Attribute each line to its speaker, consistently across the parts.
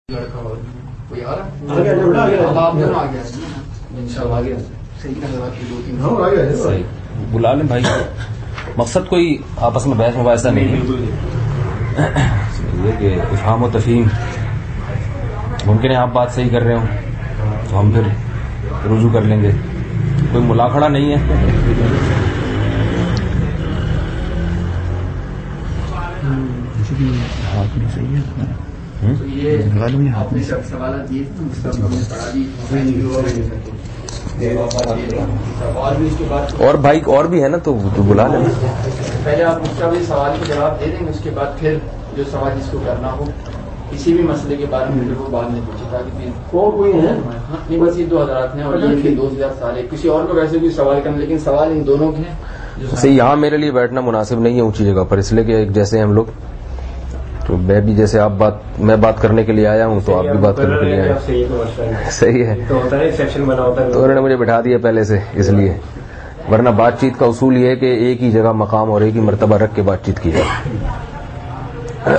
Speaker 1: بلا لیں بھائی، مقصد کوئی آپس میں بحث مباحثہ نہیں ہے، یہ کہ افہام و تفہیم، ممکن ہے آپ بات صحیح کر رہے ہوں تو ہم پھر رجوع کر لیں گے، کوئی ملاقڑہ نہیں ہے۔ اور بھائی اور بھی ہے نا تو بلا لیں،
Speaker 2: پہلے آپ مستقبل سوال کے جواب دے دیں گے، اس کے بعد پھر جو سوال جس کو کرنا ہو کسی بھی مسئلے کے بارے میں وہ بعد میں پوچھے، تاکہ کوئی ہے نہیں، بس یہ دو حضرات ہیں اور یہ 2000 سال ہے، کسی اور کو ویسے بھی سوال کرنا، لیکن سوال ان دونوں کے ہیں۔
Speaker 1: صحیح، یہاں میرے لیے بیٹھنا مناسب نہیں ہے اونچی جگہ پر، اس لیے کہ ایک جیسے ہم لوگ، تو میں بھی جیسے میں بات کرنے کے لیے آیا ہوں تو آپ بھی بات کرنے کے لیے آئے ہیں، صحیح ہے، تو انہوں نے مجھے بٹھا دیا پہلے سے اس لیے، ورنہ بات چیت کا اصول یہ ہے کہ ایک ہی جگہ مقام اور ایک ہی مرتبہ رکھ کے بات چیت کی جائے۔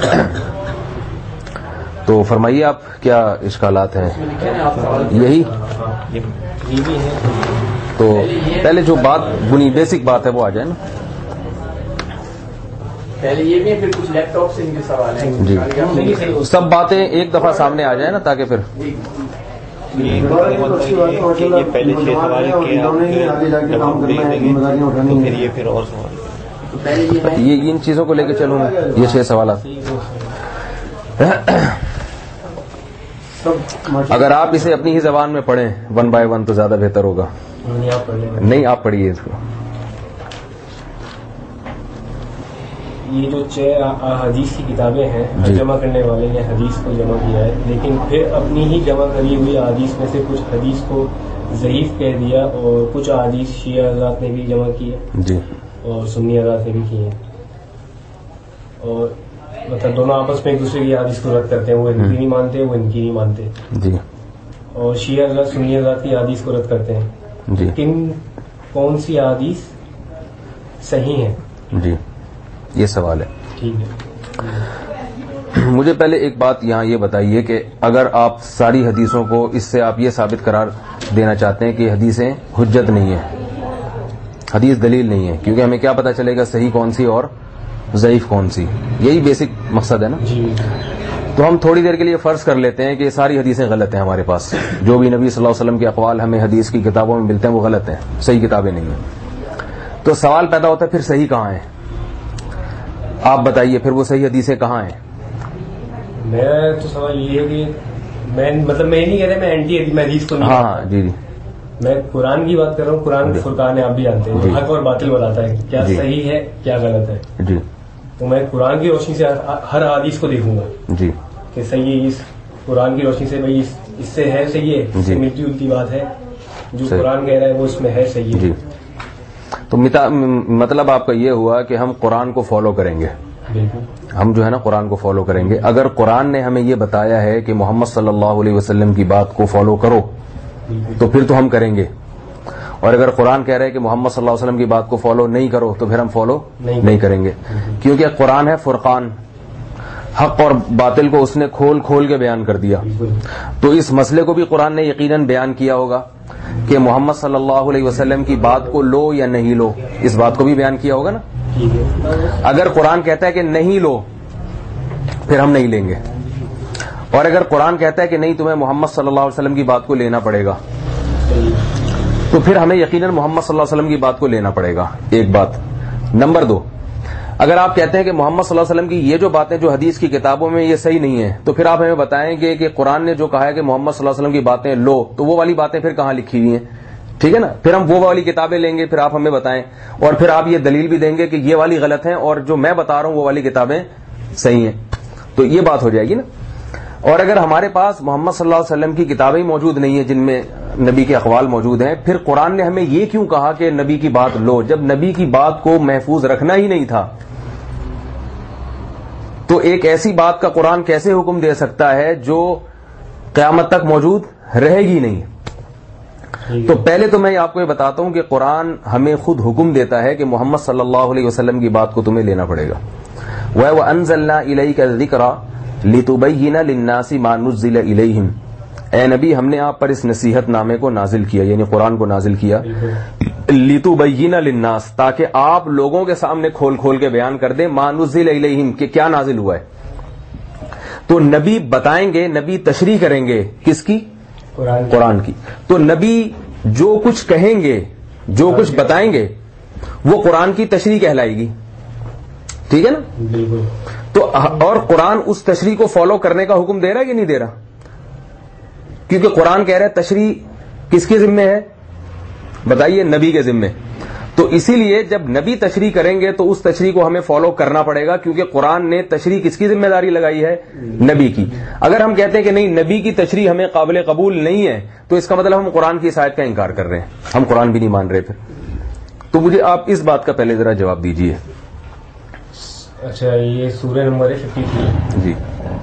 Speaker 1: تو فرمائیے آپ کیا اشکالات ہیں؟ یہی تو پہلے جو بات بیسک بات ہے وہ آ جائے نا،
Speaker 2: پہلے یہ بھی ہے، پھر کچھ لیپ ٹاپ سے ان کے سوال ہیں
Speaker 1: جی، سب باتیں ایک دفعہ سامنے آ جائیں نا تاکہ پھر
Speaker 3: پہلے 6 سوال پھر اور سوال،
Speaker 1: یہ ان چیزوں کو لے کے چلوں میں، یہ 6 سوالات اگر آپ اسے اپنی ہی زبان میں پڑھیں 1 بائی 1 تو زیادہ بہتر ہوگا۔ نہیں آپ پڑھیے اس کو۔
Speaker 3: یہ جو 6 حدیث کی کتابیں ہیں، جمع کرنے والے نے حدیث کو جمع کیا ہے، لیکن پھر اپنی ہی جمع کری ہوئی حدیث میں سے کچھ حدیث کو ضعیف کہہ دیا، اور کچھ حدیث شیعہ حضرات نے بھی جمع کی ہے
Speaker 1: جی،
Speaker 3: اور سنی حضرات نے بھی کی ہیں، اور مطلب دونوں آپس میں ایک دوسرے کی حدیث کو رد کرتے ہیں، وہ ان کی نہیں مانتے، وہ ان کی نہیں مانتے
Speaker 1: جی، اور
Speaker 3: شیعہ حضرات سنی حضرات کی حدیث کو رد کرتے ہیں،
Speaker 1: جی،
Speaker 3: لیکن کون سی حدیث صحیح ہے؟
Speaker 1: جی یہ سوال ہے۔
Speaker 3: ٹھیک ہے،
Speaker 1: مجھے پہلے ایک بات یہاں یہ بتائیے کہ اگر آپ ساری حدیثوں کو اس سے آپ یہ ثابت قرار دینا چاہتے ہیں کہ حدیثیں حجت نہیں ہیں، حدیث دلیل نہیں ہے، کیونکہ ہمیں کیا پتہ چلے گا صحیح کون سی اور ضعیف کون سی، یہی بیسک مقصد ہے نا۔ تو ہم تھوڑی دیر کے لیے فرض کر لیتے ہیں کہ یہ ساری حدیثیں غلط ہیں، ہمارے پاس جو بھی نبی صلی اللہ علیہ وسلم کے اقوال ہمیں حدیث کی کتابوں میں ملتے ہیں وہ غلط ہیں، صحیح کتابیں نہیں ہیں۔ تو سوال پیدا ہوتا ہے پھر صحیح کہاں ہیں؟ آپ بتائیے پھر وہ صحیح حدیثیں کہاں ہیں؟
Speaker 3: میرا تو سوال یہ ہے کہ میں نہیں کہہ رہا میں اینٹی حدیث کو نہیں،
Speaker 1: ہاں جی جی،
Speaker 3: میں قرآن کی بات کر رہا ہوں، قرآن فرقان ہے، آپ بھی جانتے ہیں، حق اور باطل بتاتا ہے کیا صحیح ہے کیا غلط ہے،
Speaker 1: جی،
Speaker 3: تو میں قرآن کی روشنی سے ہر حدیث کو دیکھوں گا
Speaker 1: جی،
Speaker 3: کہ صحیح اس قرآن کی روشنی سے بھائی اس سے ہے صحیح ہے، اس سے ملتی جلتی بات ہے، جو قرآن کہہ رہا ہے وہ اس میں ہے صحیح ہے۔
Speaker 1: جی، تو مطلب آپ کا یہ ہوا کہ ہم قرآن کو فالو کریں گے، ہم جو ہے نا قرآن کو فالو کریں گے۔ اگر قرآن نے ہمیں یہ بتایا ہے کہ محمد صلی اللہ علیہ وسلم کی بات کو فالو کرو تو پھر تو ہم کریں گے، اور اگر قرآن کہہ رہے ہے کہ محمد صلی اللہ علیہ وسلم کی بات کو فالو نہیں کرو تو پھر ہم فالو نہیں کریں گے، کیونکہ قرآن ہے فرقان، حق اور باطل کو اس نے کھول کھول کے بیان کر دیا۔ تو اس مسئلے کو بھی قرآن نے یقیناً بیان کیا ہوگا کہ محمد صلی اللہ علیہ وسلم کی بات کو لو یا نہیں لو، اس بات کو بھی بیان کیا ہوگا نا۔ اگر قرآن کہتا ہے کہ نہیں لو پھر ہم نہیں لیں گے، اور اگر قرآن کہتا ہے کہ نہیں تمہیں محمد صلی اللہ علیہ وسلم کی بات کو لینا پڑے گا تو پھر ہمیں یقیناً محمد صلی اللہ علیہ وسلم کی بات کو لینا پڑے گا، ایک بات۔ نمبر 2، اگر آپ کہتے ہیں کہ محمد صلی اللہ علیہ وسلم کی یہ جو باتیں جو حدیث کی کتابوں میں یہ صحیح نہیں ہیں، تو پھر آپ ہمیں بتائیں گے کہ قرآن نے جو کہا ہے کہ محمد صلی اللہ علیہ وسلم کی باتیں لو، تو وہ والی باتیں پھر کہاں لکھی ہوئی ہیں؟ ٹھیک ہے نا، پھر ہم وہ والی کتابیں لیں گے، پھر آپ ہمیں بتائیں، اور پھر آپ یہ دلیل بھی دیں گے کہ یہ والی غلط ہیں اور جو میں بتا رہا ہوں وہ والی کتابیں صحیح ہیں، تو یہ بات ہو جائے گی نا۔ اور اگر ہمارے پاس محمد صلی اللہ علیہ وسلم کی کتابیں موجود نہیں ہیں جن میں نبی کے اقوال موجود ہیں، پھر قرآن نے ہمیں یہ کیوں کہا کہ نبی کی بات لو، جب نبی کی بات کو محفوظ رکھنا ہی نہیں تھا؟ تو ایک ایسی بات کا قرآن کیسے حکم دے سکتا ہے جو قیامت تک موجود رہے گی نہیں؟ تو پہلے تو میں آپ کو یہ بتاتا ہوں کہ قرآن ہمیں خود حکم دیتا ہے کہ محمد صلی اللہ علیہ وسلم کی بات کو تمہیں لینا پڑے گا۔ وَأَنزَلْنَا إِلَيْكَ الذِّكْرَ لِتُبَيِّنَ لِلنَّاسِ مَا نُزِّلَ إِلَيْهِمْ، اے نبی ہم نے آپ پر اس نصیحت نامے کو نازل کیا، یعنی قرآن کو نازل کیا، لِتُبَيِّنَ لِلنَّاسِ، تاکہ آپ لوگوں کے سامنے کھول کھول کے بیان کر دیں مَا نُزِّلَ إِلَيْهِمْ کہ کیا نازل ہوا ہے. تو نبی بتائیں گے، نبی تشریح کریں گے کس کی؟ قرآن کی. تو نبی جو کچھ کہیں گے، جو کچھ بتائیں گے وہ قرآن کی تشریح کہلائے گی. ٹھیک ہے نا؟
Speaker 3: بالکل.
Speaker 1: تو اور قرآن اس تشریح کو فالو کرنے کا حکم دے رہا ہے کہ نہیں دے رہا؟ کیونکہ قرآن کہہ رہا ہے تشریح کس کے ذمے ہے؟ بتائیے، نبی کے ذمے. تو اسی لیے جب نبی تشریح کریں گے تو اس تشریح کو ہمیں فالو کرنا پڑے گا، کیونکہ قرآن نے تشریح کس کی ذمہ داری لگائی ہے؟ نبی کی. اگر ہم کہتے ہیں کہ نہیں نبی کی تشریح ہمیں قابل قبول نہیں ہے تو اس کا مطلب ہم قرآن کی اس آیت کا انکار کر رہے ہیں، ہم قرآن بھی نہیں مان رہے. پھر تو مجھے آپ اس بات کا پہلے ذرا جواب دیجیے.
Speaker 3: اچھا، یہ سورہ نمبر 53.
Speaker 1: جی.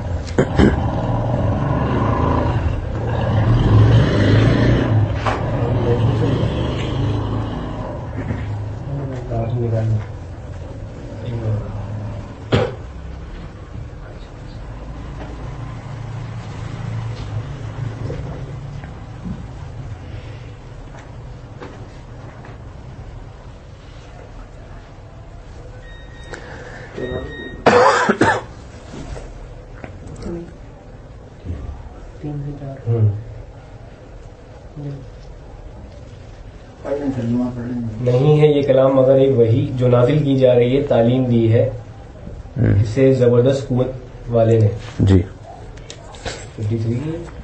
Speaker 3: نہیں ہے یہ کلام مگر ایک وحی جو نازل کی جا رہی ہے، تعلیم دی ہے اسے زبردست قوت والے نے.
Speaker 1: جی.
Speaker 3: 53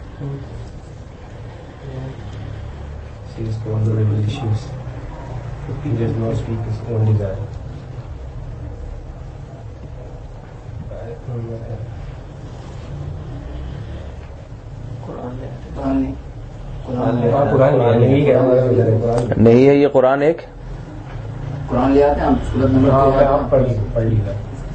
Speaker 1: نہیں ہے یہ قرآن ایک
Speaker 2: قرآن لے آتے ہیں سورت نمبر
Speaker 3: پڑھ لیجیے.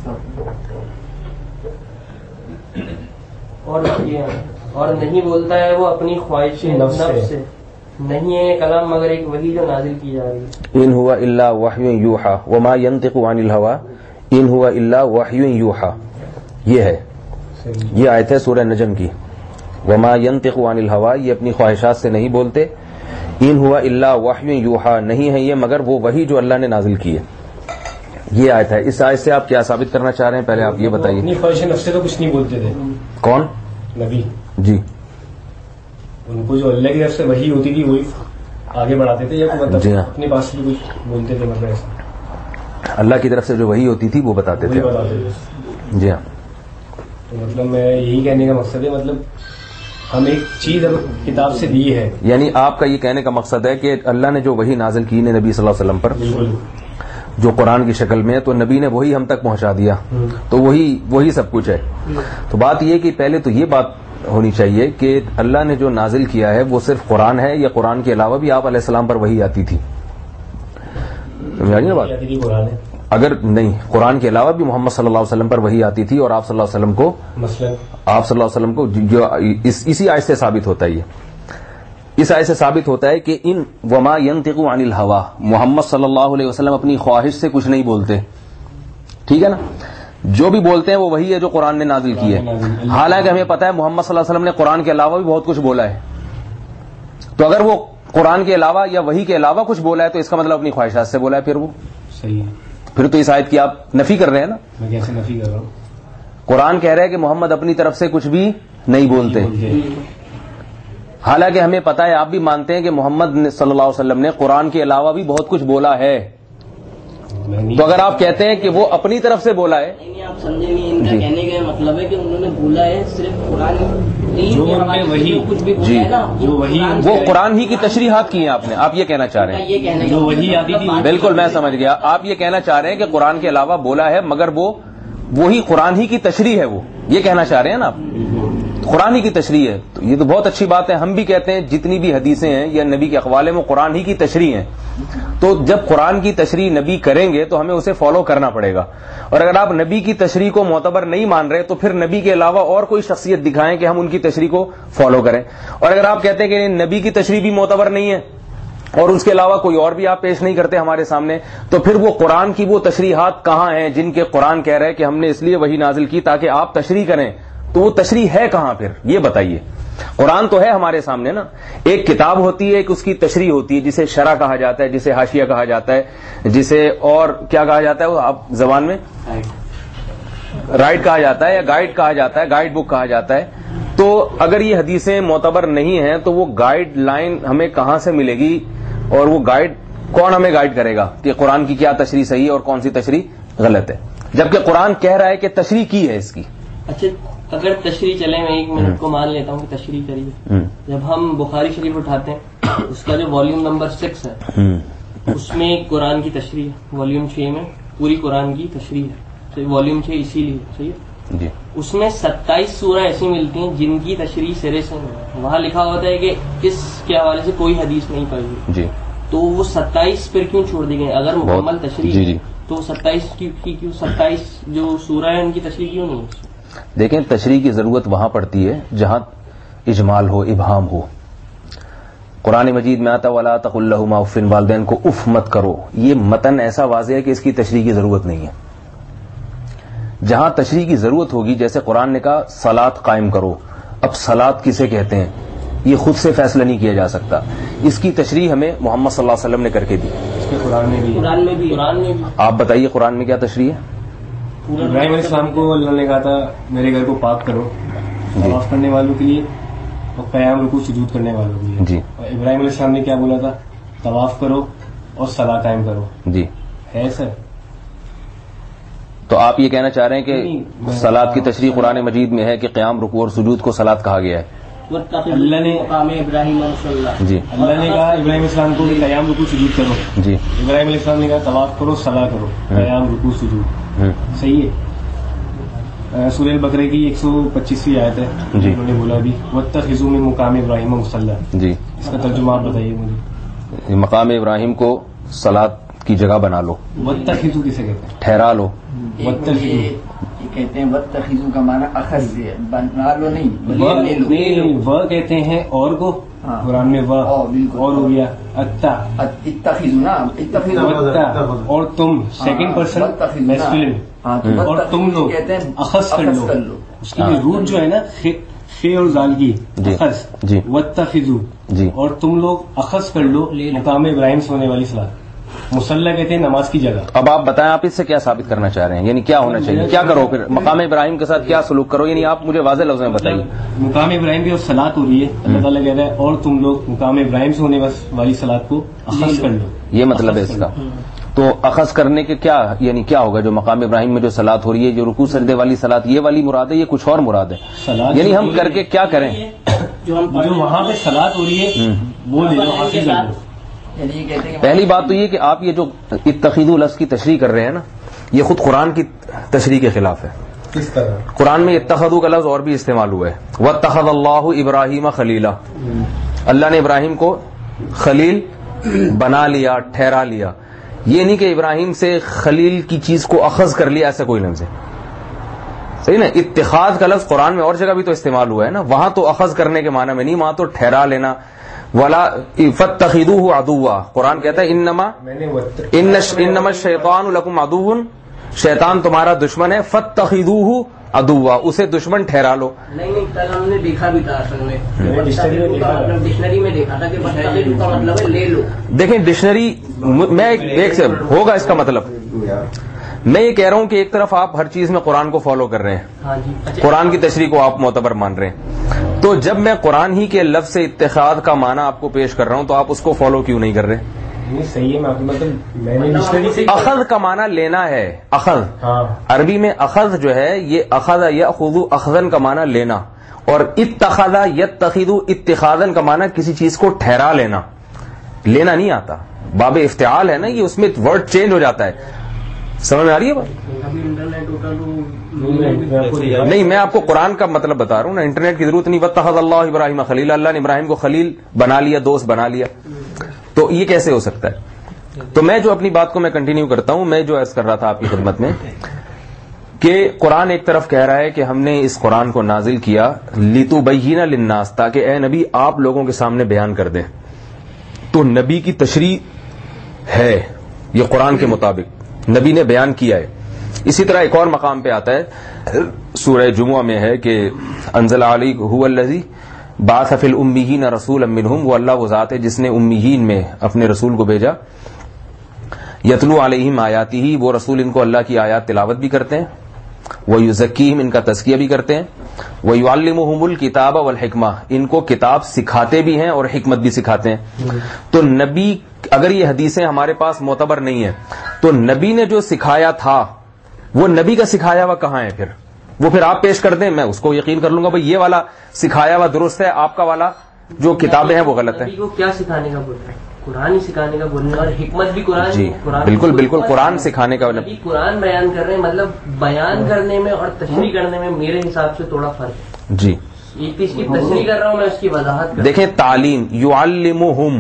Speaker 4: اور نہیں بولتا ہے وہ اپنی خواہش نفس سے، نہیں ہے کلام مگر ایک وحی جو نازل کی جا رہی ہے.
Speaker 1: ان ہوا الا وحی یوحا وما ينطق عن الهوى ان ہوا الا وحی یوحا. یہ ہے، یہ آیت ہے سورہ نجم کی. وما ينطق عن الهوى، یہ اپنی خواہشات سے نہیں بولتے. ان ہوا الا وحی یوحا، نہیں ہے یہ مگر وہ وحی جو اللہ نے نازل کی ہے. یہ آیت ہے. اس آیت سے آپ کیا ثابت کرنا چاہ رہے ہیں؟ پہلے آپ یہ بتائیے.
Speaker 3: اپنی خواہش نفس سے تو کچھ نہیں بولتے تھے.
Speaker 1: کون؟
Speaker 3: نبی.
Speaker 1: جی.
Speaker 3: ان کو جو اللہ کی طرف سے وحی ہوتی تھی وہی آگے بڑھاتے تھے، یا مطلب
Speaker 1: جی ہاں،
Speaker 3: اپنے پاس سے کچھ بولتے تھے؟ مطلب ایسا
Speaker 1: اللہ کی طرف سے جو وحی ہوتی تھی وہ بتاتے تھے. جی ہاں.
Speaker 3: تو مطلب میں یہی کہنے کا مقصد ہے، مطلب ہم ایک چیز کتاب سے دی ہے.
Speaker 1: یعنی آپ کا یہ کہنے کا مقصد ہے کہ اللہ نے جو وحی نازل کی نبی صلی اللہ علیہ وسلم پر جو قرآن کی شکل میں ہے، تو نبی نے وہی ہم تک پہنچا دیا، تو وہی سب کچھ ہے. تو بات یہ کہ پہلے تو یہ بات ہونی چاہیے کہ اللہ نے جو نازل کیا ہے وہ صرف قرآن ہے، یا قرآن کے علاوہ بھی آپ علیہ السلام پر وحی آتی تھی؟ سمجھ نا بات؟ اگر نہیں، قرآن کے علاوہ بھی محمد صلی اللہ علیہ وسلم پر وحی آتی تھی، اور آپ صلی اللہ علیہ وسلم کو آپ صلی اللہ علیہ وسلم کو جو اسی آیت سے ثابت ہوتا ہے. یہ اس آیت سے ثابت ہوتا ہے کہ ان وما ينطق عن الهوى، محمد صلی اللہ علیہ وسلم اپنی خواہش سے کچھ نہیں بولتے. ٹھیک ہے نا؟ جو بھی بولتے ہیں وہ وہی ہے جو قرآن نے نازل کی ہے. حالانکہ ہمیں پتا ہے محمد صلی اللہ علیہ وسلم نے قرآن کے علاوہ بھی بہت کچھ بولا ہے. تو اگر وہ قرآن کے علاوہ یا وحی کے علاوہ کچھ بولا ہے تو اس کا مطلب اپنی خواہشات سے بولا ہے. پھر وہ
Speaker 3: صحیح ہے.
Speaker 1: پھر تو اس آیت کی آپ نفی کر رہے ہیں نا.
Speaker 3: میں کیسے نفی کر رہا ہوں؟
Speaker 1: قرآن کہہ رہا ہے کہ محمد اپنی طرف سے کچھ بھی نہیں بولتے. حالانکہ ہمیں پتا ہے، آپ بھی مانتے ہیں کہ محمد صلی اللہ علیہ وسلم نے قرآن کے علاوہ بھی بہت کچھ بولا ہے. تو اگر آپ کہتے ہیں کہ وہ اپنی طرف سے بولا ہے،
Speaker 4: آپ سمجھیں گے ان کا کہنے کا مطلب ہے کہ انہوں نے بولا ہے صرف قرآن کچھ بھی
Speaker 1: جی،
Speaker 4: وہ
Speaker 1: قرآن ہی کی تشریحات کی ہیں آپ نے. آپ یہ کہنا چاہ رہے ہیں؟
Speaker 4: یہ کہنے
Speaker 3: جو وحی آتی تھی
Speaker 1: بالکل میں سمجھ گیا. آپ یہ کہنا چاہ رہے ہیں کہ قرآن کے علاوہ بولا ہے مگر وہی قرآن ہی کی تشریح ہے. وہ یہ کہنا چاہ رہے ہیں نا آپ؟ قرآن ہی کی تشریح ہے. تو یہ تو بہت اچھی بات ہے. ہم بھی کہتے ہیں جتنی بھی حدیثیں ہیں یا نبی کے اقوال ہیں وہ قرآن ہی کی تشریح ہیں. تو جب قرآن کی تشریح نبی کریں گے تو ہمیں اسے فالو کرنا پڑے گا. اور اگر آپ نبی کی تشریح کو معتبر نہیں مان رہے تو پھر نبی کے علاوہ اور کوئی شخصیت دکھائیں کہ ہم ان کی تشریح کو فالو کریں. اور اگر آپ کہتے ہیں کہ نبی کی تشریح بھی معتبر نہیں ہے اور اس کے علاوہ کوئی اور بھی آپ پیش نہیں کرتے ہمارے سامنے، تو پھر وہ قرآن کی وہ تشریحات کہاں ہیں جن کے قرآن کہہ رہے ہیں کہ ہم نے اس لیے وہی نازل کی تاکہ آپ تشریح کریں تو وہ تشریح ہے کہاں پھر یہ بتائیے. قرآن تو ہے ہمارے سامنے نا, ایک کتاب ہوتی ہے, ایک اس کی تشریح ہوتی ہے جسے شرح کہا جاتا ہے, جسے حاشیہ کہا جاتا ہے, جسے اور کیا کہا جاتا ہے وہ آپ زبان میں رائٹ کہا جاتا ہے یا گائیڈ کہا جاتا ہے, گائیڈ بک کہا جاتا ہے. تو اگر یہ حدیثیں معتبر نہیں ہیں تو وہ گائیڈ لائن ہمیں کہاں سے ملے گی, اور وہ گائیڈ کون ہمیں گائیڈ کرے گا کہ قرآن کی کیا تشریح صحیح ہے اور کون سی تشریح غلط ہے, جبکہ قرآن کہہ رہا ہے کہ تشریح کی ہے اس کی.
Speaker 4: اچھا اگر تشریح چلے, میں 1 منٹ کو مان لیتا ہوں کہ تشریح کریے. جب ہم بخاری شریف اٹھاتے ہیں اس کا جو والیوم نمبر 6 ہے اس میں قرآن کی تشریح ہے, والیوم 6 میں پوری قرآن کی تشریح ہے, والیوم 6 اسی لیے صحیح ہے
Speaker 1: جی.
Speaker 4: اس میں 27 سورہ ایسی ملتی ہیں جن کی تشریح سرے سے نہیں, وہاں لکھا ہوتا ہے کہ اس کے حوالے سے کوئی حدیث نہیں پڑھی
Speaker 1: جی.
Speaker 4: تو وہ 27 پھر کیوں چھوڑ دی گئی؟ اگر مکمل تشریح
Speaker 1: جی.
Speaker 4: تو 27 کی کیوں 27 جو سورہ ہے ان کی تشریح کیوں نہیں؟
Speaker 1: دیکھیں تشریح کی ضرورت وہاں پڑتی ہے جہاں اجمال ہو, ابہام ہو. قرآن مجید میں آتا وَلَا تَقُل لَهُمَا اُفٍّ, والدین کو اف مت کرو, یہ متن ایسا واضح ہے کہ اس کی تشریح کی ضرورت نہیں ہے. جہاں تشریح کی ضرورت ہوگی, جیسے قرآن نے کہا صلاۃ قائم کرو, اب صلاۃ کسے کہتے ہیں یہ خود سے فیصلہ نہیں کیا جا سکتا, اس کی تشریح ہمیں محمد صلی اللہ علیہ وسلم نے کر کے دی.
Speaker 3: اس کے قرآن میں بھی
Speaker 1: آپ بتائیے قرآن میں کیا تشریح ہے؟
Speaker 3: ابراہیم علیہ السلام کو اللہ نے کہا تھا میرے گھر کو پاک کرو, طواف کرنے والوں کے لیے اور قیام رکوع سجود کرنے والوں کے لیے.
Speaker 1: جی.
Speaker 3: اور ابراہیم علیہ السلام نے کیا بولا تھا؟ طواف کرو اور صلاۃ قائم کرو.
Speaker 1: جی
Speaker 3: ہے سر.
Speaker 1: تو آپ یہ کہنا چاہ رہے ہیں کہ صلاۃ کی تشریح قرآن مجید میں ہے کہ قیام رکوع اور سجود کو صلاۃ کہا گیا ہے.
Speaker 3: اللہ نے
Speaker 1: جی
Speaker 3: اللہ نے کہا ابراہیم علیہ السلام کو قیام رکوع سجود کرو.
Speaker 1: جی.
Speaker 3: ابراہیم علیہ السلام نے کہا طواف کرو صلاۃ کرو, قیام رکوع سجود. صحیح ہے. سورہ البقرہ کی 125ویں آیت ہے,
Speaker 1: جی.
Speaker 3: انہوں نے بولا بھی وَاتَّخِذُوا مِن مُقَامِ إِبْرَاهِيمَ مُصَلًّى.
Speaker 1: جی.
Speaker 3: اس کا ترجمہ آپ بتائیے مجھے.
Speaker 1: مقام ابراہیم کو صلاۃ کی جگہ بنا لو.
Speaker 3: وَاتَّخِذُوا کسے کہتے ہیں؟
Speaker 1: ٹھہرا لو.
Speaker 2: یہ کہتے ہیں وَاتَّخِذُوا کا معنی اخذ سے بنا لو نہیں,
Speaker 3: وہ کہتے ہیں اور کو قرآن میں وہ اور ہو گیا اور تم سیکنڈ پرسن میسکولن, اور تم لوگ اخذ کر لو. اس کی روٹ جو ہے نا خے اور زال کی اخذ, واتخذوا, اور تم لوگ اخذ کر لو مقام ابراہیم سے ہونے والی صلاۃ. مصلی کہتے ہیں نماز کی جگہ.
Speaker 1: اب آپ بتائیں آپ اس سے کیا ثابت کرنا چاہ رہے ہیں, یعنی کیا ہونا چاہیے, کیا کرو پھر مقام ابراہیم کے ساتھ کیا سلوک کرو, یعنی آپ مجھے واضح لفظوں میں بتائیے.
Speaker 3: مقام ابراہیم کی جو صلاۃ ہو رہی ہے اللہ تعالیٰ کہہ رہا ہے اور تم لوگ مقام ابراہیم سے ہونے والی صلاۃ کو اخذ کر لو. یہ
Speaker 1: مطلب ہے اس کا. تو اخذ کرنے کے کیا یعنی کیا ہوگا, جو مقام ابراہیم میں جو صلاۃ ہو رہی ہے, جو رکوع سجدے والی صلاۃ, یہ والی مراد ہے, یہ کچھ اور مراد ہے, یعنی ہم کر کے کیا کریں؟
Speaker 3: جو وہاں پہ صلاۃ ہو رہی ہے وہ لے لو, حاصل کر لو.
Speaker 1: پہلی بات تو یہ کہ آپ یہ جو اتخذوا لفظ کی تشریح کر رہے ہیں نا, یہ خود قرآن کی تشریح کے خلاف ہے.
Speaker 3: کس طرح؟
Speaker 1: قرآن میں اتخذوا کا لفظ اور بھی استعمال ہوا ہے. واتخذ اللہ ابراہیم خلیلا, اللہ نے ابراہیم کو خلیل بنا لیا, ٹھہرا لیا. یہ نہیں کہ ابراہیم سے خلیل کی چیز کو اخذ کر لیا, ایسا کوئی لفظ ہے. صحیح نا. اتخاذ کا لفظ قرآن میں اور جگہ بھی تو استعمال ہوا ہے نا, وہاں تو اخذ کرنے کے معنی میں نہیں, وہاں تو ٹھہرا لینا. ولا فاتخذوه عدوا, قرآن کہتا ہے انما الشیطان لکم عدو, شیطان تمہارا دشمن ہے. فاتخذوه عدوا, اسے دشمن ٹھہرا لو.
Speaker 4: نہیں کل ہم نے دیکھا بھی تھا اصل میں ڈکشنری میں دیکھا تھا کہ فاتخذوه کا مطلب ہے لے لو.
Speaker 1: دیکھیں ڈکشنری میں ایک سے ہوگا اس کا مطلب. میں یہ کہہ رہا ہوں کہ ایک طرف آپ ہر چیز میں قرآن کو فالو کر رہے ہیں, قرآن کی تشریح کو آپ معتبر مان رہے ہیں, تو جب میں قرآن ہی کے لفظ سے اتخاذ کا معنی آپ کو پیش کر رہا ہوں تو آپ اس کو فالو کیوں نہیں کر رہے؟
Speaker 3: صحیح ہے.
Speaker 1: اخذ کا معنی لینا ہے. اخذ عربی میں اخذ جو ہے یہ اخذ یاخذ اخذن کا معنی لینا, اور اتخذ یتخذ اتخاذن کا معنی کسی چیز کو ٹھہرا لینا. لینا نہیں آتا, باب افتعال ہے نا یہ, اس میں ورڈ چینج ہو جاتا ہے. سمجھ میں آ رہی ہے بات؟ نہیں, میں آپ کو قرآن کا مطلب بتا رہا ہوں نا, انٹرنیٹ کی ضرورت نہیں. واتخذ اللہ ابراہیم خلیلا, اللہ نے ابراہیم کو خلیل بنا لیا, دوست بنا لیا. تو یہ کیسے ہو سکتا ہے؟ تو میں جو اپنی بات کو میں کنٹینیو کرتا ہوں, میں جو عرض کر رہا تھا آپ کی خدمت میں کہ قرآن ایک طرف کہہ رہا ہے کہ ہم نے اس قرآن کو نازل کیا لتبین للناس, تاکہ اے نبی آپ لوگوں کے سامنے بیان کر دیں. تو نبی کی تشریح ہے یہ قرآن کے مطابق, نبی نے بیان کیا ہے. اسی طرح ایک اور مقام پہ آتا ہے سورہ جمعہ میں ہے کہ انزل علیک هو الذی بعث فی الامیین رسولا منہم، وہ اللہ وہ ذات ہے جس نے امیین میں اپنے رسول کو بھیجا، یتلو علیہم آیاتہ، وہ رسول ان کو اللہ کی آیات تلاوت بھی کرتے ہیں، ویزکیہم، ان کا تزکیہ بھی کرتے ہیں، ویعلمہم الکتاب والحکمہ، ان کو کتاب سکھاتے بھی ہیں اور حکمت بھی سکھاتے ہیں۔ تو نبی، اگر یہ حدیثیں ہمارے پاس معتبر نہیں ہیں تو نبی نے جو سکھایا تھا وہ نبی کا سکھایا ہوا کہاں ہے؟ وہ پھر آپ پیش کر دیں، میں اس کو یقین کر لوں گا بھائی یہ والا سکھایا ہوا درست ہے، آپ کا والا جو کتابیں ہیں وہ غلط ہیں۔
Speaker 4: نبی کو کیا سکھانے کا بول رہے ہیں؟ قرآن ہی سکھانے کا بول رہے ہیں، اور حکمت بھی قرآن۔
Speaker 1: جی بالکل بالکل، قرآن سکھانے کا
Speaker 4: نبی قرآن بیان کر رہے ہیں، مطلب بیان کرنے میں اور تشریح کرنے میں میرے حساب سے تھوڑا فرق ہے۔
Speaker 1: جی
Speaker 4: ایک اس کی تشریح کر رہا ہوں میں، اس کی وضاحت
Speaker 1: دیکھیں، تعلیم، یعلمہم،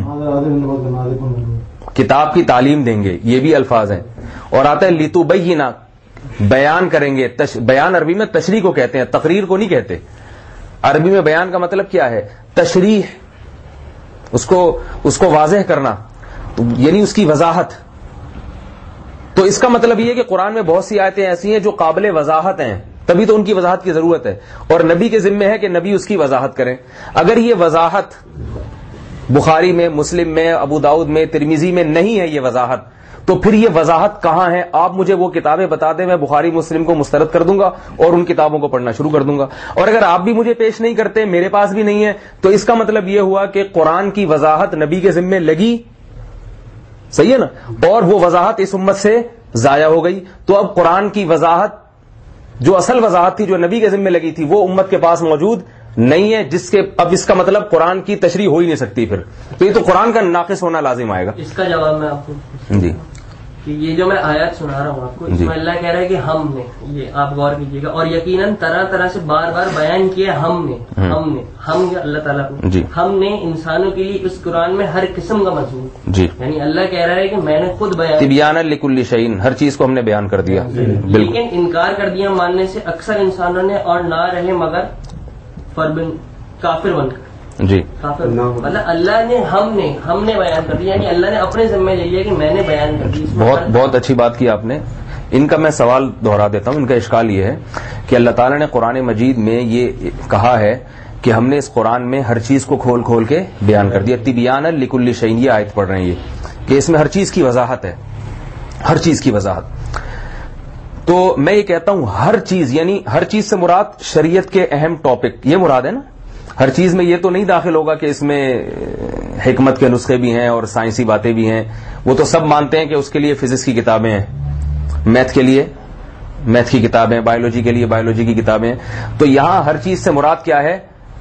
Speaker 1: کتاب کی تعلیم دیں گے، یہ بھی الفاظ ہیں، اور آتا ہے لتبینا، بیان کریں گے۔ بیان عربی میں تشریح کو کہتے ہیں، تقریر کو نہیں کہتے۔ عربی میں بیان کا مطلب کیا ہے؟ تشریح، اس کو واضح کرنا، یعنی اس کی وضاحت۔ تو اس کا مطلب یہ ہے کہ قرآن میں بہت سی آیتیں ایسی ہیں جو قابل وضاحت ہیں، تبھی تو ان کی وضاحت کی ضرورت ہے، اور نبی کے ذمہ ہے کہ نبی اس کی وضاحت کریں۔ اگر یہ وضاحت بخاری میں، مسلم میں، ابو داؤد میں، ترمذی میں نہیں ہے یہ وضاحت، تو پھر یہ وضاحت کہاں ہے؟ آپ مجھے وہ کتابیں بتا دیں، میں بخاری مسلم کو مسترد کر دوں گا اور ان کتابوں کو پڑھنا شروع کر دوں گا۔ اور اگر آپ بھی مجھے پیش نہیں کرتے، میرے پاس بھی نہیں ہے، تو اس کا مطلب یہ ہوا کہ قرآن کی وضاحت نبی کے ذمہ لگی، صحیح ہے نا، اور وہ وضاحت اس امت سے ضائع ہو گئی۔ تو اب قرآن کی وضاحت، جو اصل وضاحت تھی جو نبی کے ذمہ لگی تھی، وہ امت کے پاس موجود نہیں ہے، جس کے اب اس کا مطلب قرآن کی تشریح ہو ہی نہیں سکتی پھر، تو یہ تو قرآن کا ناقص ہونا لازم آئے گا۔
Speaker 4: اس کا جواب میں آپ کو
Speaker 1: جی،
Speaker 4: کہ یہ جو میں آیات سنا رہا ہوں آپ کو، اس میں اللہ کہہ رہا ہے کہ ہم نے، یہ آپ غور کیجیے گا، اور یقیناً طرح طرح سے بار بار بیان کیا ہم نے اللہ تعالیٰ کو، ہم نے انسانوں کے لیے اس قرآن میں ہر قسم کا مضمون،
Speaker 1: جی،
Speaker 4: یعنی اللہ کہہ رہا ہے کہ میں نے خود بیان،
Speaker 1: تبیانا لکل شیء، ہر چیز کو ہم نے بیان کر دیا،
Speaker 4: لیکن انکار کر دیا ماننے سے اکثر انسانوں نے، اور نہ رہے مگر کافر بن کر۔
Speaker 1: جی،
Speaker 4: مطلب اللہ نے، ہم نے بیان کر دیا، یعنی اللہ نے اپنے ذمہ لے لیا کہ میں نے بیان کر دیا۔
Speaker 1: بہت اچھی بات کی آپ نے۔ ان کا میں سوال دہرا دیتا ہوں، ان کا اشکال یہ ہے کہ اللہ تعالیٰ نے قرآن مجید میں یہ کہا ہے کہ ہم نے اس قرآن میں ہر چیز کو کھول کھول کے بیان کر دیا، تبیانا لکل شیء، یہ آیت پڑھ رہے ہیں یہ، کہ اس میں ہر چیز کی وضاحت ہے، ہر چیز کی وضاحت۔ تو میں یہ کہتا ہوں ہر چیز، یعنی ہر چیز سے مراد شریعت کے اہم ٹاپک، یہ مراد ہے نا۔ ہر چیز میں یہ تو نہیں داخل ہوگا کہ اس میں حکمت کے نسخے بھی ہیں اور سائنسی باتیں بھی ہیں، وہ تو سب مانتے ہیں کہ اس کے لیے فزکس کی کتابیں ہیں، میتھ کے لیے میتھ کی کتابیں، بایولوجی کے لیے بایولوجی کی کتابیں ہیں۔ تو یہاں ہر چیز سے مراد کیا ہے؟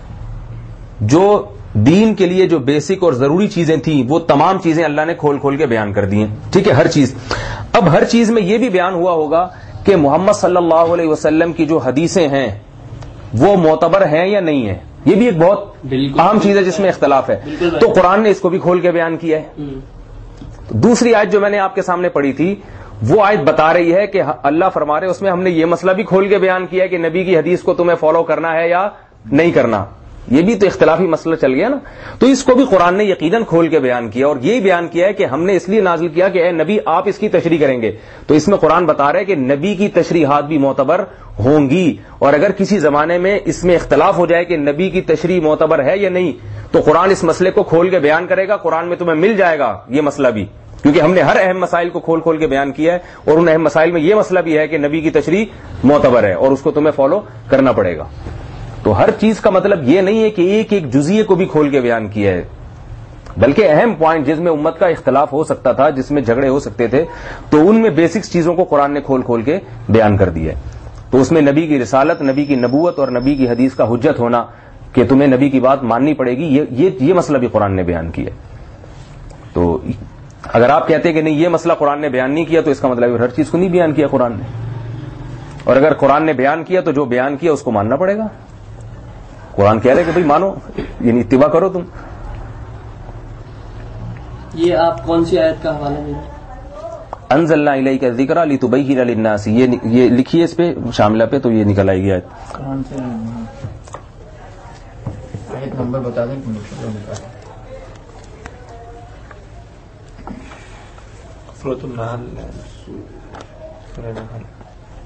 Speaker 1: جو دین کے لیے جو بیسک اور ضروری چیزیں تھیں وہ تمام چیزیں اللہ نے کھول کھول کے بیان کر دی ہیں، ٹھیک ہے، ہر چیز۔ اب ہر چیز میں یہ بھی بیان ہوا ہوگا کہ محمد صلی اللہ علیہ وسلم کی جو حدیثیں ہیں وہ معتبر ہیں یا نہیں ہیں، یہ بھی ایک بہت اہم چیز ہے جس میں اختلاف ہے۔ تو قرآن نے اس کو بھی کھول کے بیان کیا ہے۔ دوسری آیت جو میں نے آپ کے سامنے پڑھی تھی، وہ آیت بتا رہی ہے کہ اللہ فرما رہے اس میں ہم نے یہ مسئلہ بھی کھول کے بیان کیا ہے کہ نبی کی حدیث کو تمہیں فالو کرنا ہے یا نہیں کرنا، یہ بھی تو اختلافی مسئلہ چل گیا نا۔ تو اس کو بھی قرآن نے یقیناً کھول کے بیان کیا، اور یہی بیان کیا ہے کہ ہم نے اس لیے نازل کیا کہ اے نبی آپ اس کی تشریح کریں گے۔ تو اس میں قرآن بتا رہا ہے کہ نبی کی تشریحات بھی معتبر ہوں گی، اور اگر کسی زمانے میں اس میں اختلاف ہو جائے کہ نبی کی تشریح معتبر ہے یا نہیں، تو قرآن اس مسئلے کو کھول کے بیان کرے گا، قرآن میں تمہیں مل جائے گا یہ مسئلہ بھی، کیونکہ ہم نے ہر اہم مسائل کو کھول کھول کے بیان کیا ہے، اور ان اہم مسائل میں یہ مسئلہ بھی ہے کہ نبی کی تشریح معتبر ہے اور اس کو تمہیں فالو کرنا پڑے گا۔ تو ہر چیز کا مطلب یہ نہیں ہے کہ ایک ایک جزیے کو بھی کھول کے بیان کیا ہے، بلکہ اہم پوائنٹ جس میں امت کا اختلاف ہو سکتا تھا، جس میں جھگڑے ہو سکتے تھے، تو ان میں بیسکس چیزوں کو قرآن نے کھول کھول کے بیان کر دیا ہے۔ تو اس میں نبی کی رسالت، نبی کی نبوت اور نبی کی حدیث کا حجت ہونا کہ تمہیں نبی کی بات ماننی پڑے گی، یہ مسئلہ بھی قرآن نے بیان کیا ہے۔ تو اگر آپ کہتے ہیں کہ نہیں یہ مسئلہ قرآن نے بیان نہیں کیا، تو اس کا مطلب ہر چیز کو نہیں بیان کیا قرآن نے، اور اگر قرآن نے بیان کیا تو جو بیان کیا اس کو ماننا پڑے گا۔ قرآن کہہ رہے کہ بھائی مانو، یعنی اتباع کرو تم۔
Speaker 4: یہ آپ کون سی آیت کا حوالہ دیں گے؟
Speaker 1: انزلنا الیک الذکر لتبین للناس، یہ لکھیے اس پہ شاملہ پہ، تو یہ نکل آئے گی آیت۔
Speaker 2: قرآن سے آیت نمبر بتا دیں۔
Speaker 3: سورۃ النحل، سورہ نحل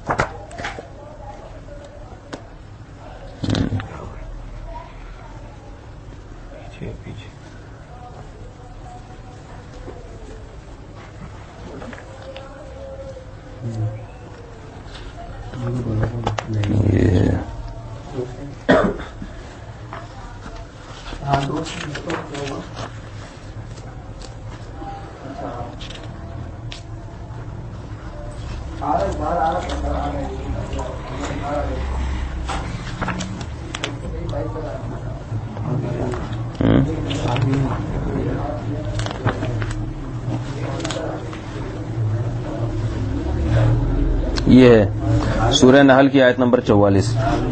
Speaker 1: یہ ہے سورہ نحل کی آیت نمبر 44.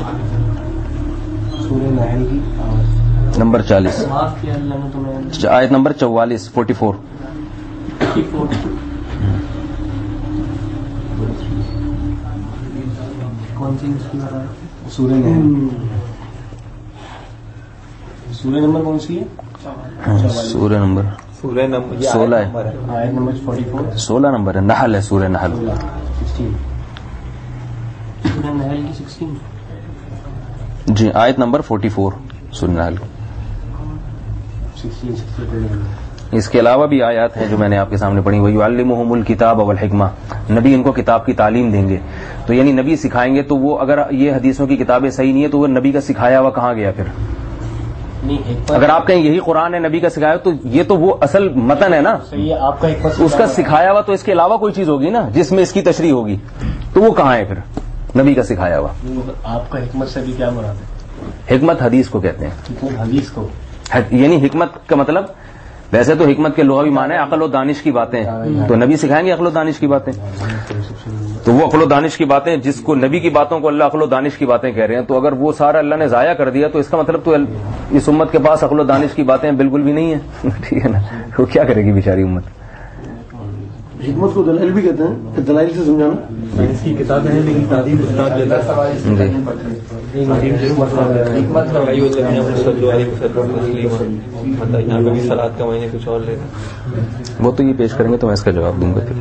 Speaker 3: سورہ نحل کی
Speaker 1: نمبر 40 آیت نمبر 44 44.
Speaker 3: کون سی سورہ نحل؟ سورہ نمبر کون سی ہے؟
Speaker 1: سورہ نمبر 16 ہے.
Speaker 3: آیت نمبر 44
Speaker 1: 16 نمبر ہے. نحل ہے سورہ نحل.
Speaker 3: 16
Speaker 4: سورہ نحل کی 16
Speaker 1: جی آیت نمبر 44 سورہ نحل.
Speaker 3: 16
Speaker 1: اس کے علاوہ بھی آیات ہیں جو میں نے آپ کے سامنے پڑھی. وَيُعَلِّمُهُمُ الْكِتَابَ وَالْحِكْمَةَ. نبی ان کو کتاب کی تعلیم دیں گے. تو یعنی نبی سکھائیں گے. تو وہ اگر یہ حدیثوں کی کتابیں صحیح نہیں ہے تو وہ نبی کا سکھایا ہوا کہاں گیا پھر؟ اگر آپ کہیں یہی قرآن ہے نبی کا سکھایا تو یہ تو وہ اصل متن ہے نا.
Speaker 3: آپ کا
Speaker 1: اس کا سکھایا ہوا تو اس کے علاوہ کوئی چیز ہوگی نا جس میں اس کی تشریح ہوگی. تو وہ کہاں ہے پھر نبی کا سکھایا ہوا؟
Speaker 3: آپ کا حکمت سے بھی کیا مراد ہے؟
Speaker 1: حکمت حدیث کو کہتے ہیں.
Speaker 3: حکمت حدیث کو
Speaker 1: یعنی حکمت کا مطلب ویسے تو حکمت کے لغوی معنی ہے عقل و دانش کی باتیں. تو نبی سکھائیں گے عقل و دانش کی باتیں. تو وہ عقل و دانش کی باتیں جس کو نبی کی باتوں کو اللہ عقل و دانش کی باتیں کہہ رہے ہیں. تو اگر وہ سارا اللہ نے ضائع کر دیا تو اس کا مطلب تو اس امت کے پاس عقل و دانش کی باتیں بالکل بھی نہیں ہیں. ٹھیک ہے نا. وہ کیا کرے گی بیچاری امت؟
Speaker 5: حکمت کو دلائل بھی کہتے ہیں. دلائل سے سمجھانا
Speaker 3: اس کی کتابیں ہیں لیکن تعلیم استاد دیتا ہے.
Speaker 2: حکمت کا وہی ہوتا ہے
Speaker 3: یہاں پہ بھی سلاد کا معنی کچھ اور لیتا.
Speaker 1: وہ تو یہ پیش کریں گے تو میں اس کا جواب دوں گا. پھر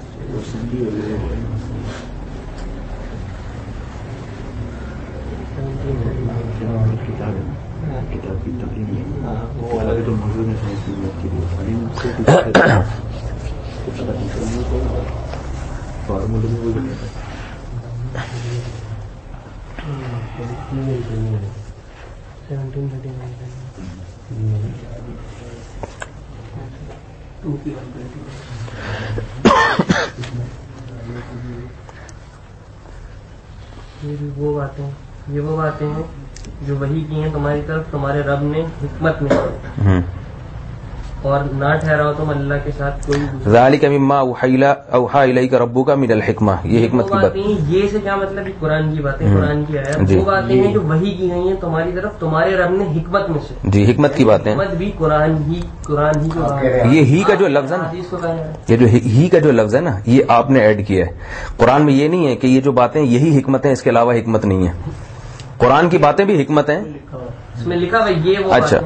Speaker 4: یہ وہ باتیں ہیں جو وحی کی ہیں تمہاری طرف تمہارے رب نے حکمت میں اور نہ ٹھہراؤ تم اللہ کے ساتھ کوئی.
Speaker 1: ذالک مما اوحی الیک ربک من الحکمہ. یہ حکمت کی بات.
Speaker 4: یہ سے کیا مطلب کہ قرآن کی باتیں قرآن کی آیات وہ باتیں ہیں جو وحی کی گئی ہیں تمہاری طرف تمہارے رب نے حکمت میں سے.
Speaker 1: جی حکمت کی باتیں.
Speaker 4: حکمت بھی قرآن ہی
Speaker 1: یہ ہی کا جو لفظ ہے نا یہ جو ہی کا جو لفظ ہے نا یہ آپ نے ایڈ کیا ہے. قرآن میں یہ نہیں ہے کہ یہ جو باتیں یہی حکمت ہیں اس کے علاوہ حکمت نہیں ہے. قرآن کی باتیں بھی حکمت ہیں.
Speaker 4: اس میں لکھا بھائی یہ وہ.
Speaker 1: اچھا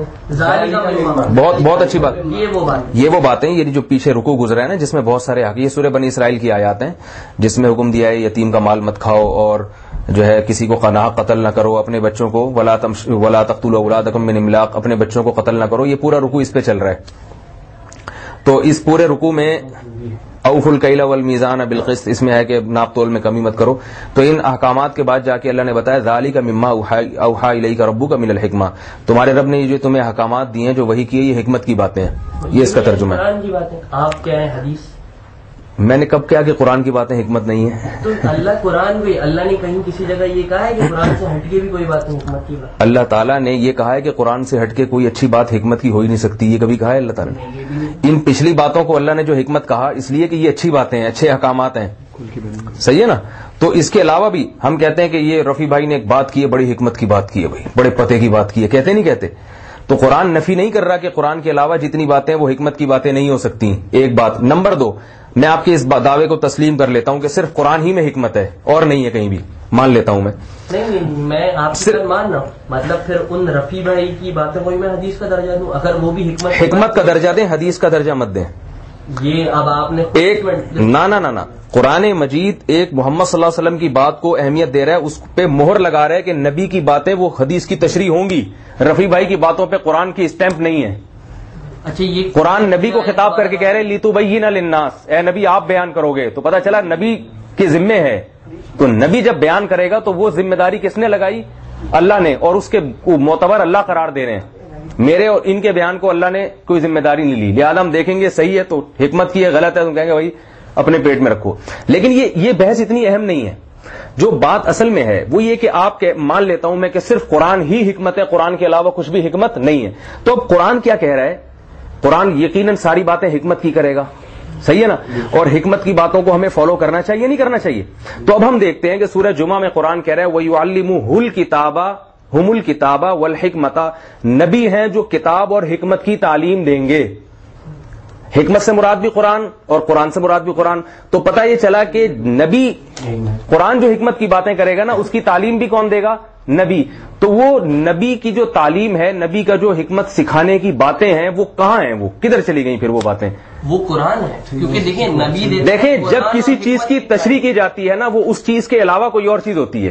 Speaker 1: بہت اچھی بات. یہ وہ باتیں یہ جو پیچھے رکوع گزرا ہے نا جس میں بہت سارے حق. یہ سورہ بنی اسرائیل کی آیات ہیں جس میں حکم دیا ہے یتیم کا مال مت کھاؤ اور جو ہے کسی کو قناح قتل نہ کرو. اپنے بچوں کو ولا تقتلوا اولادکم من املاق. اپنے بچوں کو قتل نہ کرو. یہ پورا رکوع اس پہ چل رہا ہے. تو اس پورے رکوع میں اوفوا الکیل والمیزان بالقسط اس میں ہے کہ ناپ تول میں کمی مت کرو. تو ان احکامات کے بعد جا کے اللہ نے بتایا ذالک مما اوحی الیک ربک من الحکمہ. تمہارے رب نے یہ جو تمہیں احکامات دیے ہیں جو وہی کیے یہ حکمت کی باتیں ہیں. یہ اس کا ترجمہ ہے.
Speaker 4: قرآن کی باتیں آپ کیا ہیں حدیث.
Speaker 1: میں نے کب کیا کہ قرآن کی باتیں حکمت نہیں ہیں.
Speaker 4: تو اللہ قرآن بھی اللہ نے کہیں کسی جگہ یہ کہا ہے کہ قرآن سے ہٹ کے بھی کوئی بات حکمت کی بات.
Speaker 1: اللہ تعالیٰ نے یہ کہا ہے کہ قرآن سے ہٹ کے کوئی اچھی بات حکمت کی ہو ہی نہیں سکتی. یہ کبھی کہا ہے اللہ تعالیٰ نے. ان پچھلی باتوں کو اللہ نے جو حکمت کہا اس لیے کہ یہ اچھی باتیں ہیں اچھے احکامات ہیں. صحیح ہے نا. تو اس کے علاوہ بھی ہم کہتے ہیں کہ یہ رفیع بھائی نے ایک بات کی ہے بڑی حکمت کی بات کی ہے بھائی بڑے پتے کی بات کی ہے. کہتے نہیں کہتے. تو قرآن نفی نہیں کر رہا کہ قرآن کے علاوہ جتنی باتیں وہ حکمت کی باتیں نہیں ہو سکتی. ایک بات. نمبر 2 میں آپ کے اس دعوے کو تسلیم کر لیتا ہوں کہ صرف قرآن ہی میں حکمت ہے اور نہیں ہے کہیں بھی. مان لیتا ہوں میں.
Speaker 4: نہیں میں آپ سے مان رہا ہوں. مطلب پھر ان رفیع بھائی کی باتیں کوئی میں حدیث کا درجہ دوں اگر وہ بھی حکمت
Speaker 1: کا درجہ دیں حدیث کا درجہ مت دیں.
Speaker 4: یہ اب آپ نے
Speaker 1: ایک نہ قرآن مجید ایک محمد صلی اللہ علیہ وسلم کی بات کو اہمیت دے رہا ہے، اس پہ مہر لگا رہا ہے کہ نبی کی باتیں وہ حدیث کی تشریح ہوں گی. رفیع بھائی کی باتوں پہ قرآن کی اسٹیمپ نہیں ہے.
Speaker 4: اچھا یہ
Speaker 1: قرآن نبی کو خطاب کر کے کہہ رہے لِتُبَيِّنَ لِلنَّاسِ، اے نبی آپ بیان کرو گے، تو پتہ چلا نبی کے ذمے ہے. تو نبی جب بیان کرے گا تو وہ ذمہ داری کس نے لگائی؟ اللہ نے، اور اس کے معتبر اللہ قرار دے رہے ہیں. میرے اور ان کے بیان کو اللہ نے کوئی ذمہ داری نہیں لی. لہٰذا ہم دیکھیں گے صحیح ہے تو حکمت کی ہے، غلط ہے تو کہیں گے بھائی اپنے پیٹ میں رکھو. لیکن یہ بحث اتنی اہم نہیں ہے. جو بات اصل میں ہے وہ یہ کہ آپ مان لیتا ہوں میں کہ صرف قرآن ہی حکمت ہے، قرآن کے علاوہ کچھ بھی حکمت نہیں ہے. تو اب قرآن کیا کہہ رہا ہے؟ قرآن یقیناً ساری باتیں حکمت کی کرے گا، صحیح ہے نا، اور حکمت کی باتوں کو ہمیں فالو کرنا چاہیے نہیں کرنا چاہیے. تو اب ہم دیکھتے ہیں کہ سورہ جمعہ میں قرآن کہہ رہا ہے وَيُعَلِّمُهُ الْكِتَابَ ہم الکتاب والحکمت، نبی ہیں جو کتاب اور حکمت کی تعلیم دیں گے. حکمت سے مراد بھی قرآن اور قرآن سے مراد بھی قرآن. تو پتہ یہ چلا کہ نبی قرآن جو حکمت کی باتیں کرے گا نا اس کی تعلیم بھی کون دے گا؟ نبی. تو وہ نبی کی جو تعلیم ہے، نبی کا جو حکمت سکھانے کی باتیں ہیں وہ کہاں ہیں؟ وہ کدھر چلی گئیں پھر وہ باتیں؟
Speaker 4: وہ قرآن ہے. کیونکہ
Speaker 1: دیکھیں جب کسی چیز کی تشریح کی جاتی ہے نا وہ اس چیز کے علاوہ کوئی اور چیز ہوتی ہے.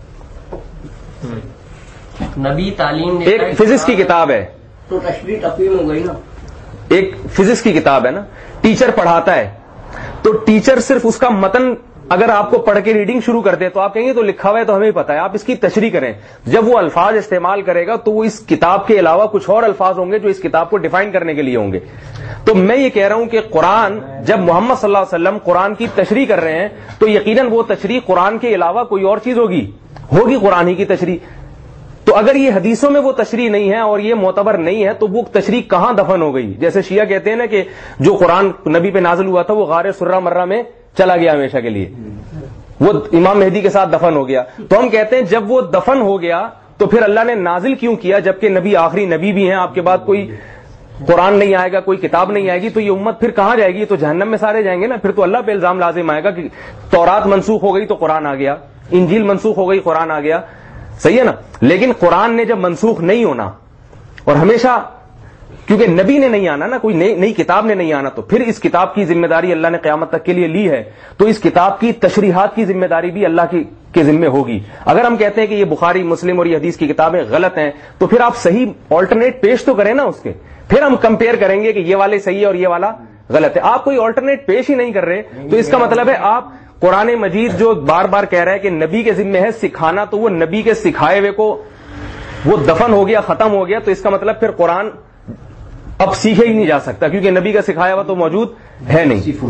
Speaker 4: نبی تعلیم
Speaker 1: ایک فزکس کی کتاب ہے
Speaker 4: تو تشریح تفہیم ہو گئی نا.
Speaker 1: ایک فزکس کی کتاب ہے نا، ٹیچر پڑھاتا ہے تو ٹیچر صرف اس کا متن اگر آپ کو پڑھ کے ریڈنگ شروع کر دے تو آپ کہیں گے تو لکھا ہوا ہے تو ہمیں پتا ہے، آپ اس کی تشریح کریں. جب وہ الفاظ استعمال کرے گا تو وہ اس کتاب کے علاوہ کچھ اور الفاظ ہوں گے جو اس کتاب کو ڈیفائن کرنے کے لیے ہوں گے. تو میں یہ کہہ رہا ہوں کہ قرآن جب محمد صلی اللہ علیہ وسلم قرآن کی تشریح کر رہے ہیں تو یقیناً وہ تشریح قرآن کے علاوہ کوئی اور چیز ہوگی قرآن ہی کی تشریح. تو اگر یہ حدیثوں میں وہ تشریح نہیں ہے اور یہ معتبر نہیں ہے تو وہ تشریح کہاں دفن ہو گئی؟ جیسے شیعہ کہتے ہیں نا کہ جو قرآن نبی پہ نازل ہوا تھا وہ غار سرہ مرہ میں چلا گیا ہمیشہ کے لیے، وہ امام مہدی کے ساتھ دفن ہو گیا. تو ہم کہتے ہیں جب وہ دفن ہو گیا تو پھر اللہ نے نازل کیوں کیا؟ جبکہ نبی آخری نبی بھی ہیں، آپ کے بعد کوئی قرآن نہیں آئے گا، کوئی کتاب نہیں آئے گی، تو یہ امت پھر کہاں جائے گی؟ تو جہنم میں سارے جائیں گے نا. پھر تو اللہ پہ الزام لازم آئے گا کہ تورات منسوخ ہو گئی تو قرآن آ گیا، انجیل منسوخ ہو گئی قرآن آ گیا، صحیح ہے نا. لیکن قرآن نے جب منسوخ نہیں ہونا اور ہمیشہ کیونکہ نبی نے نہیں آنا نا، کوئی نئی کتاب نے نہیں آنا، تو پھر اس کتاب کی ذمہ داری اللہ نے قیامت تک کے لیے لی ہے. تو اس کتاب کی تشریحات کی ذمہ داری بھی اللہ کے ذمہ ہوگی. اگر ہم کہتے ہیں کہ یہ بخاری مسلم اور یہ حدیث کی کتابیں غلط ہیں تو پھر آپ صحیح آلٹرنیٹ پیش تو کریں نا اس کے، پھر ہم کمپیئر کریں گے کہ یہ والے صحیح ہے اور یہ والا غلط ہے. آپ کوئی آلٹرنیٹ پیش ہی نہیں کر رہے تو اس کا مطلب ہے آپ قرآن مجید جو بار بار کہہ رہا ہے کہ نبی کے ذمہ ہے سکھانا، تو وہ نبی کے سکھائے ہوئے کو وہ دفن ہو گیا، ختم ہو گیا، تو اس کا مطلب پھر قرآن اب سیکھے ہی نہیں جا سکتا کیونکہ نبی کا سکھایا ہوا تو موجود ہے نہیں.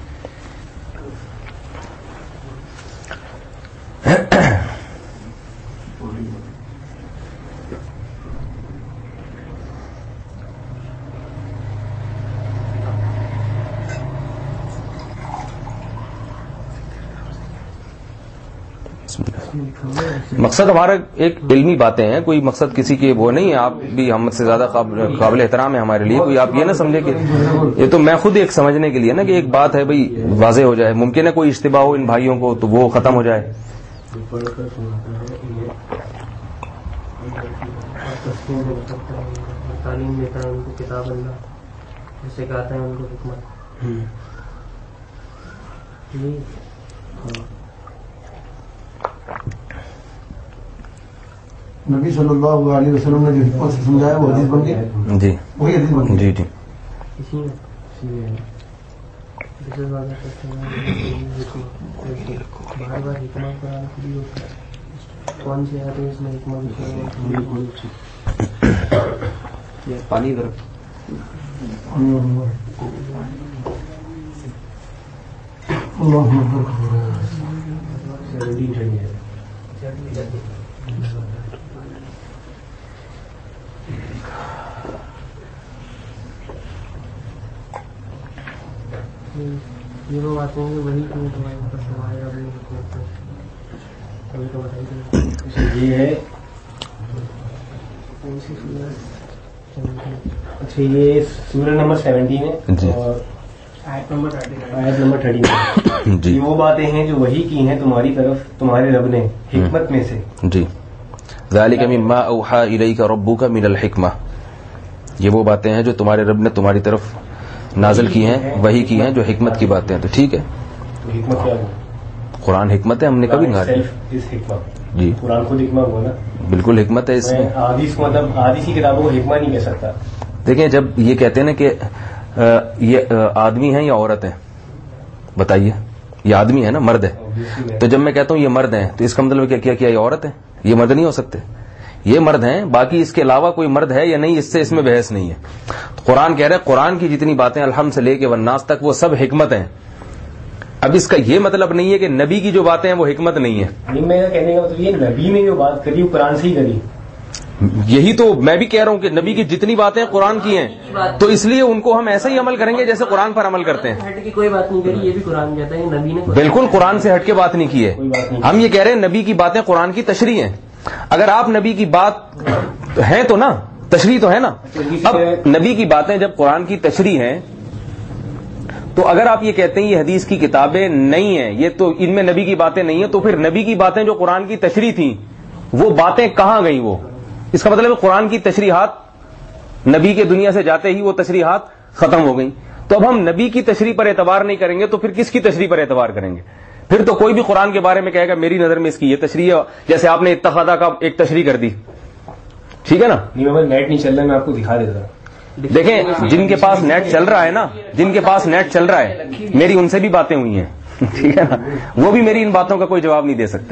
Speaker 1: مقصد ہمارا ایک علمی باتیں ہیں، کوئی مقصد کسی کے وہ نہیں ہے. آپ بھی ہم سے زیادہ قابل احترام ہے ہمارے لیے. کوئی آپ یہ نہ سمجھے کہ یہ تو میں خود ایک سمجھنے کے لیے نا کہ ایک بات ہے بھائی واضح ہو جائے. ممکن ہے کوئی اشتباہ ہو ان بھائیوں کو تو وہ ختم ہو جائے.
Speaker 4: تعلیم دیتا ہے ان کو کتاب اللہ جسے کہتا ہے ان کو حکمت.
Speaker 5: نبی صلی اللہ علیہ وسلم نے جو حکمت سے سمجھایا وہ حدیث بن گئی.
Speaker 1: جی
Speaker 5: وہی حدیث بن گئی.
Speaker 1: جی
Speaker 4: بار بار حکمت قرآن خود ہوتا ہے. کون سی آتے ہیں اس میں حکمت؟
Speaker 2: پانی در
Speaker 4: یہ وہ باتیں ہیں وہی کیوں تمہارے اوپر سوال ہے ابھی تو بتائیے.
Speaker 3: یہ ہے اچھا یہ سورہ نمبر 17 ہے اور آیت نمبر 13. یہ وہ باتیں ہیں جو وحی کی ہیں تمہاری طرف تمہارے رب نے حکمت میں سے.
Speaker 1: جی ذالک مما اوحی الیک ربک من الحکمہ، یہ وہ باتیں ہیں جو تمہارے رب نے تمہاری طرف نازل کی ہیں، وحی کی ہیں جو حکمت کی باتیں ہیں. تو ٹھیک ہے،
Speaker 3: حکمت کیا ہے؟
Speaker 1: قرآن حکمت ہے، ہم نے کبھی کہا جی
Speaker 3: قرآن خود حکمت ہوا نا.
Speaker 1: بالکل حکمت ہے اس میں.
Speaker 3: حدیث کو مطلب حدیث کی کتابوں کو حکمت نہیں کہہ سکتا.
Speaker 1: دیکھیں جب یہ کہتے ہیں نا کہ یہ آدمی ہیں یا عورت ہیں، بتائیے، یہ آدمی ہے نا، مرد ہے. تو جب میں کہتا ہوں یہ مرد ہیں تو اس کا مطلب کیا یہ عورت ہے؟ یہ مرد نہیں ہو سکتے، یہ مرد ہیں، باقی اس کے علاوہ کوئی مرد ہے یا نہیں، اس میں بحث نہیں ہے. قرآن کہہ رہے ہیں قرآن کی جتنی باتیں الحمد سے لے کے والناس تک وہ سب حکمت ہیں. اب اس کا یہ مطلب نہیں ہے کہ نبی کی جو باتیں ہیں وہ حکمت نہیں ہے.
Speaker 3: میرا کہنے کا مطلب یہ نبی نے جو بات کری وہ قرآن سے ہی کری.
Speaker 1: یہی تو میں بھی کہہ رہا ہوں کہ نبی کی جتنی باتیں قرآن کی ہیں تو اس لیے ان کو ہم ایسا ہی عمل کریں گے جیسے قرآن پر عمل کرتے ہیں.
Speaker 4: ہٹ کی کوئی بات نہیں کری، یہ بھی قرآن کہتا ہے نبی نے
Speaker 1: بالکل قرآن سے ہٹ کے بات نہیں کی ہے. ہم یہ کہہ رہے ہیں نبی کی باتیں قرآن کی تشریح ہیں. اگر آپ نبی کی بات ہیں تو نا تشریح تو ہے نا. اب نبی کی باتیں جب قرآن کی تشریح ہیں تو اگر آپ یہ کہتے ہیں یہ حدیث کی کتابیں نہیں ہیں، یہ تو ان میں نبی کی باتیں نہیں ہیں، تو پھر نبی کی باتیں جو قرآن کی تشریح تھیں وہ باتیں کہاں گئیں؟ وہ اس کا مطلب ہے قرآن کی تشریحات نبی کے دنیا سے جاتے ہی وہ تشریحات ختم ہو گئیں. تو اب ہم نبی کی تشریح پر اعتبار نہیں کریں گے تو پھر کس کی تشریح پر اعتبار کریں گے؟ پھر تو کوئی بھی قرآن کے بارے میں کہے گا میری نظر میں اس کی یہ تشریح ہے، جیسے آپ نے اتخاذہ کا ایک تشریح کر دی. ٹھیک ہے نا؟
Speaker 3: نیٹ نہیں چل رہا، میں آپ کو دکھا دیتا.
Speaker 1: دیکھیں جن کے پاس نیٹ چل رہا ہے نا، جن کے پاس نیٹ چل رہا ہے، میری ان سے بھی باتیں ہوئی ہیں، ٹھیک ہے نا، وہ بھی میری ان باتوں کا کوئی جواب نہیں دے سکتے.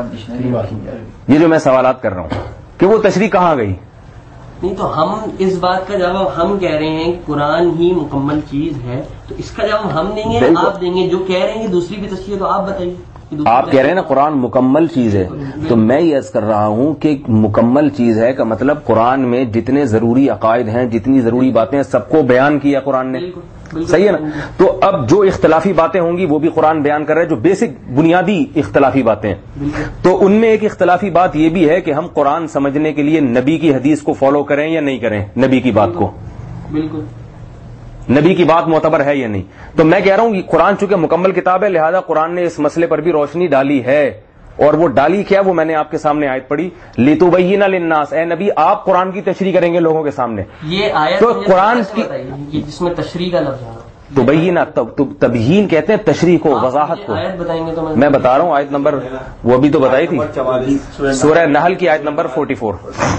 Speaker 1: یہ جو میں سوالات کر رہا ہوں کہ وہ تشریح کہاں گئی؟
Speaker 4: نہیں تو ہم اس بات کا جواب ہم کہہ رہے ہیں کہ قرآن ہی مکمل چیز ہے، تو اس کا جواب ہم دیں گے، آپ دیں گے. جو کہہ رہے ہیں کہ دوسری بھی تشریح تو آپ بتائیے.
Speaker 1: آپ کہہ رہے ہیں نا قرآن مکمل چیز ہے، تو میں یہ عرض کر رہا ہوں کہ مکمل چیز ہے کا مطلب قرآن میں جتنے ضروری عقائد ہیں، جتنی ضروری باتیں ہیں، سب کو بیان کیا قرآن نے. صحیح ہے نا؟ تو اب جو اختلافی باتیں ہوں گی وہ بھی قرآن بیان کر رہا ہے، جو بیسک بنیادی اختلافی باتیں ہیں. تو ان میں ایک اختلافی بات یہ بھی ہے کہ ہم قرآن سمجھنے کے لیے نبی کی حدیث کو فالو کریں یا نہیں کریں، نبی کی بات کو.
Speaker 4: بالکل
Speaker 1: نبی کی بات معتبر ہے یا نہیں. تو میں کہہ رہا ہوں قرآن چونکہ مکمل کتاب ہے لہذا قرآن نے اس مسئلے پر بھی روشنی ڈالی ہے. اور وہ ڈالی کیا، وہ میں نے آپ کے سامنے آیت پڑھی، لِتُبَيِّنَ لِلنَّاسِ، اے نبی آپ قرآن کی تشریح کریں گے لوگوں کے سامنے.
Speaker 4: یہ آیت
Speaker 1: تو قرآن کی
Speaker 4: جس میں تشریح کا لفظ ہے
Speaker 1: تبیین، تبیین کہتے ہیں تشریح کو، وضاحت کو.
Speaker 4: آیت بتائیں گے تو
Speaker 1: میں بتا رہا ہوں آیت نمبر وہ ابھی تو بتائی تھی، سورہ نحل کی آیت نمبر 44.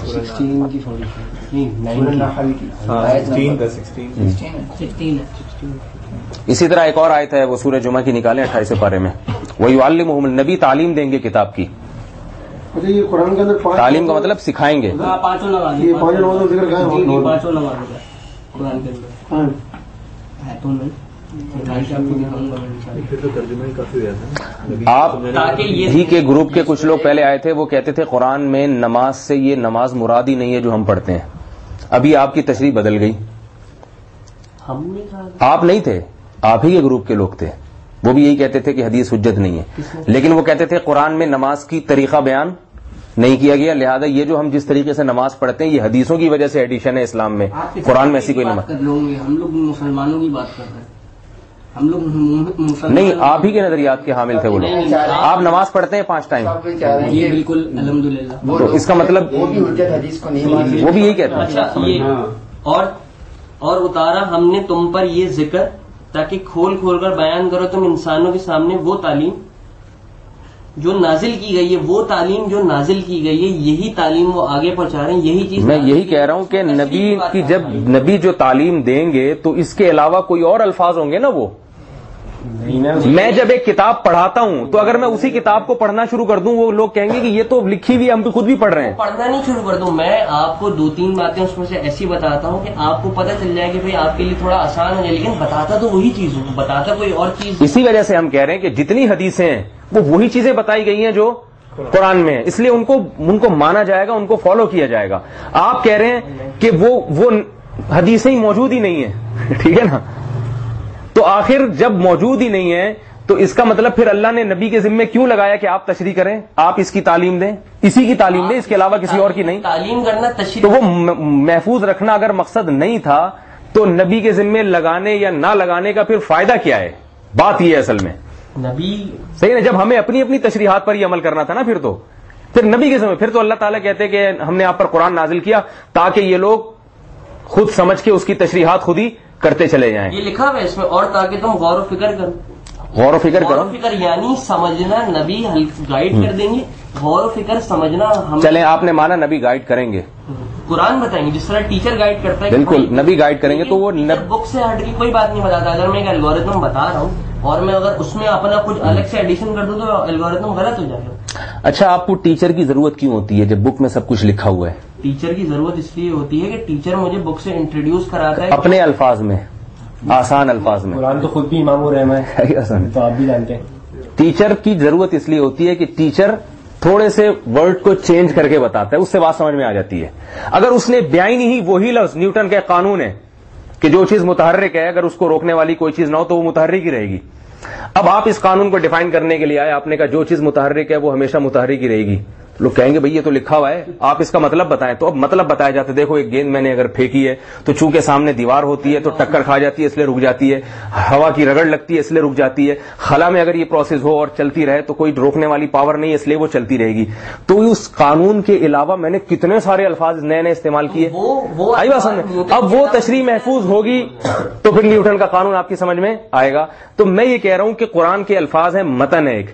Speaker 1: اسی طرح ایک اور آیت ہے وہ سورہ جمعہ کی نکالیں 28 پارے میں، وَيُعَلِّمُهُمُ النبی تعلیم دیں گے کتاب کی.
Speaker 5: یہ قرآن کے اندر
Speaker 1: تعلیم کا مطلب سکھائیں گے.
Speaker 4: پانچوں لگا
Speaker 5: یہ پانچ نمازوں کا ذکر کہاں ہے؟
Speaker 4: پانچوں لگا دیا قرآن کے اندر.
Speaker 1: آپ ہی کے گروپ کے کچھ لوگ پہلے آئے تھے، وہ کہتے تھے قرآن میں نماز سے یہ نماز مراد ہی نہیں ہے جو ہم پڑھتے ہیں. ابھی آپ کی تشریح بدل گئی.
Speaker 4: ہم نہیں کہا،
Speaker 1: آپ نہیں تھے، آپ ہی کے گروپ کے لوگ تھے، وہ بھی یہی کہتے تھے کہ حدیث حجت نہیں ہے، لیکن وہ کہتے تھے قرآن میں نماز کی طریقہ بیان نہیں کیا گیا، لہذا یہ جو ہم جس طریقے سے نماز پڑھتے ہیں یہ حدیثوں کی وجہ سے ایڈیشن ہے اسلام میں، قرآن میں ایسی کوئی نماز
Speaker 4: ہم لوگ مسلمانوں کی بات کر رہے ہیں. ہم لوگ
Speaker 1: نہیں، آپ ہی کے نظریات کے حامل تھے وہ لوگ. آپ نماز پڑھتے ہیں 5 ٹائم،
Speaker 4: یہ بالکل الحمدللہ.
Speaker 1: تو اس کا مطلب
Speaker 2: وہ بھی حجت حدیث کو نہیں مانتے،
Speaker 1: وہ بھی یہی کہتے ہیں.
Speaker 4: اچھا یہ اور اتارا ہم نے تم پر یہ ذکر تاکہ کھول کھول کر بیان کرو تم انسانوں کے سامنے وہ تعلیم جو نازل کی گئی ہے، وہ تعلیم جو نازل کی گئی ہے یہی تعلیم وہ آگے پہنچا رہے ہیں. یہی چیز
Speaker 1: میں یہی کہہ رہا ہوں کہ نبی کی جب نبی جو تعلیم دیں گے تو اس کے علاوہ کوئی اور الفاظ ہوں گے نا. وہ میں جب ایک کتاب پڑھاتا ہوں تو اگر میں اسی کتاب کو پڑھنا شروع کر دوں وہ لوگ کہیں گے کہ یہ تو لکھی ہوئی ہم خود بھی پڑھ رہے ہیں.
Speaker 4: پڑھنا نہیں شروع کر دوں، میں آپ کو 2-3 باتیں اس میں سے ایسی بتاتا ہوں کہ آپ کو پتہ چل جائے کہ بھئی آپ کے لیے تھوڑا آسان ہو جائے، لیکن بتاتا تو وہی چیز ہوں، بتاتا کوئی اور چیز.
Speaker 1: اسی وجہ سے ہم کہہ رہے ہیں کہ جتنی حدیثیں ہیں وہ وہی چیزیں بتائی گئی ہیں جو قرآن میں ہیں، اس لیے ان کو مانا جائے گا، ان کو فالو کیا جائے گا. آپ کہہ رہے ہیں کہ وہ حدیثیں ہی موجود ہی نہیں ہیں، ٹھیک ہے نا. تو آخر جب موجود ہی نہیں ہے تو اس کا مطلب پھر اللہ نے نبی کے ذمے کیوں لگایا کہ آپ تشریح کریں، آپ اس کی تعلیم دیں، اسی کی تعلیم دیں، اس کے علاوہ کسی اور کی نہیں.
Speaker 4: تعلیم کرنا تشریح
Speaker 1: تو وہ محفوظ رکھنا اگر مقصد نہیں تھا تو نبی کے ذمے لگانے یا نہ لگانے کا پھر فائدہ کیا ہے؟ بات یہ ہے اصل میں
Speaker 4: نبی
Speaker 1: صحیح ہے. جب ہمیں اپنی اپنی تشریحات پر ہی عمل کرنا تھا نا پھر نبی کے ذمے، پھر تو اللہ تعالیٰ کہتے کہ ہم نے آپ پر قرآن نازل کیا تاکہ یہ لوگ خود سمجھ کے اس کی تشریحات خود ہی کرتے چلے جائیں.
Speaker 4: یہ لکھا ہوا ہے اس میں, اور تاکہ تم غور و فکر کرو.
Speaker 1: غور و فکر کرو,
Speaker 4: فکر یعنی سمجھنا, نبی گائیڈ کر دیں گے. غور و فکر سمجھنا ہم,
Speaker 1: چلیں آپ نے مانا نبی گائیڈ کریں گے,
Speaker 4: قرآن بتائیں گے جس طرح ٹیچر گائیڈ کرتا ہے.
Speaker 1: بالکل نبی گائیڈ کریں گے تو وہ
Speaker 4: بک سے ہٹ کے کوئی بات نہیں بتاتا. اگر میں ایک الگورتھم بتا رہا ہوں اور میں اگر اس میں اپنا کچھ الگ سے ایڈیشن کر دوں تو الگورتھم غلط ہو جائے گا.
Speaker 1: اچھا آپ کو ٹیچر کی ضرورت کیوں ہوتی ہے جب بک میں سب کچھ لکھا ہوا ہے؟
Speaker 4: ٹیچر کی ضرورت اس لیے ہوتی ہے کہ ٹیچر مجھے بک سے انٹروڈیوس کراتا ہے
Speaker 1: اپنے الفاظ میں, آسان الفاظ میں.
Speaker 3: قرآن تو خود بھی امام الرحمٰن ہے تو آپ بھی جانتے ہیں.
Speaker 1: ٹیچر کی ضرورت اس لیے ہوتی ہے کہ ٹیچر تھوڑے سے ورڈ کو چینج کر کے بتاتا ہے, اس سے بات سمجھ میں آ جاتی ہے. اگر اس نے بیان ہی وہی لفظ, نیوٹن کا قانون ہے کہ جو چیز متحرک ہے اگر اس کو روکنے والی کوئی چیز نہ ہو تو وہ متحرک ہی رہے گی. اب آپ اس قانون کو ڈیفائن کرنے کے لیے آئے, آپ نے کہا جو چیز متحرک ہے وہ ہمیشہ متحرک ہی رہے گی. لوگ کہیں گے بھئی یہ تو لکھا ہوا ہے, آپ اس کا مطلب بتائیں. تو اب مطلب بتایا جاتا ہے, دیکھو ایک گیند میں نے اگر پھینکی ہے تو چونکہ سامنے دیوار ہوتی ہے تو ٹکر کھا جاتی ہے اس لیے رک جاتی ہے, ہوا کی رگڑ لگتی ہے اس لیے رک جاتی ہے. خلا میں اگر یہ پروسیس ہو اور چلتی رہے تو کوئی روکنے والی پاور نہیں ہے اس لیے وہ چلتی رہے گی. تو اس قانون کے علاوہ میں نے کتنے سارے الفاظ نئے نئے استعمال کیے. آئی بات سمجھ؟ اب وہ تشریح محفوظ ہوگی تو پھر نیوٹن کا قانون آپ کی سمجھ میں آئے گا. تو میں یہ کہہ رہا ہوں کہ قرآن کے الفاظ ہیں, متن ہے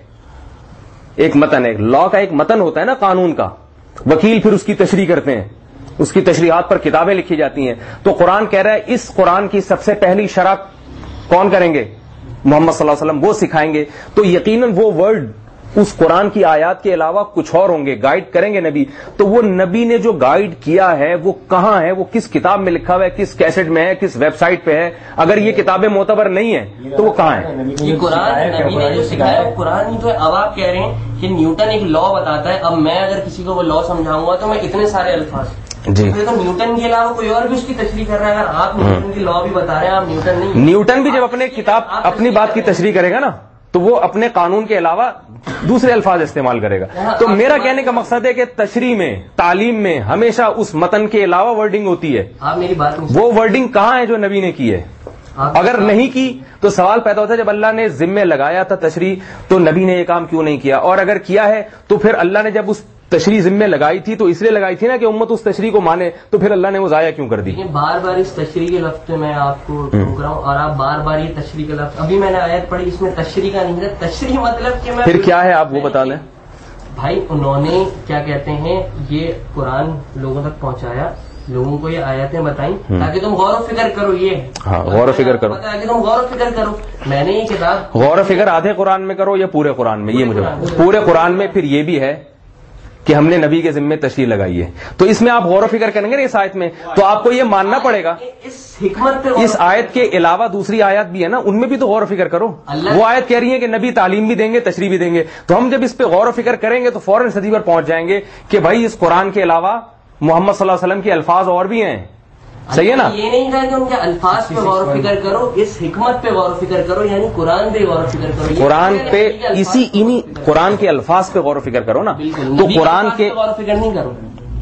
Speaker 1: ایک متن ہے. لا کا ایک متن ہوتا ہے نا قانون کا, وکیل پھر اس کی تشریح کرتے ہیں, اس کی تشریحات پر کتابیں لکھی جاتی ہیں. تو قرآن کہہ رہا ہے اس قرآن کی سب سے پہلی شرح کون کریں گے؟ محمد صلی اللہ علیہ وسلم, وہ سکھائیں گے. تو یقیناً وہ ورڈ اس قرآن کی آیات کے علاوہ کچھ اور ہوں گے, گائیڈ کریں گے نبی. تو وہ نبی نے جو گائیڈ کیا ہے وہ کہاں ہے, وہ کس کتاب میں لکھا ہوا ہے, کس کیسٹ میں ہے, کس ویب سائٹ پہ ہے؟ اگر یہ کتابیں معتبر نہیں ہیں تو وہ کہاں ہے؟
Speaker 4: یہ قرآن نبی نے جو سکھایا وہ قرآن ہی تو ہے. اب آپ کہہ رہے ہیں کہ نیوٹن ایک لا بتاتا ہے, اب میں اگر کسی کو وہ لا سمجھاؤں گا تو میں اتنے سارے الفاظ
Speaker 1: جی
Speaker 4: تو نیوٹن کے علاوہ کوئی اور بھی اس کی تشریح کر رہا ہے. اگر آپ نیوٹن کی لا بھی بتا رہے ہیں, آپ نیوٹن نہیں.
Speaker 1: نیوٹن بھی جب اپنے کتاب اپنی بات کی تشریح کرے گا نا تو وہ اپنے قانون کے علاوہ دوسرے الفاظ استعمال کرے گا. تو میرا کہنے کا مقصد ہے کہ تشریح میں, تعلیم میں ہمیشہ اس متن کے علاوہ ورڈنگ ہوتی ہے.
Speaker 4: آپ میری بات
Speaker 1: وہ ورڈنگ کہاں ہے جو نبی نے کی ہے؟ اگر نہیں کی تو سوال پیدا ہوتا ہے جب اللہ نے ذمہ لگایا تھا تشریح تو نبی نے یہ کام کیوں نہیں کیا, اور اگر کیا ہے تو پھر اللہ نے جب اس تشریح ذمہ لگائی تھی تو اس لیے لگائی تھی نا کہ امت اس تشریح کو مانے, تو پھر اللہ نے وہ ضائع کیوں کر دی؟
Speaker 4: بار بار اس تشریح کے لفظ میں آپ کو ٹوک رہا ہوں اور آپ بار بار یہ تشریح کا لفظ, ابھی میں نے آیت پڑھی اس میں تشریح کا نہیں ہے. تشریح مطلب کہ میں
Speaker 1: پھر کیا ہے آپ وہ بتا دیں
Speaker 4: بھائی. انہوں نے کیا کہتے ہیں یہ قرآن لوگوں تک پہنچایا, لوگوں کو یہ آیتیں بتائیں تاکہ تم غور و فکر کرو. یہ
Speaker 1: غور و فکر کرو,
Speaker 4: تاکہ تم غور و فکر کرو. میں نے یہ کتاب
Speaker 1: غور و فکر آدھے قرآن میں کرو یا پورے قرآن میں, یہ مجھے پورے قرآن میں. پھر یہ بھی ہے کہ ہم نے نبی کے ذمے تشریح لگائی ہے تو اس میں آپ غور و فکر کریں گے نا اس آیت میں, تو آپ کو یہ ماننا پڑے گا
Speaker 4: اس حکمت پہ,
Speaker 1: اس آیت کے علاوہ دوسری آیات بھی ہے نا, ان میں بھی تو غور و فکر کرو. وہ آیت کہہ رہی ہے کہ نبی تعلیم بھی دیں گے, تشریح بھی دیں گے. تو ہم جب اس پہ غور و فکر کریں گے تو فوراً صدی پر پہنچ جائیں گے کہ بھائی اس قرآن کے علاوہ محمد صلی اللہ علیہ وسلم کے الفاظ اور بھی ہیں. صحیح ہے نا؟
Speaker 4: یہ نہیں کہا کہ ان کے الفاظ پہ غور و فکر کرو, اس حکمت پہ غور و فکر کرو, یعنی قرآن پہ غور و فکر کرو.
Speaker 1: قرآن پہ انہی قرآن کے الفاظ پہ غور و فکر کرو نا. تو قرآن کے
Speaker 4: غور و فکر نہیں کرو,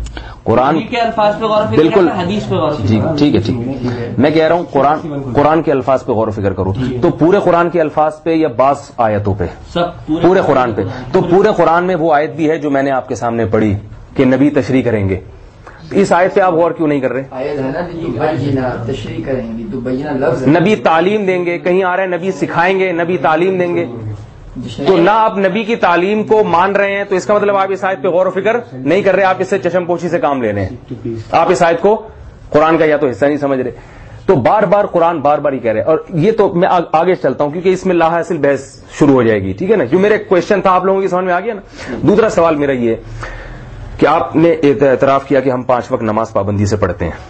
Speaker 1: قرآن
Speaker 4: کے الفاظ پہ غور و فکر, بالکل حدیث پہ غور و فکر.
Speaker 1: جی ٹھیک ہے, ٹھیک ہے. میں کہہ رہا ہوں قرآن کے الفاظ پہ غور و فکر کرو. تو پورے قرآن کے الفاظ پہ یا بعض آیتوں پہ؟
Speaker 4: سب
Speaker 1: پورے قرآن پہ. تو پورے قرآن میں وہ آیت بھی ہے جو میں نے آپ کے سامنے پڑھی کہ نبی تشریح کریں گے. اس آیت پہ آپ غور کیوں نہیں کر رہے؟
Speaker 2: آیت ہے نا تشریح کریں گی تو بینہ لفظ,
Speaker 1: نبی تعلیم دیں گے, کہیں آ رہا ہے نبی سکھائیں گے, نبی تعلیم دیں گے. تو نہ آپ نبی کی تعلیم کو مان رہے ہیں تو اس کا مطلب آپ اس آیت پہ غور و فکر نہیں کر رہے, آپ اس سے چشم پوشی سے کام لے رہے ہیں. آپ اس آیت کو قرآن کا یا تو حصہ نہیں سمجھ رہے. تو بار بار قرآن بار بار ہی کہہ رہے. اور یہ تو میں آگے چلتا ہوں کیونکہ اس میں لاحاصل بحث شروع ہو جائے گی, ٹھیک ہے نا. جو میرے کوشچن تھا آپ لوگوں کی سمجھ میں آ گیا نا. دوسرا سوال میرا یہ ہے کہ آپ نے اعتراف کیا کہ ہم 5 وقت نماز پابندی سے پڑھتے ہیں,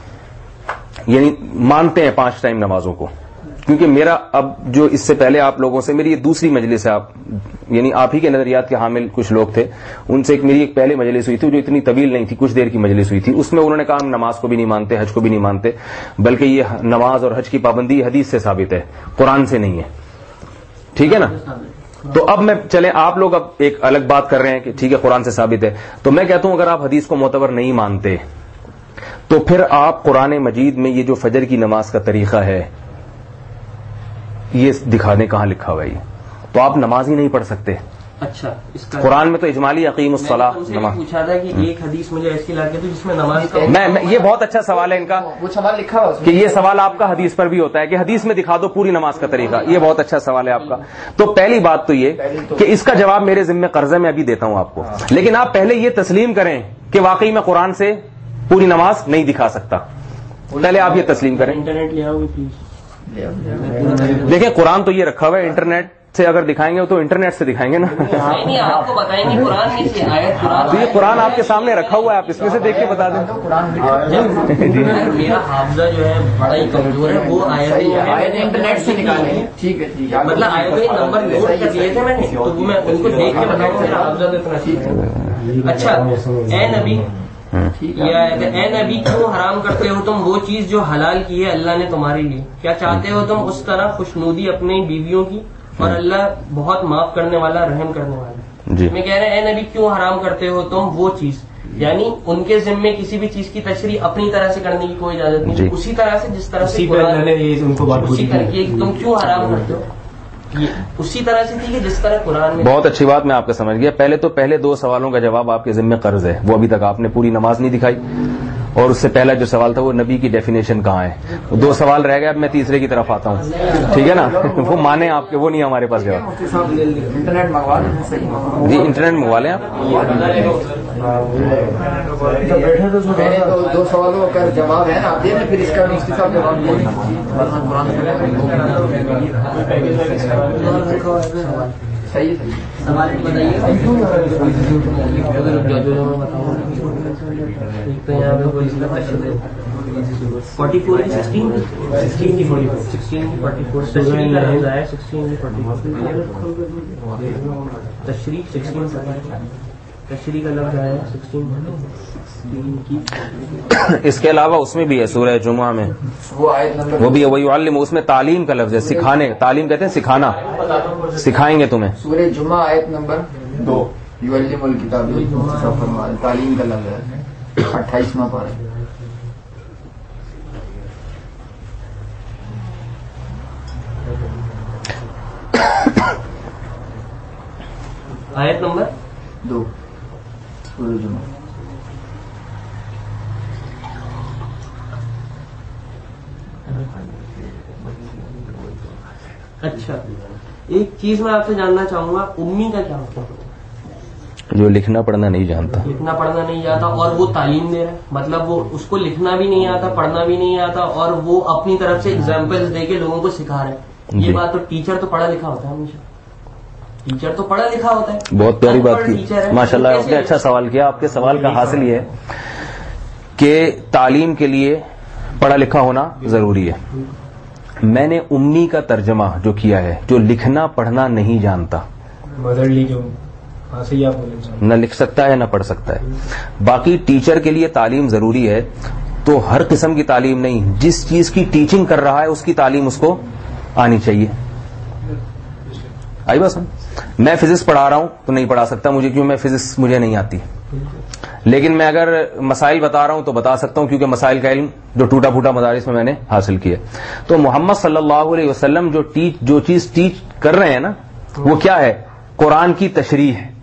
Speaker 1: یعنی مانتے ہیں 5 ٹائم نمازوں کو. کیونکہ میرا اب جو اس سے پہلے آپ لوگوں سے میری یہ دوسری مجلس ہے, آپ یعنی آپ ہی کے نظریات کے حامل کچھ لوگ تھے, ان سے میری ایک پہلے مجلس ہوئی تھی جو اتنی طویل نہیں تھی, کچھ دیر کی مجلس ہوئی تھی. اس میں انہوں نے کہا ہم نماز کو بھی نہیں مانتے, حج کو بھی نہیں مانتے, بلکہ یہ نماز اور حج کی پابندی حدیث سے ثابت ہے, قرآن سے نہیں ہے. ٹھیک ہے نا. تو اب میں چلیں آپ لوگ اب ایک الگ بات کر رہے ہیں کہ ٹھیک ہے قرآن سے ثابت ہے. تو میں کہتا ہوں اگر آپ حدیث کو معتبر نہیں مانتے تو پھر آپ قرآن مجید میں یہ جو فجر کی نماز کا طریقہ ہے یہ دکھا دیں کہاں لکھا ہوا ہے. تو آپ نماز ہی نہیں پڑھ سکتے.
Speaker 4: اچھا اس کا
Speaker 1: قرآن میں تو اجمالی اقیم الصلاۃ نماز
Speaker 4: پوچھا تھا کہ ایک حدیث مجھے ایسی لگی تو جس میں نماز کا
Speaker 1: میں یہ بہت اچھا سوال ہے ان کا،
Speaker 2: وہ سوال لکھا ہوا
Speaker 1: کہ یہ سوال آپ کا حدیث پر بھی ہوتا ہے کہ حدیث میں دکھا دو پوری نماز کا طریقہ. یہ بہت اچھا سوال ہے آپ کا. تو پہلی بات تو یہ کہ اس کا جواب میرے ذمہ قرض ہے، میں ابھی دیتا ہوں آپ کو، لیکن آپ پہلے یہ تسلیم کریں کہ واقعی میں قرآن سے پوری نماز نہیں دکھا سکتا. پہلے آپ یہ تسلیم کریں.
Speaker 4: انٹرنیٹ لے آؤ گے پلیز.
Speaker 1: دیکھیں قرآن تو یہ رکھا ہوا ہے، انٹرنیٹ سے اگر دکھائیں گے تو انٹرنیٹ سے دکھائیں گے نا.
Speaker 4: نہیں آپ کو بتائیں گے قرآن میں سے آیت
Speaker 1: تو یہ قرآن آپ کے سامنے رکھا ہوا ہے، آپ اس میں سے دیکھ کے بتا دیں.
Speaker 4: میرا حافظہ جو ہے بڑا ہی کمزور ہے، وہ آیت
Speaker 2: انٹرنیٹ سے نکالیں. ٹھیک ہے ٹھیک ہے،
Speaker 4: مطلب آیت کے نمبر نوٹ کر لیے تھے میں نے، تو میں ان کو دیکھ کے بتاؤں میرا حافظہ تو اتنا ٹھیک ہے. اچھا اے نبی، اے نبی کیوں حرام کرتے ہو تم وہ چیز جو حلال کی ہے اللہ نے تمہارے لیے؟ کیا چاہتے ہو تم اس طرح خوشنودی اپنی بیویوں کی؟ اور اللہ بہت معاف کرنے والا، رحم کرنے والا.
Speaker 1: جی
Speaker 4: میں کہہ رہے ہیں اے نبی کیوں حرام کرتے ہو تم وہ چیز، یعنی ان کے ذمے کسی بھی چیز کی تشریح اپنی طرح سے کرنے کی کوئی اجازت نہیں، اسی طرح سے جس طرح سے اسی طرح کی تم کیوں حرام کرتے ہو، یہ اسی طرح سے تھی کہ جس طرح قرآن میں.
Speaker 1: بہت اچھی بات، میں آپ کا سمجھ گیا. پہلے دو سوالوں کا جواب آپ کے ذمہ قرض ہے، وہ ابھی تک آپ نے پوری نماز نہیں دکھائی، اور اس سے پہلا جو سوال تھا وہ نبی کی ڈیفینیشن کہاں ہے. دو سوال رہ گئے، اب میں تیسرے کی طرف آتا ہوں، ٹھیک ہے نا. وہ مانے آپ کے، وہ نہیں ہمارے پاس جواب.
Speaker 2: انٹرنیٹ منگوا لیں.
Speaker 1: جی انٹرنیٹ منگوا لیں آپ.
Speaker 2: میں نے دو سوالوں کا جواب ہے نا، آپ دیں پھر اس کا مفتی صاحب جواب دیں. صحیح
Speaker 4: سوال بتائیے. تو یہاں پہ 44 16 کی 44 تشریح کا لفظ آیا 16 کی 44 تشریح کا لفظ آیا 16.
Speaker 1: اس کے علاوہ اس میں بھی ہے سورہ جمعہ میں، وہ بھی ہے وہی علم، اس میں تعلیم کا لفظ ہے، سکھانے. تعلیم کہتے ہیں سکھانا، سکھائیں گے تمہیں.
Speaker 2: سورہ جمعہ آیت نمبر 2 یعلم الکتاب، تعلیم کا لفظ ہے 28واں پارہ.
Speaker 4: آیت نمبر
Speaker 2: 2 سورہ جمعہ.
Speaker 4: اچھا ایک چیز میں آپ سے جاننا چاہوں گا، امی کا کیا ہوتا ہے؟
Speaker 1: جو لکھنا پڑھنا نہیں جانتا.
Speaker 4: لکھنا پڑھنا نہیں آتا اور وہ تعلیم دے رہا ہے، مطلب وہ اس کو لکھنا بھی نہیں آتا، پڑھنا بھی نہیں آتا، اور وہ اپنی طرف سے ایگزامپلز دے کے لوگوں کو سکھا رہے ہیں. یہ بات تو ٹیچر تو پڑھا لکھا ہوتا ہے، ہمیشہ ٹیچر تو پڑھا لکھا ہوتا ہے.
Speaker 1: بہت پیاری بات کی ماشاء اللہ، آپ نے اچھا سوال کیا. آپ کے سوال کا حاصل یہ ہے کہ تعلیم کے لیے پڑھا لکھا ہونا ضروری ہے. میں نے امی کا ترجمہ جو کیا ہے، جو لکھنا پڑھنا نہیں جانتا، نہ لکھ سکتا ہے نہ پڑھ سکتا ہے. باقی ٹیچر کے لیے تعلیم ضروری ہے، تو ہر قسم کی تعلیم نہیں، جس چیز کی ٹیچنگ کر رہا ہے اس کی تعلیم اس کو آنی چاہیے. آئی بس. میں فزکس پڑھا رہا ہوں تو نہیں پڑھا سکتا مجھے، کیوں؟ میں فزکس مجھے نہیں آتی. لیکن میں اگر مسائل بتا رہا ہوں تو بتا سکتا ہوں، کیونکہ مسائل کا علم جو ٹوٹا پھوٹا مدارس میں نے حاصل کیا. تو محمد صلی اللہ علیہ وسلم جو چیز ٹیچ کر رہے ہیں نا، وہ کیا ہے؟ قرآن کی تشریح ہے.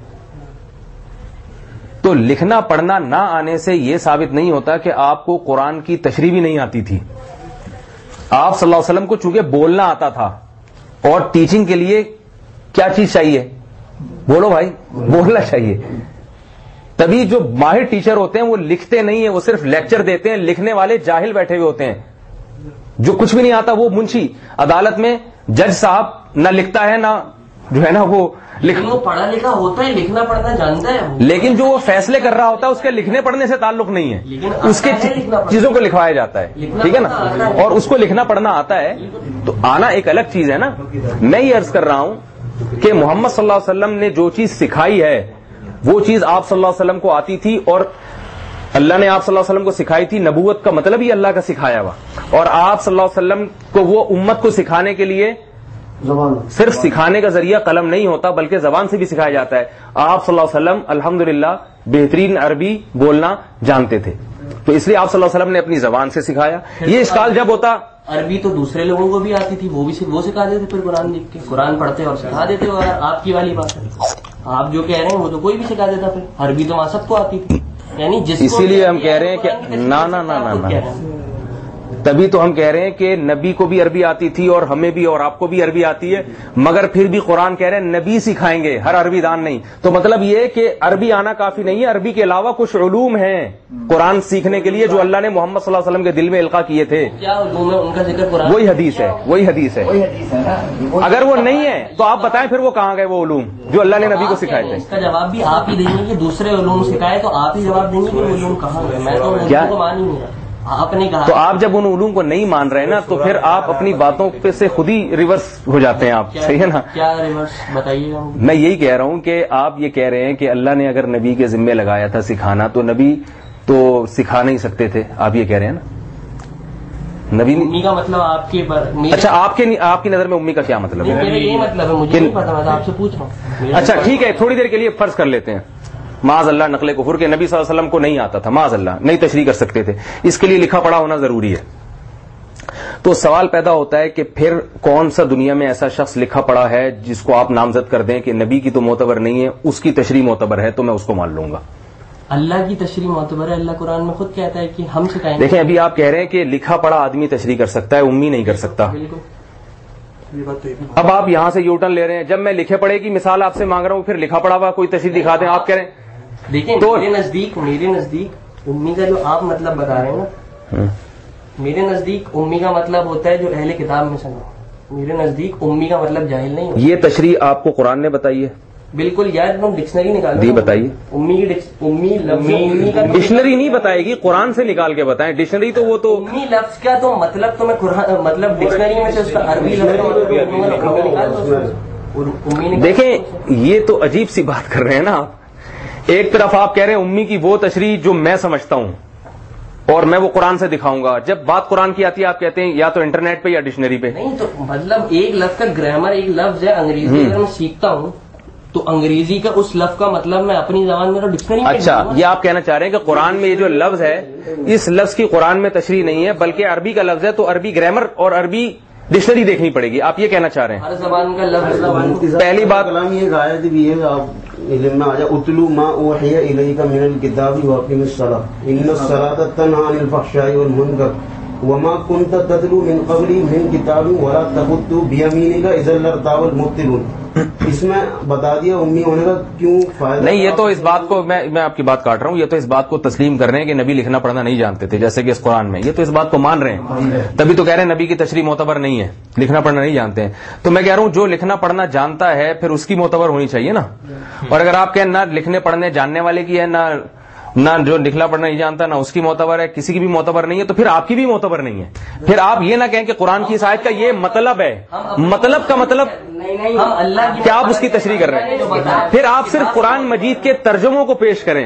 Speaker 1: تو لکھنا پڑھنا نہ آنے سے یہ ثابت نہیں ہوتا کہ آپ کو قرآن کی تشریح بھی نہیں آتی تھی. آپ صلی اللہ علیہ وسلم کو چونکہ بولنا آتا تھا، اور ٹیچنگ کے لیے کیا چیز چاہیے؟ بولو بھائی، بولنا چاہیے. تبھی جو ماہر ٹیچر ہوتے ہیں وہ لکھتے نہیں ہیں، وہ صرف لیکچر دیتے ہیں. لکھنے والے جاہل بیٹھے ہوئے ہوتے ہیں، جو کچھ بھی نہیں آتا. وہ منشی عدالت میں جج صاحب نہ لکھتا ہے نہ جو ہے نا وہ
Speaker 4: پڑھا لکھا ہوتا ہے، لکھنا پڑھنا جانتا ہے،
Speaker 1: لیکن جو وہ فیصلے کر رہا ہوتا ہے اس کے لکھنے پڑھنے سے تعلق نہیں ہے، اس کے چیزوں کو لکھوایا جاتا ہے. ٹھیک ہے نا؟ اور اس کو لکھنا پڑھنا آتا ہے تو آنا ایک الگ چیز ہے نا. میں یہ عرض کر رہا ہوں کہ محمد صلی اللہ علیہ وسلم نے جو چیز سکھائی ہے وہ چیز آپ صلی اللہ علیہ وسلم کو آتی تھی، اور اللہ نے آپ صلی اللہ علیہ وسلم کو سکھائی تھی. نبوت کا مطلب ہی اللہ کا سکھایا ہوا، اور آپ صلی اللہ علیہ وسلم کو وہ امت کو سکھانے کے لیے صرف سکھانے کا ذریعہ قلم نہیں ہوتا بلکہ زبان سے بھی سکھایا جاتا ہے. آپ صلی اللہ علیہ وسلم الحمدللہ بہترین عربی بولنا جانتے تھے، تو اس لیے آپ صلی اللہ علیہ وسلم نے اپنی زبان سے سکھایا. یہ اشکال جب ہوتا،
Speaker 4: عربی تو دوسرے لوگوں کو بھی آتی تھی، وہ سکھا دیتے، پھر قرآن لکھ کے قرآن پڑھتے اور سکھا دیتے. اور آپ کی والی بات ہے آپ جو کہہ رہے ہیں وہ تو کوئی بھی سکھا دیتا، پھر عربی تو وہاں سب کو آتی تھی، یعنی جس
Speaker 1: اسی لیے ہم کہہ رہے ہیں کہ نہ تبھی تو ہم کہہ رہے ہیں کہ نبی کو بھی عربی آتی تھی اور ہمیں بھی اور آپ کو بھی عربی آتی ہے، مگر پھر بھی قرآن کہہ رہے ہیں نبی سکھائیں گے، ہر عربی دان نہیں. تو مطلب یہ کہ عربی آنا کافی نہیں ہے، عربی کے علاوہ کچھ علوم ہیں قرآن سیکھنے کے لیے جو اللہ نے محمد صلی اللہ علیہ وسلم کے دل میں القاء کیے تھے.
Speaker 4: کیا علوم ہے ان کا ذکر قرآن؟
Speaker 1: وہی حدیث ہے، وہی حدیث ہے. اگر وہ نہیں ہے تو آپ بتائیں پھر وہ کہاں گئے وہ علوم جو اللہ نے نبی کو سکھائے تھے؟
Speaker 4: اس کا جواب بھی آپ ہی دیں گے کہ دوسرے علوم سکھائے، تو آپ ہی جواب دیں گے کہ وہ علوم کہاں گئے. میں تو
Speaker 1: کیا
Speaker 4: کو مان ہی نہیں رہا. آپ نے کہا
Speaker 1: تو آپ جب ان علوم کو نہیں مان رہے نا تو پھر آپ اپنی باتوں پہ سے خود ہی ریورس ہو جاتے ہیں آپ. صحیح ہے نا؟
Speaker 4: کیا ریورس بتائیے.
Speaker 1: میں یہی کہہ رہا ہوں کہ آپ یہ کہہ رہے ہیں کہ اللہ نے اگر نبی کے ذمے لگایا تھا سکھانا تو نبی تو سکھا نہیں سکتے تھے، آپ یہ کہہ رہے ہیں نا نبی.
Speaker 4: امی کا مطلب آپ کے
Speaker 1: اچھا آپ کی نظر میں امی کا کیا مطلب ہے؟
Speaker 4: میرا یہی مطلب ہے، مجھے نہیں پتا، میں آپ سے پوچھ رہا ہوں.
Speaker 1: اچھا ٹھیک ہے، تھوڑی دیر کے لیے فرض کر لیتے ہیں معاذ اللہ نقل کفر کے نبی صلی اللہ علیہ وسلم کو نہیں آتا تھا، معاذ اللہ نہیں تشریح کر سکتے تھے، اس کے لیے لکھا پڑھا ہونا ضروری ہے. تو سوال پیدا ہوتا ہے کہ پھر کون سا دنیا میں ایسا شخص لکھا پڑا ہے جس کو آپ نامزد کر دیں کہ نبی کی تو معتبر نہیں ہے، اس کی تشریح معتبر ہے تو میں اس کو مان لوں گا.
Speaker 4: اللہ کی تشریح معتبر ہے، اللہ قرآن میں خود کہتا ہے کہ ہم سکھائیں گے.
Speaker 1: دیکھیں ابھی آپ کہہ رہے ہیں کہ لکھا پڑھا آدمی تشریح کر سکتا ہے، امی نہیں کر سکتا.
Speaker 4: بالکل.
Speaker 1: اب آپ یہاں سے یوٹرن لے رہے ہیں، جب میں لکھے پڑھے کی مثال آپ سے مانگ رہا ہوں پھر لکھا پڑھا ہوا کوئی تشریح دکھا دیں، آپ کہہ رہے ہیں.
Speaker 4: دیکھیں میرے نزدیک امی کا جو آپ مطلب بتا رہے ہیں نا، میرے نزدیک امی کا مطلب ہوتا ہے جو اہل کتاب میں سمجھو. میرے نزدیک امی کا مطلب جاہل نہیں ہوتا.
Speaker 1: یہ تشریح آپ کو قرآن نے بتائی ہے؟
Speaker 4: بالکل یار، تم ڈکشنری نکال
Speaker 1: جی بتائیے.
Speaker 4: امی کا
Speaker 1: ڈکشنری نہیں بتائے گی، قرآن سے نکال کے بتائیں. ڈکشنری تو وہ تو
Speaker 4: امی لفظ کا تو مطلب تو میں مطلب ڈکشنری میں سے اس کا عربی لفظ.
Speaker 1: دیکھیں یہ تو عجیب سی بات کر رہے ہیں نا آپ. ایک طرف آپ کہہ رہے ہیں امی کی وہ تشریح جو میں سمجھتا ہوں اور میں وہ قرآن سے دکھاؤں گا، جب بات قرآن کی آتی ہے آپ کہتے ہیں یا تو انٹرنیٹ پہ یا ڈکشنری پہ.
Speaker 4: نہیں تو مطلب ایک لفظ کا گرامر ایک لفظ ہے، انگریزی اگر میں سیکھتا ہوں تو انگریزی کا اس لفظ کا مطلب میں اپنی زبان میں تو ڈکشنری.
Speaker 1: اچھا یہ آپ کہنا چاہ رہے ہیں کہ قرآن میں یہ جو لفظ ہے اس لفظ کی قرآن میں تشریح نہیں ہے بلکہ عربی کا لفظ ہے تو عربی گرامر اور عربی ڈکشنری دیکھنی پڑے گی، آپ یہ کہنا چاہ رہے ہیں؟
Speaker 4: ہر زبان کا لفظ.
Speaker 1: پہلی بات
Speaker 5: یہ آیت بھی ہے، آپ علم میں آ جائے اتلو ما اوحی الیک من الکتاب واقم الصلاۃ ان الصلاۃ تنہی عن الفحشاء والمنکر وما كنت تتلو من قبل من کتاب ولا تخط بیمینک اذا لارتاب المبطلون. اس میں بتا دیا امی ہونے کا کیوں فائدہ
Speaker 1: نہیں. یہ تو اس بات کو میں آپ کی بات کاٹ رہا ہوں، یہ تو اس بات کو تسلیم کر رہے ہیں کہ نبی لکھنا پڑھنا نہیں جانتے تھے جیسے کہ اس قرآن میں، یہ تو اس بات کو مان رہے ہیں، تبھی تو کہہ رہے ہیں نبی کی تشریح معتبر نہیں ہے، لکھنا پڑھنا نہیں جانتے ہیں. تو میں کہہ رہا ہوں جو لکھنا پڑھنا جانتا ہے پھر اس کی معتبر ہونی چاہیے نا. اور اگر آپ کہیں نہ لکھنے پڑھنے جاننے والے کی ہے نہ جو لکھنا پڑھنا نہیں جانتا نہ اس کی معتبر ہے، کسی کی بھی معتبر نہیں ہے، تو پھر آپ کی بھی معتبر نہیں ہے. پھر آپ یہ نہ کہیں کہ قرآن کی اس آیت کا یہ مطلب ہے، مطلب کا مطلب کیا آپ اس کی تشریح کر رہے ہیں. پھر آپ صرف قرآن مجید کے ترجموں کو پیش کریں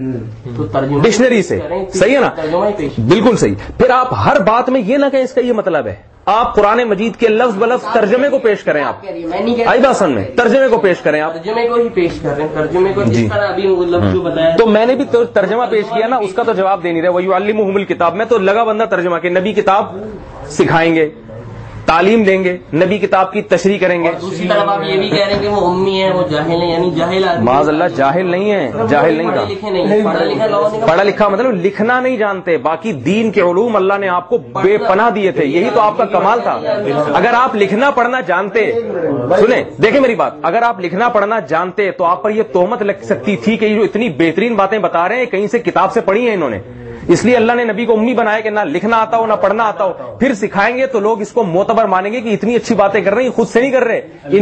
Speaker 1: ڈکشنری سے، صحیح ہے نا؟ بالکل صحیح. پھر آپ ہر بات میں یہ نہ کہیں اس کا یہ مطلب ہے، آپ قرآن مجید کے لفظ بلفظ ترجمے کو پیش کریں. آپ آئی بات سن میں ترجمے کو پیش کریں، آپ
Speaker 4: ترجمے کو ہی پیش کر رہے ہیں. ترجمے کو جس طرح ابھی مطلب جو بتایا
Speaker 1: تو میں نے بھی ترجمہ پیش کیا نا، اس کا تو جواب دے نہیں رہے. وَيُعَلِّمُهُمُ الْكِتَابَ میں تو لگا بندہ ترجمہ کہ نبی کتاب سکھائیں گے، تعلیم دیں گے، نبی کتاب کی تشریح کریں گے.
Speaker 4: دوسری طرف آپ یہ بھی کہہ رہے ہیں کہ وہ امی ہیں، وہ جاہل ہیں، یعنی جاہل آدمی.
Speaker 1: معاذ اللہ جاہل نہیں ہے، جاہل نہیں تھا. پڑھا لکھا مطلب لکھنا نہیں جانتے، باقی دین کے علوم اللہ نے آپ کو بے پناہ دیے تھے، یہی تو آپ کا کمال تھا. اگر آپ لکھنا پڑھنا جانتے، سنیں دیکھیں میری بات، اگر آپ لکھنا پڑھنا جانتے تو آپ پر یہ تہمت لگ سکتی تھی کہ یہ جو اتنی بہترین باتیں بتا رہے ہیں کہیں سے کتاب سے پڑھی ہیں انہوں نے. اس لیے اللہ نے نبی کو امی بنایا کہ نہ لکھنا آتا ہو نہ پڑھنا آتا ہو. پھر سکھائیں گے تو لوگ اس کو معتبر مانیں گے کہ اتنی اچھی باتیں کر رہے ہیں، خود سے نہیں کر رہے،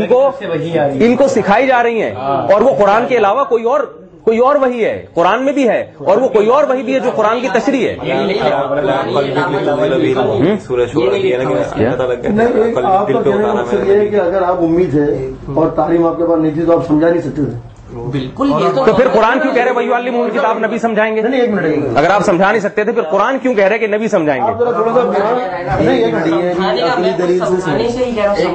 Speaker 1: ان کو سکھائی جا رہی ہیں. اور وہ قرآن کے علاوہ کوئی اور وحی ہے، قرآن میں بھی ہے، اور وہ کوئی اور وحی بھی ہے جو قرآن کی تشریح ہے.
Speaker 5: اگر آپ امید ہے اور تعلیم آپ کے پاس نہیں تھی تو آپ سمجھا نہیں سکتے تھے.
Speaker 4: بالکل.
Speaker 1: تو پھر قرآن کیوں کہہ رہے وَيُعَلِّمُهُ الْكِتَابَ نبی سمجھائیں گے؟
Speaker 5: ایک منٹ،
Speaker 1: اگر آپ سمجھا نہیں سکتے تھے پھر قرآن کیوں کہہ رہے کہ نبی سمجھائیں گے؟
Speaker 5: تھوڑا سا اپنی دلیل سے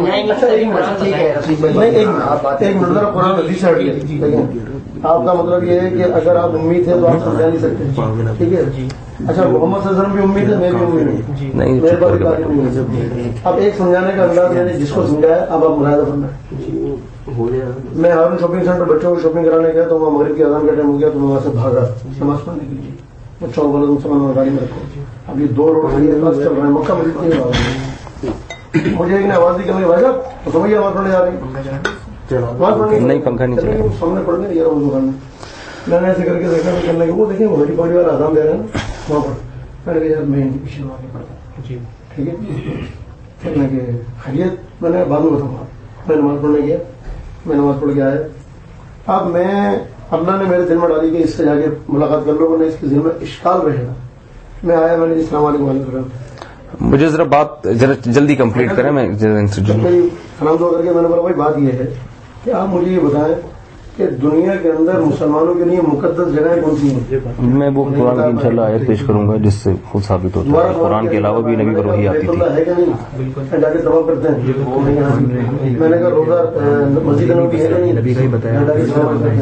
Speaker 5: قرآن حدیث سے ہٹیے. آپ کا مطلب یہ ہے کہ اگر آپ امید ہے تو آپ سمجھا نہیں سکتے، ٹھیک ہے؟
Speaker 6: اچھا محمد صلی اللہ علیہ وسلم بھی امید ہے، میں بھی امید ہوں.
Speaker 1: نہیں
Speaker 6: میرے بات اب ایک سمجھانے کا انداز میں نے جس کو سمجھایا اب آپ ملاحظہ کرنا. میں ہارون شاپنگ سینٹر بچوں کو شاپنگ کرانے گیا تو وہاں مغرب کی اذان کا ٹائم ہو گیا تو میں وہاں سے بھاگا نماز پڑھنے کے لیے. بچوں کو بولا مسلمان گاڑی میں رکھو. اب یہ 2 روڈ چل رہے ہیں مکہ مسجد کی آواز. مجھے ایک نے آواز دی کہ بھائی صاحب تو سمجھیے آواز پڑھنے جا رہی ہے.
Speaker 1: نہیں پنکھا نہیں چلے
Speaker 6: سامنے پڑھ گئے یار وہ دکان میں نے ایسے کر کے دیکھا کرنے کے وہ دیکھیں بڑی بڑی والا آزام دے رہے ہیں وہاں پر. میں نے کہا یار میں ان کے پیچھے نماز پڑھتا ہوں. ٹھیک ہے. پھر میں کہ خیریت میں نے بعد میں بتاؤں گا. میں نماز پڑھنے گیا. میں نماز پڑھ کے آیا. اب میں اللہ نے میرے دل میں ڈالی کہ اس سے جا کے ملاقات کر لو ورنہ اس کے ذہن میں اشکال رہے گا. میں آیا میں نے السلام علیکم وعلیکم.
Speaker 1: مجھے ذرا بات جلدی کمپلیٹ کریں. میں
Speaker 6: سلام دعا کر کے میں نے بولا بھائی بات یہ ہے کہ آپ مجھے یہ بتائیں کہ دنیا کے اندر مسلمانوں کے لیے مقدس جگہیں کون سی ہیں؟
Speaker 1: میں وہ قرآن کی انشاءاللہ آیت پیش کروں گا جس سے خود ثابت ہوتا ہے. قرآن کے علاوہ بھی نبی پر وحی آتی تھی.
Speaker 6: ہے کہ نہیں؟ جا کے طواف کرتے ہیں. میں نے کہا روزہ مسجد نبوی ہے کہ نہیں؟ نبی کا ہی بتایا. میں نے کہا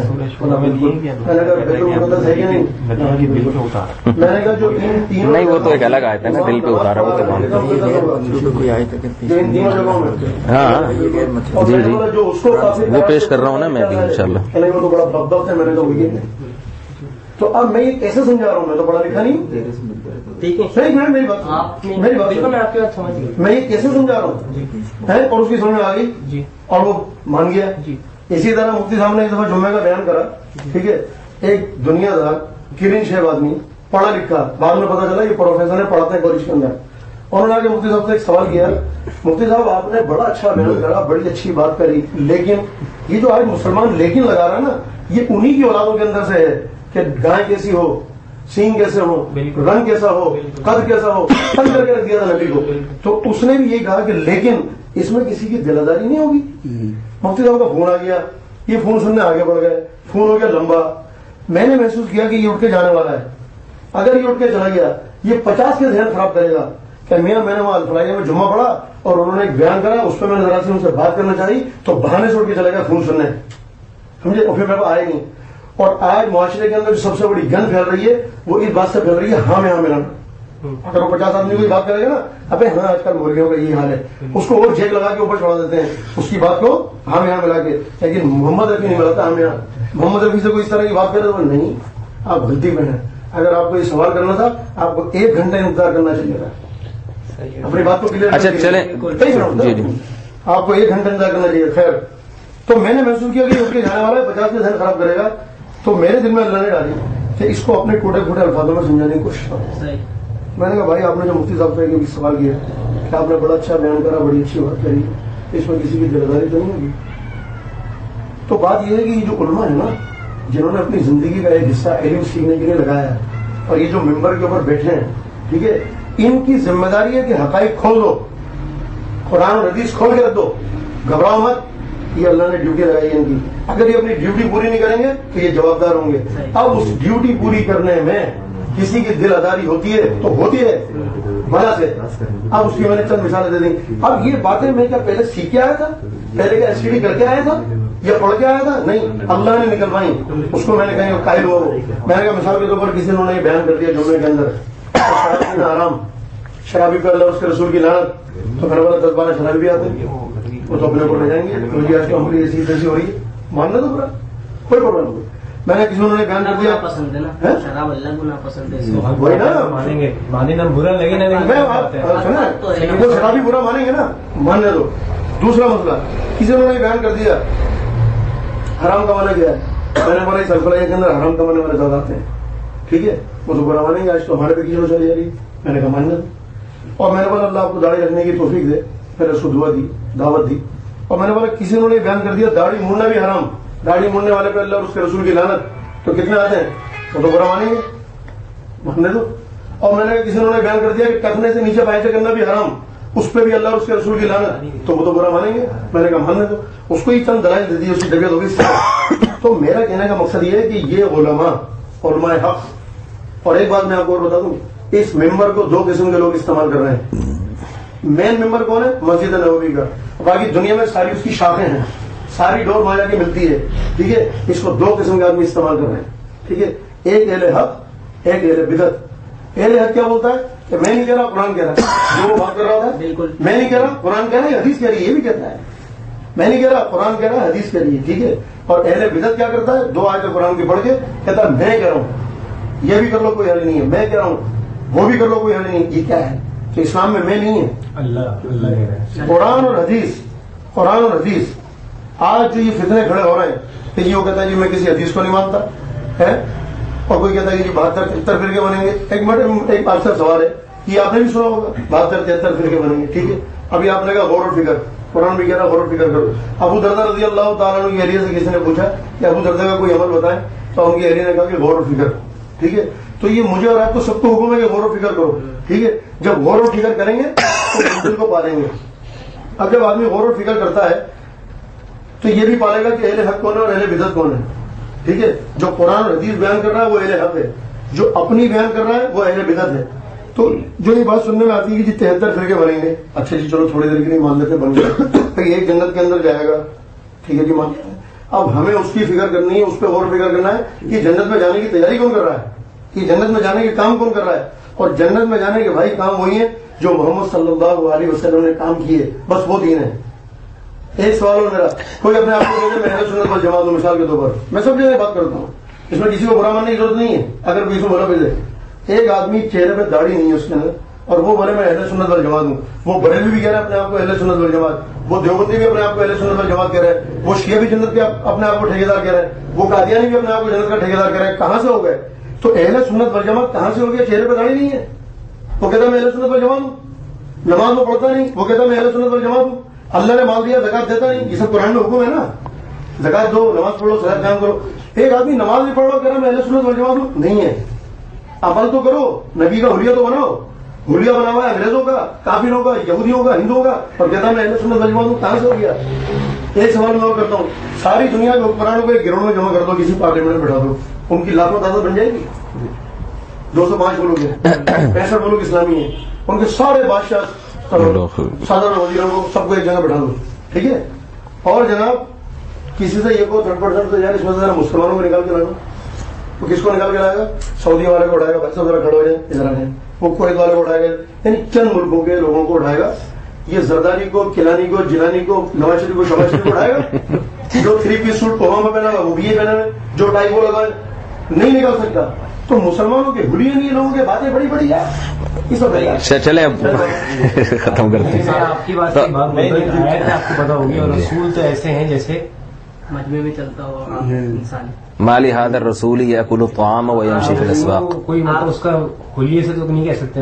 Speaker 6: بیت المقدس ہے کہ نہیں؟ میں نے کہا جو تین
Speaker 1: نہیں وہ تو ایک الگ آیت ہے نا دل پہ اتارا وہ تو ہاں جی جی وہ پیش کر رہا ہوں نا میں ابھی انشاءاللہ.
Speaker 6: وہ تو بڑا بغبغ ہے. میں نے کہا وہی ہے. تو اب میں یہ کیسے سمجھا رہا ہوں؟ میں تو پڑھا لکھا نہیں.
Speaker 4: ٹھیک ہے
Speaker 6: میری بات
Speaker 4: میں آپ کی بات سمجھ گئی.
Speaker 6: میں یہ کیسے سمجھا رہا ہوں اور اس کی سمجھ میں آ گئی اور وہ مان گیا. اسی طرح مفتی صاحب نے ایک دفعہ جمعے کا بیان کرا. ٹھیک ہے. ایک دنیا دار کرین شیب آدمی پڑھا لکھا بعد میں پتا چلا یہ پروفیسر ہے پڑھاتے ہیں کالج کے اندر. انہوں نے آ کے مفتی صاحب سے ایک سوال کیا. مفتی صاحب آپ نے بڑا اچھا بیان کرا بڑی اچھی بات کری لیکن یہ جو آج مسلمان لیکن لگا رہا ہے نا یہ انہی کی اولادوں کے اندر سے ہے کہ گائے کیسی ہو سینگ کیسے ہو رنگ کیسا ہو قد کیسا ہو تنگ کر کے رکھ دیا تھا نبی کو. تو اس نے بھی یہی کہا کہ لیکن اس میں کسی کی دلداری نہیں ہوگی. مفتی صاحب کا فون آ گیا. یہ فون سننے آگے بڑھ گئے. فون ہو گیا لمبا. میں نے محسوس کیا کہ یہ اٹھ کے جانے والا ہے. اگر یہ اٹھ کے چلا گیا یہ 50 کے ذہن خراب کرے گا کہ میاں میں نے وہاں الفلائیہ میں جمعہ پڑھا اور انہوں نے ایک بیان کرا اس پہ میں نے ذرا سے ان سے بات کرنا چاہی تو بہانے سے اٹھ کے چلے گا فون سننے. سمجھے. اور پھر میرے کو آئے نہیں. اور آج معاشرے کے اندر جو سب سے بڑی گند پھیل رہی ہے وہ اس بات سے پھیل رہی ہے ہاں میں ہاں ملانا. اگر وہ 50 آدمی کو بات کرے گا نا ابھی ہاں آج کل مرغیوں کا یہی حال ہے اس کو اور جیک لگا کے اوپر چھوڑا دیتے ہیں اس کی بات کو ہاں میں ہاں ملا کے. لیکن محمد رفیع نہیں ملاتا ہاں میں ہاں. محمد رفیع سے کوئی اس طرح کی بات کرے تو نہیں آپ غلطی میں ہیں. اگر آپ کو یہ سوال کرنا تھا آپ کو 1 گھنٹہ انتظار کرنا چاہیے تھا اپنی بات کو کلیئر.
Speaker 1: اچھا چلیں جی جی
Speaker 6: آپ کو 1 گھنٹہ انتظار کرنا چاہیے. خیر تو میں نے محسوس کیا کہ اس کے جانے والا 50 کے ذہن خراب کرے گا. تو میرے دل میں اللہ نے ڈالی کہ اس کو اپنے ٹوٹے پھوٹے الفاظوں میں سمجھانے کی کوشش کروں. میں نے کہا بھائی آپ نے جو مفتی صاحب سے سوال کیا کہ آپ نے بڑا اچھا بیان کرا بڑی اچھی بات کری اس میں کسی کی دلداری تو نہیں ہوگی. تو بات یہ ہے کہ یہ جو علماء ہے نا جنہوں نے اپنی زندگی کا ایک حصہ علم سیکھنے کے لیے لگایا ہے اور یہ جو ممبر کے اوپر بیٹھے ہیں ٹھیک ہے ان کی ذمہ داری ہے کہ حقائق کھول دو قرآن اور حدیث کھول کے رکھ دو. گھبراؤ مت. یہ اللہ نے ڈیوٹی لگائی ہے ان کی. اگر یہ اپنی ڈیوٹی پوری نہیں کریں گے تو یہ جوابدار ہوں گے. اب اس ڈیوٹی پوری کرنے میں کسی کی دل آزاری ہوتی ہے تو ہوتی ہے منع سے. اب اس کی میں نے چند مثالیں دے دیں. اب یہ باتیں میں کیا پہلے سیکھ کے آیا تھا پہلے کیا ایس ٹی ڈی کر کے آیا تھا یا پڑھ کے آیا تھا؟ نہیں اللہ نے نکلوائی. اس کو میں نے کہیں قائل ہوا وہ میں نے کہا مثال کے طور پر کسی نے بیان کر دیا جمعے کے اندر آرام شرابی پہ اللہ اس کے رسول کی لعنت تو پھر والا 10-12 شرابی بھی آتے ہیں وہ تو اپنے کو لے جائیں گے. آج کل ہماری ایسی تیسی ہو رہی ہے ماننا تو برا کوئی پرابلم نہیں. میں نے کسی نے بیان کر دیا
Speaker 4: پسند ہے نا شراب اللہ کو ناپسند ہے
Speaker 6: وہی نا
Speaker 3: مانے نا برا لگے نا
Speaker 6: وہ شرابی برا مانیں گے نا ماننے دو. دوسرا مسئلہ کسی نے بیان کر دیا حرام کمانا کیا ہے. میں نے بولا اس الفلائیہ کے اندر حرام کمانے والے زیادہ آتے ہیں ٹھیک ہے وہ تو برا مانیں گے. آج تو ہمارے پہ کسی کو چلی جا رہی میں نے کہا ماننا. اور میں نے بولا اللہ آپ کو داڑھی رکھنے کی توفیق دے. پھر اس کو دعا دی دعوت دی. اور میں نے بولا کسی نے بیان کر دیا داڑھی مڑنا بھی حرام. داڑھی مڑنے والے پہ اللہ اور اس کے رسول کی لعنت تو کتنے آتے ہیں وہ تو برا مانیں گے ماننے دو. اور میں نے کسی نے بیان کر دیا کہ ٹکنے سے نیچے پائچہ کرنا بھی حرام اس پہ بھی اللہ اور اس کے رسول کی لعنت تو وہ تو برا مانیں گے. میں نے کہا ماننے دو. اس کو ہی چند دلائل دے دی اس کی طبیعت ہوگی. تو میرا کہنے کا مقصد یہ ہے کہ یہ علماء حق. اور ایک بات میں آپ کو اور بتا دوں اس ممبر کو 2 قسم کے لوگ استعمال کر رہے ہیں. مین ممبر کون ہے؟ مسجد نبوی کا. باقی دنیا میں ساری اس کی شاخیں ہیں ساری ڈور وہاں جا کے ملتی ہے ٹھیک ہے. اس کو 2 قسم کے آدمی استعمال کر رہے ہیں ٹھیک ہے. ایک اہل حق ایک اہل بدعت. اہل حق کیا بولتا ہے کہ میں نہیں کہہ رہا قرآن کہہ رہا ہے، جو وہ بات کر رہا تھا
Speaker 4: بالکل
Speaker 6: میں نہیں کہہ رہا قرآن کہہ رہا ہے، حدیث کہہ رہی ہے، یہ بھی کہتا ہے میں نہیں کہہ رہا قرآن کہہ رہا ہے، حدیث کہہ رہی ہے، ٹھیک ہے. اور اہل بدعت کیا کرتا ہے، 2 آیتیں قرآن کی پڑھ کے کہتا ہے میں کہہ رہا ہوں، یہ بھی کر لو کوئی حل نہیں ہے، میں کہہ رہا ہوں وہ بھی کر لو کوئی حل نہیں ہے. یہ کیا ہے؟ تو اسلام میں میں نہیں ہے،
Speaker 3: اللہ
Speaker 6: قرآن اور حدیث. قرآن اور حدیث. آج جو یہ فتنے کھڑے ہو رہے ہیں کہ یہ وہ کہتا ہے جی میں کسی حدیث کو نہیں مانتا ہے، اور کوئی کہتا ہے کہ جی 72-73 فرقے بنیں گے. ایک منٹ، ایک آپ سے سوال ہے، یہ آپ نے بھی سنا ہوگا 72-73 فرقے بنیں گے، ٹھیک ہے. ابھی آپ نے کہا غور و فکر، قرآن بھی کہہ رہا غور و فکر کرو. ابو دردہ رضی اللہ تعالیٰ عنہ کی اہلیہ سے کسی نے پوچھا کہ ابو دردہ کا کوئی عمل بتائیں، تو ان کی اہلیہ نے کہا کہ غور و فکر. ٹھیک ہے، تو یہ مجھے اور آپ کو سب کو حکم ہے کہ غور و فکر کرو. ٹھیک ہے، جب غور و فکر کریں گے تو منزل کو پالیں گے. اب جب آدمی غور و فکر کرتا ہے تو یہ بھی پالے گا کہ اہل حق کون ہے اور اہل بدعت کون ہے. ٹھیک ہے، جو قرآن اور حدیث بیان کر رہا ہے وہ اہل حق ہے، جو اپنی بیان کر رہا ہے وہ اہل بدعت ہے. تو جو یہ بات سننے میں آتی ہے کہ جی 73 فرقے بنیں گے، اچھا جی چلو تھوڑی دیر کے لیے مان لیتے بن گئے، پھر ایک جنت کے اندر جائے گا، ٹھیک ہے جی مان. اب ہمیں اس کی فکر کرنی ہے، اس پہ غور و فکر کرنا ہے کہ جنت میں جانے کی تیاری کون کر رہا ہے، کہ جنت میں جانے کے کام کون کر رہا ہے. اور جنت میں جانے کے بھائی کام وہی ہیں جو محمد صلی اللہ علیہ وسلم نے کام کیے، بس وہ دین ہے. ایک سوال ہو میرا، کوئی اپنے آپ کو کہتے میں اہل سنت والجماعت ہوں، مثال کے طور پر میں سب جگہ بات کرتا ہوں، اس میں کسی کو برا ماننے کی ضرورت نہیں ہے. اگر کوئی کو برا بھیجے، ایک آدمی چہرے پہ داڑھی نہیں ہے اس کے اندر اور وہ بولے میں اہل سنت والجماعت ہوں، وہ بریلوی بھی کہہ رہا ہے اپنے آپ کو اہل سنت والجماعت، وہ دیوبندی بھی اپنے آپ کو اہل سنت والجماعت کہہ رہے ہیں، وہ شیعہ بھی جنت کے اپنے آپ کو ٹھیکیدار کہہ رہے ہیں، وہ قادیانی بھی اپنے آپ کو جنت کا ٹھیکیدار کہہ رہے ہیں. کہاں سے ہو گئے؟ تو اہل سنت والجماعت کہاں سے ہو گیا؟ چہرے پہ داڑھی نہیں ہے، وہ کہتا میں اہل سنت والجماعت ہوں. نماز میں پڑھتا نہیں، وہ کہتا میں اہل سنت والجماعت ہوں. اللہ نے مال دیا زکات دیتا نہیں، یہ سب قرآن میں حکم ہے نا، زکات دو، نماز پڑھو، صلاۃ قائم کرو. ایک آدمی نماز نہیں پڑھ رہا کہہ رہا میں اہل سنت والجماعت ہوں. نہیں ہے، عمل تو کرو، نبی کا حلیہ تو بناؤ. حلیہ بنا ہوا ہے انگریزوں کا، کافروں کا، یہودیوں کا، ہندوؤں کا، اور کہتا میں اہل سنت والجماعت ہوں. کہاں سے ہو گیا؟ ایک سوال میں اور کرتا ہوں، ساری دنیا کے حکمرانوں کو ایک گروہ میں جمع کر دو، کسی پارلیمنٹ میں بٹھا دو، ان کی لاکھوں تعداد بن جائے گی. 205 ملک ہیں، 65 ملک اسلامی ہیں، ان کے سارے بادشاہ صدر وزیروں کو سب کو ایک جگہ بٹھا دو. ٹھیک ہے، اور جناب کسی سے یہ کو 30% سے یار اس میں سے ذرا مسلمانوں کو نکال کے لانا، تو کس کو نکال کے لائے گا؟ سعودی والے کو اٹھائے گا، بچہ ذرا کھڑے ہو جائے ادھر آ جائیں. وہ کویت والے کو اٹھائے گا، یعنی چند ملکوں کے لوگوں کو اٹھائے گا. یہ زرداری کو، کلانی کو، جیلانی کو، نواز شریف کو، شہباز شریف کو اٹھائے گا. جو 3 پیس سوٹ پہما میں پہنا ہوا وہ بھی یہ پہنا ہے، جو ٹائی وہ لگا نہیں نکال سکتا. تو مسلمانوں کے بھولیے نہیں، لوگوں کے باتیں بڑی بڑی ہے.
Speaker 1: چلے اب ختم کرتے ہیں.
Speaker 3: آپ کی بات آپ کو پتا ہوگی، اور رسول تو ایسے ہیں جیسے
Speaker 4: مجمے میں چلتا ہو انسان.
Speaker 1: مالی هذا الرسول يأكل الطعام ويمشي في الأسواق.
Speaker 3: کوئی مطلب اس کا حلیے سے تو نہیں کہہ سکتے.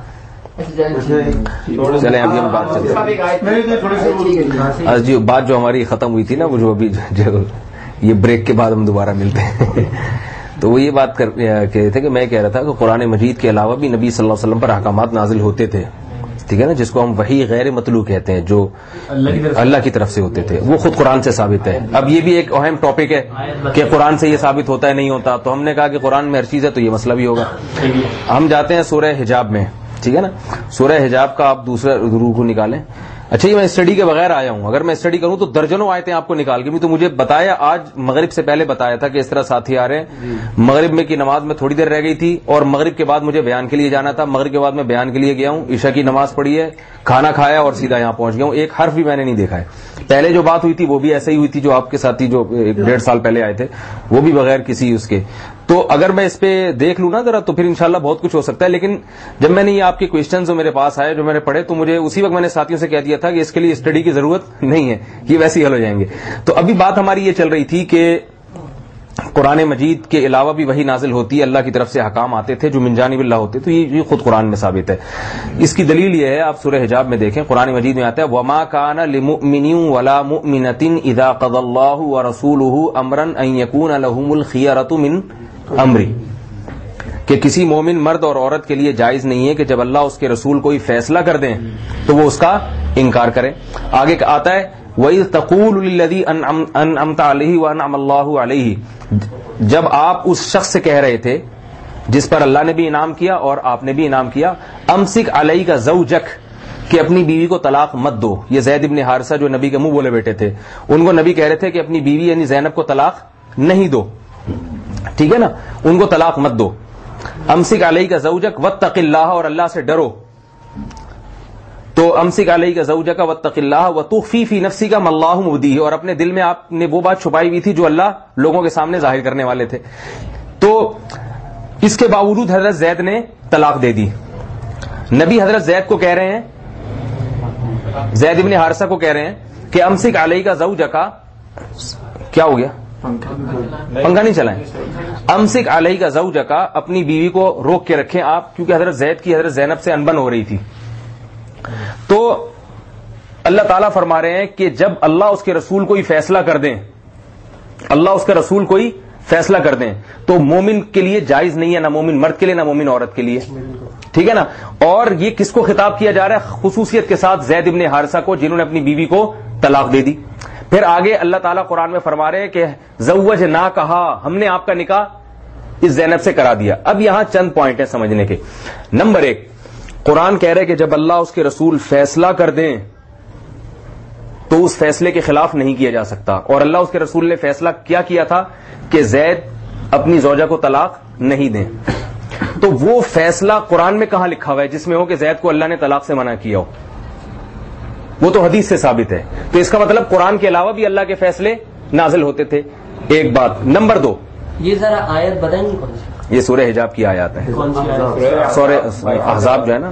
Speaker 1: چلیں ابھی ہم بات چلتے ہیں. جی بات جو ہماری ختم ہوئی تھی نا، وہ جو ابھی یہ بریک کے بعد ہم دوبارہ ملتے ہیں، تو وہ یہ بات کہہ رہے تھے کہ میں کہہ رہا تھا کہ قرآن مجید کے علاوہ بھی نبی صلی اللہ علیہ وسلم پر احکامات نازل ہوتے تھے. ٹھیک ہے نا، جس کو ہم وحی غیر مطلوع کہتے ہیں، جو اللہ کی طرف سے ہوتے تھے، وہ خود قرآن سے ثابت ہے. اب یہ بھی ایک اہم ٹاپک ہے کہ قرآن سے یہ ثابت ہوتا ہے نہیں ہوتا، تو ہم نے کہا کہ قرآن میں ہر چیز ہے تو یہ مسئلہ بھی ہوگا. ہم جاتے ہیں سورہ حجاب میں. ٹھیک ہے نا، سورہ حجاب کا آپ دوسرا روح کو نکالیں. اچھا یہ میں اسٹڈی کے بغیر آیا ہوں، اگر میں اسٹڈی کروں تو درجنوں آیتیں آپ کو نکال کے بھی. تو مجھے بتایا، آج مغرب سے پہلے بتایا تھا کہ اس طرح ساتھی آ رہے ہیں. مغرب میں کی نماز میں تھوڑی دیر رہ گئی تھی، اور مغرب کے بعد مجھے بیان کے لیے جانا تھا. مغرب کے بعد میں بیان کے لیے گیا ہوں، عشاء کی نماز پڑھی ہے، کھانا کھایا اور سیدھا یہاں پہنچ گیا ہوں. ایک حرف بھی میں نے نہیں دیکھا ہے. پہلے جو بات ہوئی تھی وہ بھی ایسے ہی ہوئی تھی، جو آپ کے ساتھی جو 1.5 سال پہلے آئے تھے وہ بھی بغیر کسی اس کے. تو اگر میں اس پہ دیکھ لوں نا ذرا تو پھر انشاءاللہ بہت کچھ ہو سکتا ہے. لیکن جب میں نے یہ آپ کے کویشچنز جو میرے پاس آئے، جو میں نے پڑھے، تو مجھے اسی وقت میں نے ساتھیوں سے کہہ دیا تھا کہ اس کے لیے اسٹڈی کی ضرورت نہیں ہے، یہ ویسے ہی حل ہو جائیں گے. تو ابھی بات ہماری یہ چل رہی تھی کہ قرآن مجید کے علاوہ بھی وہی نازل ہوتی ہے، اللہ کی طرف سے احکام آتے تھے جو من جانب اللہ ہوتے، تو یہ خود قرآن میں ثابت ہے. اس کی دلیل یہ ہے، آپ سورہ حجاب میں دیکھیں، قرآن مجید میں آتا ہے وَمَا كَانَ لِمُؤْمِنٍ وَلَا مُؤْمِنَةٍ إِذَا قَضَى اللَّهُ وَرَسُولُهُ أَمْرًا أَن يَكُونَ لَهُمُ الْخِيَرَةُ مِنْ أَمْرِهِ، کہ کسی مومن مرد اور عورت کے لیے جائز نہیں ہے کہ جب اللہ اس کے رسول کوئی فیصلہ کر دیں تو وہ اس کا انکار کریں. آگے آتا ہے وَإِذْ تَقُولُ لِلَّذِي أَنْعَمْتَ عَلَيْهِ وَأَنْعَمَ اللَّهُ عَلَيْهِ، جب آپ اس شخص سے کہہ رہے تھے جس پر اللہ نے بھی انعام کیا اور آپ نے بھی انعام کیا، امسک علیک زوجک، کہ اپنی بیوی کو طلاق مت دو. یہ زید بن حارثہ جو نبی کے منہ بولے بیٹھے تھے، ان کو نبی کہہ رہے تھے کہ اپنی بیوی یعنی زینب کو طلاق نہیں دو. ٹھیک ہے نا، ان کو طلاق مت دو. امسک علیک زوجک واتق اللہ، اور اللہ سے ڈرو. تو امسک علیک زوجک واتق اللہ وتخفی فی نفسک ما اللہ مبدیہ، اور اپنے دل میں آپ نے وہ بات چھپائی ہوئی تھی جو اللہ لوگوں کے سامنے ظاہر کرنے والے تھے. تو اس کے باوجود حضرت زید نے طلاق دے دی. نبی حضرت زید کو کہہ رہے ہیں، زید ابن حارثہ کو کہہ رہے ہیں کہ امسک علیک زوجک، کیا ہو گیا؟ پنکھا نہیں چلائیں. امسک علیک زوجک، اپنی بیوی کو روک کے رکھیں آپ، کیونکہ حضرت زید کی حضرت زینب سے انبن ہو رہی تھی. تو اللہ تعالیٰ فرما رہے ہیں کہ جب اللہ اس کے رسول کوئی فیصلہ کر دیں، اللہ اس کا رسول کوئی فیصلہ کر دیں تو مومن کے لیے جائز نہیں ہے، نہ مومن مرد کے لیے نہ مومن عورت کے لیے. ٹھیک ہے نا. اور یہ کس کو خطاب کیا جا رہا ہے؟ خصوصیت کے ساتھ زید ابن حارثہ کو، جنہوں نے اپنی بیوی کو طلاق دے دی. پھر آگے اللہ تعالیٰ قرآن میں فرما رہے ہیں کہ زوج نہ کہا، ہم نے آپ کا نکاح اس زینب سے کرا دیا. اب یہاں چند پوائنٹ ہیں سمجھنے کے. نمبر 1، قرآن کہہ رہے کہ جب اللہ اس کے رسول فیصلہ کر دیں تو اس فیصلے کے خلاف نہیں کیا جا سکتا. اور اللہ اس کے رسول نے فیصلہ کیا تھا کہ زید اپنی زوجہ کو طلاق نہیں دیں. تو وہ فیصلہ قرآن میں کہاں لکھا ہوا ہے جس میں ہو کہ زید کو اللہ نے طلاق سے منع کیا ہو؟ وہ تو حدیث سے ثابت ہے. تو اس کا مطلب قرآن کے علاوہ بھی اللہ کے فیصلے نازل ہوتے تھے. ایک بات. نمبر 2،
Speaker 4: یہ ذرا آیت بتائیں گے کون سی؟
Speaker 1: یہ سورہ حجاب کی آیات ہیں، سورہ احزاب جو ہے نا.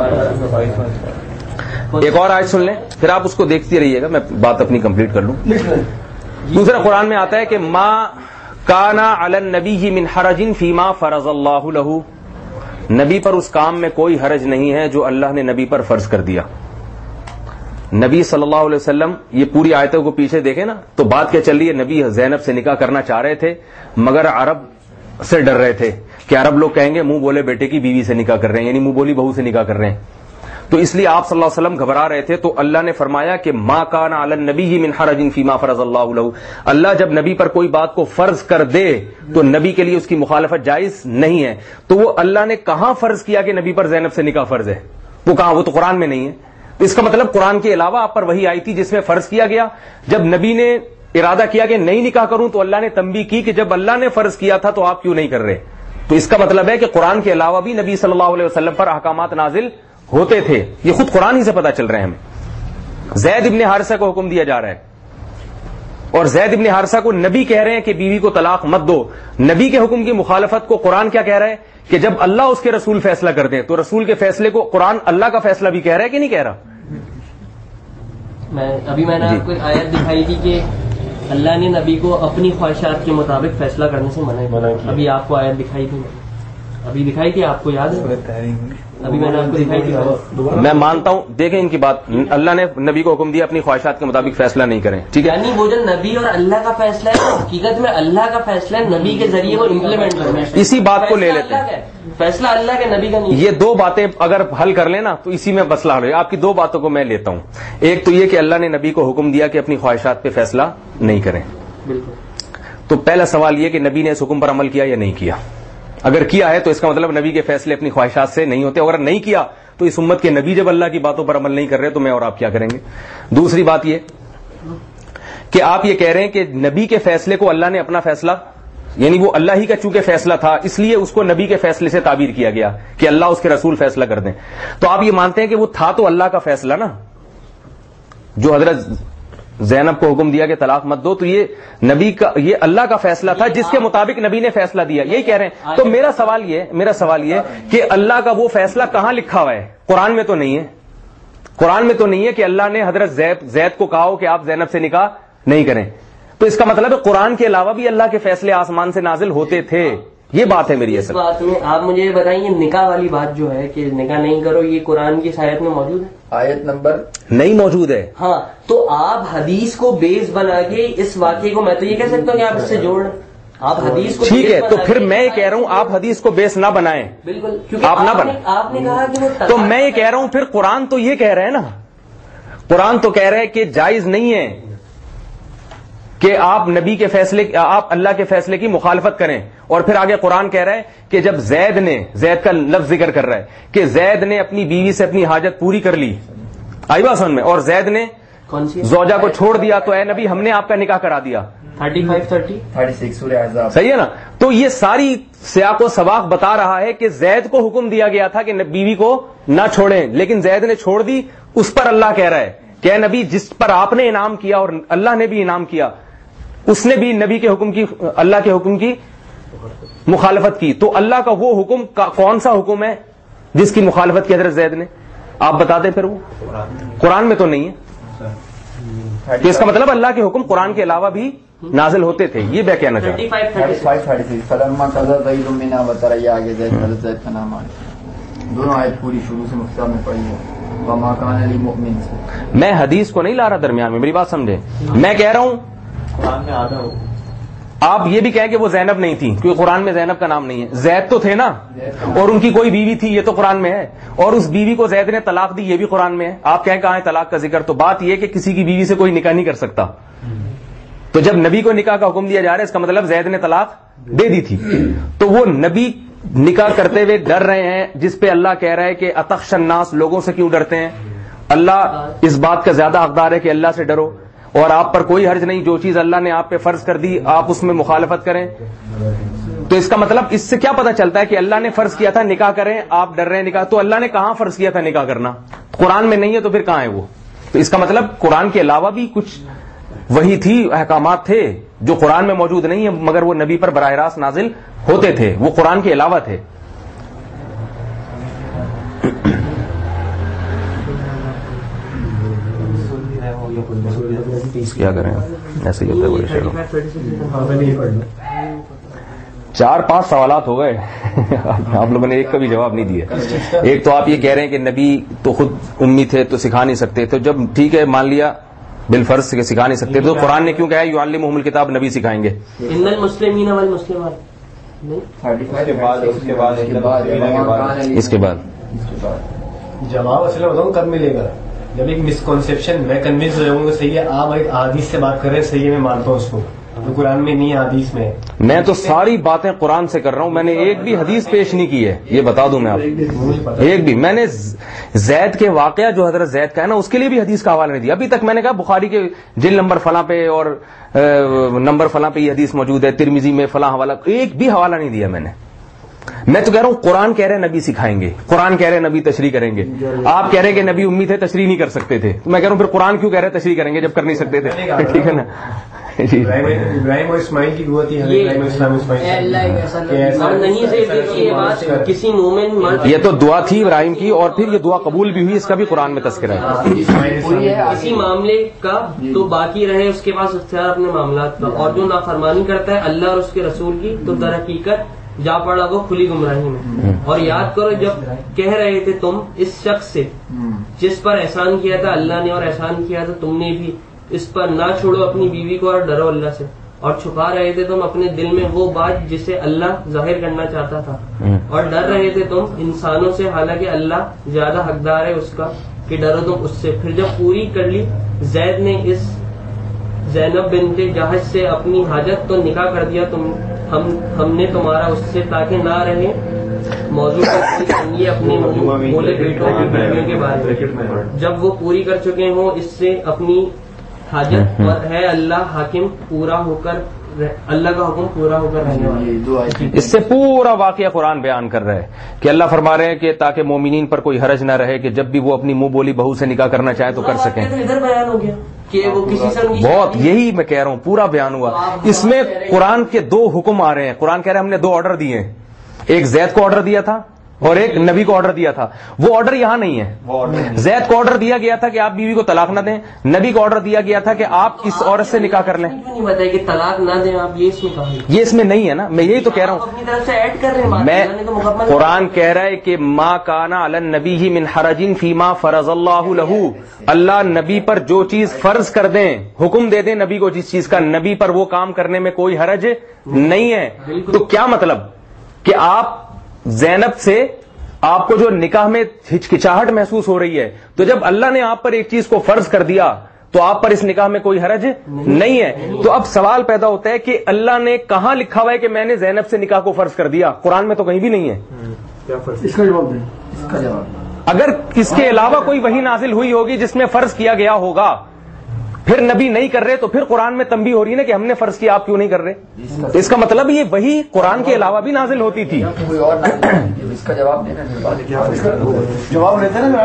Speaker 1: ایک اور آیت سن لیں پھر آپ اس کو دیکھتی رہیے گا، میں بات اپنی کمپلیٹ کر لوں. دوسرا قرآن میں آتا ہے کہ ما کان علی النبی من حرج فیما فرض اللہ لہ، نبی پر اس کام میں کوئی حرج نہیں ہے جو اللہ نے نبی پر فرض کر دیا. نبی صلی اللہ علیہ وسلم، یہ پوری آیتوں کو پیچھے دیکھیں نا تو بات کیا چل رہی ہے؟ نبی زینب سے نکاح کرنا چاہ رہے تھے مگر عرب سے ڈر رہے تھے کہ عرب لوگ کہیں گے منہ بولے بیٹے کی بیوی سے نکاح کر رہے ہیں، یعنی منہ بولی بہو سے نکاح کر رہے ہیں. تو اس لیے آپ صلی اللہ علیہ وسلم گھبرا رہے تھے. تو اللہ نے فرمایا کہ ما کان علی النبی من حرج فیما فرض اللہ لہ، اللہ جب نبی پر کوئی بات کو فرض کر دے تو نبی کے لیے اس کی مخالفت جائز نہیں ہے. تو وہ اللہ نے کہاں فرض کیا کہ نبی پر زینب سے نکاح فرض ہے؟ وہ کہاں؟ وہ تو قرآن میں نہیں ہے. اس کا مطلب قرآن کے علاوہ آپ پر وہی آئی تھی جس میں فرض کیا گیا. جب نبی نے ارادہ کیا کہ نہیں نکاح کروں تو اللہ نے تنبیہ کی کہ جب اللہ نے فرض کیا تھا تو آپ کیوں نہیں کر رہے. تو اس کا مطلب ہے کہ قرآن کے علاوہ بھی نبی صلی اللہ علیہ وسلم پر احکامات نازل ہوتے تھے. یہ خود قرآن ہی سے پتا چل رہے ہیں ہمیں. زید ابن حارثہ کو حکم دیا جا رہا ہے اور زید ابن حارثہ کو نبی کہہ رہے ہیں کہ بیوی کو طلاق مت دو. نبی کے حکم کی مخالفت کو قرآن کیا کہہ رہا ہے کہ جب اللہ اس کے رسول فیصلہ کر دیں تو رسول کے فیصلے کو قرآن اللہ کا فیصلہ بھی کہہ رہا ہے کہ نہیں کہہ رہا؟
Speaker 4: میں نے آپ کو آیت دکھائی تھی کہ اللہ نے نبی کو اپنی خواہشات کے مطابق فیصلہ کرنے سے منع کیا. ابھی آپ کو آیت دکھائی تھی، ابھی دکھائی تھی، آپ کو یاد ہے؟ ابھی میں نے آپ کو دکھائی تھی.
Speaker 1: میں مانتا ہوں، دیکھیں ان کی بات، اللہ نے نبی کو حکم دیا اپنی خواہشات کے مطابق فیصلہ نہیں کریں. ٹھیک ہے،
Speaker 4: یعنی وہ جو نبی اور اللہ کا فیصلہ ہے حقیقت میں اللہ کا فیصلہ ہے، نبی کے ذریعے وہ امپلیمنٹ کرنا ہے.
Speaker 1: اسی بات کو لے لیتے ہیں،
Speaker 4: فیصلہ اللہ کے نبی کا نہیں.
Speaker 1: یہ دو باتیں اگر حل کر لینا تو اسی میں مسئلہ حل ہے. آپ کی دو باتوں کو میں لیتا ہوں. ایک تو یہ کہ اللہ نے نبی کو حکم دیا کہ اپنی خواہشات پہ فیصلہ نہیں کریں.
Speaker 4: بالکل.
Speaker 1: تو پہلا سوال یہ کہ نبی نے اس حکم پر عمل کیا یا نہیں کیا؟ اگر کیا ہے تو اس کا مطلب نبی کے فیصلے اپنی خواہشات سے نہیں ہوتے. اگر نہیں کیا تو اس امت کے نبی جب اللہ کی باتوں پر عمل نہیں کر رہے تو میں اور آپ کیا کریں گے؟ دوسری بات یہ کہ آپ یہ کہہ رہے ہیں کہ نبی کے فیصلے کو اللہ نے اپنا فیصلہ، یعنی وہ اللہ ہی کا چونکہ فیصلہ تھا اس لیے اس کو نبی کے فیصلے سے تعبیر کیا گیا کہ اللہ اس کے رسول فیصلہ کر دیں. تو آپ یہ مانتے ہیں کہ وہ تھا تو اللہ کا فیصلہ نا، جو حضرت زینب کو حکم دیا کہ طلاق مت دو، تو یہ نبی کا، یہ اللہ کا فیصلہ تھا جس کے مطابق نبی نے فیصلہ دیا. یہی کہہ رہے ہیں. تو میرا سوال یہ کہ اللہ کا وہ فیصلہ کہاں لکھا ہوا ہے؟ قرآن میں تو نہیں ہے. قرآن میں تو نہیں ہے کہ اللہ نے حضرت زید کو کہا ہو کہ آپ زینب سے نکاح نہیں کریں. تو اس کا مطلب ہے قرآن کے علاوہ بھی اللہ کے فیصلے آسمان سے نازل ہوتے تھے. یہ بات ہے میری.
Speaker 4: اس بات میں آپ مجھے یہ بتائیں، یہ نکاح والی بات جو ہے کہ نکاح نہیں کرو، یہ قرآن کی آیت میں موجود ہے؟
Speaker 2: آیت نمبر
Speaker 1: نہیں موجود ہے.
Speaker 4: ہاں، تو آپ حدیث کو بیس بنا کے اس واقعے کو، میں تو یہ کہہ سکتا ہوں کہ آپ اس سے جوڑ لیں. آپ حدیث کو
Speaker 1: ٹھیک ہے، تو پھر میں یہ کہہ رہا ہوں آپ حدیث کو بیس نہ بنائیں.
Speaker 4: بالکل، کیونکہ
Speaker 1: آپ نہ بنائیں.
Speaker 4: آپ نے کہا کہ وہ
Speaker 1: تو میں یہ کہہ رہا ہوں پھر قرآن تو یہ کہہ رہے ہیں نا، قرآن تو کہہ رہے ہیں کہ جائز نہیں ہے کہ آپ نبی کے فیصلے، آپ اللہ کے فیصلے کی مخالفت کریں. اور پھر آگے قرآن کہہ رہا ہے کہ جب زید کا لفظ ذکر کر رہا ہے کہ زید نے اپنی بیوی سے اپنی حاجت پوری کر لی، آئی بات سمجھ میں، اور زید نے
Speaker 4: کون سی؟
Speaker 1: زوجہ کو چھوڑ دیا تو اے نبی ہم نے آپ کا نکاح کرا دیا.
Speaker 4: 35-30
Speaker 2: سورہ احزاب.
Speaker 1: صحیح ہے نا. تو یہ ساری سیاق و سباق بتا رہا ہے کہ زید کو حکم دیا گیا تھا کہ بیوی کو نہ چھوڑیں، لیکن زید نے چھوڑ دی. اس پر اللہ کہہ رہا ہے کہ اے نبی جس پر آپ نے انعام کیا اور اللہ نے بھی انعام کیا، اس نے بھی نبی کے حکم کی، اللہ کے حکم کی مخالفت کی. تو اللہ کا وہ حکم کون سا حکم ہے جس کی مخالفت کی حضرت زید نے؟ آپ بتا دیں پھر. وہ قرآن میں تو نہیں ہے. تو اس کا مطلب اللہ کے حکم قرآن کے علاوہ بھی نازل ہوتے تھے. یہ میں کہنا چاہتا ہوں.
Speaker 2: 35-36 فلما قضى زید منا وطر، یہ آگے زید کا نام آئے. دونوں آیت پوری شروع سے مختصر میں پڑھی ہے. وما كان للمؤمن سے
Speaker 1: میں حدیث کو نہیں لا رہا درمیان میں، میری بات سمجھے. میں کہہ رہا ہوں
Speaker 3: قرآن میں آدھا ہو.
Speaker 1: آپ یہ بھی کہیں کہ وہ زینب نہیں تھی کیونکہ قرآن میں زینب کا نام نہیں ہے. زید تو تھے نا، اور ان کی کوئی بیوی تھی، یہ تو قرآن میں ہے. اور اس بیوی کو زید نے طلاق دی، یہ بھی قرآن میں ہے. آپ کہیں کہاں ہے طلاق کا ذکر؟ تو بات یہ کہ کسی کی بیوی سے کوئی نکاح نہیں کر سکتا. تو جب نبی کو نکاح کا حکم دیا جا رہا ہے اس کا مطلب زید نے طلاق دے دی تھی. تو وہ نبی نکاح کرتے ہوئے ڈر رہے ہیں، جس پہ اللہ کہہ رہا ہے کہ اتخشى الناس، لوگوں سے کیوں ڈرتے ہیں؟ اللہ اس بات کا زیادہ حقدار ہے کہ اللہ سے ڈرو، اور آپ پر کوئی حرج نہیں. جو چیز اللہ نے آپ پہ فرض کر دی آپ اس میں مخالفت کریں. تو اس کا مطلب اس سے کیا پتا چلتا ہے کہ اللہ نے فرض کیا تھا نکاح کریں، آپ ڈر رہے ہیں نکاح. تو اللہ نے کہاں فرض کیا تھا نکاح کرنا؟ قرآن میں نہیں ہے تو پھر کہاں ہے وہ؟ تو اس کا مطلب قرآن کے علاوہ بھی کچھ وہی تھی، احکامات تھے جو قرآن میں موجود نہیں ہیں، مگر وہ نبی پر براہ راست نازل ہوتے تھے، وہ قرآن کے علاوہ تھے. کیا کریں ایسے ہی ہوتا ہے. 4-5 سوالات ہو گئے آپ لوگوں نے ایک کا بھی جواب نہیں دیا. ایک تو آپ یہ کہہ رہے ہیں کہ نبی تو خود امی تھے تو سکھا نہیں سکتے. تو جب ٹھیک ہے مان لیا بالفرض سے سکھا نہیں سکتے تو قرآن نے کیوں کہا یعلمہم الکتاب، نبی سکھائیں گے.
Speaker 4: ان المسلمین والمسلمات
Speaker 1: اس کے بعد
Speaker 3: جواب اصل میں بتاؤں کب ملے گا؟ جب ایک مسکنسیپشن میں کنوینس ہو جاؤں گا. صحیح ہے آپ ایک حدیث سے بات کر رہے ہیں، صحیح ہے میں مانتا ہوں اس کو، تو قرآن میں نہیں ہے حدیث میں.
Speaker 1: میں تو ساری باتیں قرآن سے کر رہا ہوں. میں نے ایک بھی حدیث پیش نہیں کی ہے، یہ بتا دوں میں آپ کو. ایک بھی. میں نے زید کے واقعہ جو حضرت زید کا ہے نا اس کے لیے بھی حدیث کا حوالہ نہیں دیا. ابھی تک میں نے کہا بخاری کے جلد نمبر فلاں پہ اور نمبر فلاں پہ یہ حدیث موجود ہے، ترمذی میں فلاں حوالہ، ایک بھی حوالہ نہیں دیا میں نے. میں تو کہہ رہا ہوں قرآن کہہ رہے نبی سکھائیں گے، قرآن کہہ رہے نبی تشریح کریں گے. آپ کہہ رہے کہ نبی امی تھے تشریح نہیں کر سکتے تھے، تو میں کہہ رہا ہوں پھر قرآن کیوں کہہ رہے تشریح کریں گے جب کر نہیں سکتے تھے؟ ٹھیک ہے نا.
Speaker 3: ابراہیم اور اسماعیل کی دعا تھی، ابراہیم اسلام
Speaker 4: کسی مومن،
Speaker 1: یہ تو دعا تھی ابراہیم کی، اور پھر یہ دعا قبول بھی ہوئی، اس کا بھی قرآن میں تذکرہ ہے.
Speaker 4: کسی معاملے کا تو باقی رہے اس کے پاس اختیار اپنے معاملات کا، اور جو نافرمانی کرتا ہے اللہ اور اس کے رسول کی تو در حقیقت جا پڑا وہ کھلی گمراہی میں. اور یاد کرو جب کہہ رہے تھے تم اس شخص سے جس پر احسان کیا تھا اللہ نے، اور احسان کیا تھا تم نے بھی، اس پر نہ چھوڑو اپنی بیوی کو اور ڈرو اللہ سے. اور چھپا رہے تھے تم اپنے دل میں وہ بات جسے اللہ ظاہر کرنا چاہتا تھا، اور ڈر رہے تھے تم انسانوں سے، حالانکہ اللہ زیادہ حقدار ہے اس کا کہ ڈرو تم اس سے. پھر جب پوری کر لی زید نے اس زینب بنت جہش سے اپنی حاجت تو نکاح کر دیا ہم نے تمہارا اس سے تاکہ نہ رہے موضوع یہ اپنے بولے بیٹوں کی بیویوں کے بارے میں. جب وہ پوری کر چکے ہوں اس سے اپنی حاجت، اور ہے اللہ حاکم پورا ہو کر، اللہ کا حکم پورا ہو کر رہنے والا.
Speaker 1: اس سے پورا واقعہ قرآن بیان کر رہا ہے کہ اللہ فرما رہے ہیں کہ تاکہ مومنین پر کوئی حرج نہ رہے کہ جب بھی وہ اپنی منہ بولی بہو سے نکاح کرنا چاہیں تو کر سکیں.
Speaker 4: ادھر بیان ہو گیا کہ وہ کسی سے
Speaker 1: بہت، یہی میں کہہ رہا ہوں پورا بیان ہوا. اس میں قرآن کے 2 حکم آ رہے ہیں. قرآن کہہ رہے ہیں ہم نے 2 آرڈر دیے ہیں، ایک زید کو آرڈر دیا تھا اور ایک نبی کو آرڈر دیا تھا. وہ آرڈر یہاں نہیں ہے. زید کو آرڈر دیا گیا تھا کہ آپ بیوی کو طلاق نہ دیں، نبی کو آرڈر دیا گیا تھا کہ آپ اس عورت سے نکاح کر لیں.
Speaker 4: نہیں بتایا کہ طلاق نہ دیں آپ، یہ اس میں کہا ہے،
Speaker 1: یہ اس میں نہیں ہے نا. میں یہی تو کہہ رہا ہوں،
Speaker 4: اپنی طرف سے ایڈ کر رہے ہیں.
Speaker 1: میں قرآن کہہ رہا ہے کہ ما کان علی النبی من حرج فیما فرض اللہ لہ. اللہ نبی پر جو چیز فرض کر دیں، حکم دے دیں نبی کو جس چیز کا، نبی پر وہ کام کرنے میں کوئی حرج نہیں ہے. تو کیا مطلب کہ آپ زینب سے آپ کو جو نکاح میں ہچکچاہٹ محسوس ہو رہی ہے، تو جب اللہ نے آپ پر ایک چیز کو فرض کر دیا تو آپ پر اس نکاح میں کوئی حرج نہیں ہے. تو اب سوال پیدا ہوتا ہے کہ اللہ نے کہاں لکھا ہوا ہے کہ میں نے زینب سے نکاح کو فرض کر دیا؟ قرآن میں تو کہیں بھی نہیں ہے.
Speaker 6: اس کا جواب دیں.
Speaker 1: اگر اس کے علاوہ کوئی وحی نازل ہوئی ہوگی جس میں فرض کیا گیا ہوگا پھر نبی نہیں کر رہے تو پھر قرآن میں تنبیہ ہو رہی ہے نا کہ ہم نے فرض کیا آپ کیوں نہیں کر رہے. تو اس کا مطلب یہ وہی قرآن کے علاوہ بھی نازل ہوتی تھی.
Speaker 2: اس کا جواب دینا
Speaker 6: جواب لیتے نا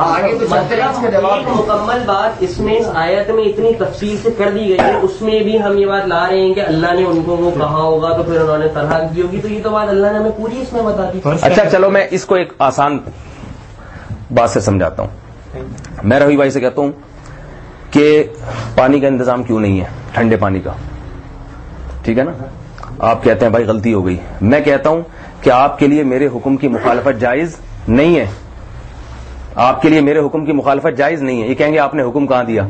Speaker 4: مکمل بات اس میں اس آیت میں اتنی تفصیل سے کر دی گئی ہے, اس میں بھی ہم یہ بات لا رہے ہیں کہ اللہ نے ان کو وہ کہا ہوگا تو پھر انہوں نے طرح کی ہوگی, تو یہ تو بات اللہ نے ہمیں پوری اس میں بتا دی.
Speaker 1: اچھا چلو میں اس کو ایک آسان بات سے سمجھاتا ہوں. میں روی بھائی سے کہتا ہوں کہ پانی کا انتظام کیوں نہیں ہے, ٹھنڈے پانی کا, ٹھیک ہے نا. آپ کہتے ہیں بھائی غلطی ہو گئی. میں کہتا ہوں کہ آپ کے لیے میرے حکم کی مخالفت جائز نہیں ہے, آپ کے لیے میرے حکم کی مخالفت جائز نہیں ہے. یہ کہیں گے آپ نے حکم کہاں دیا,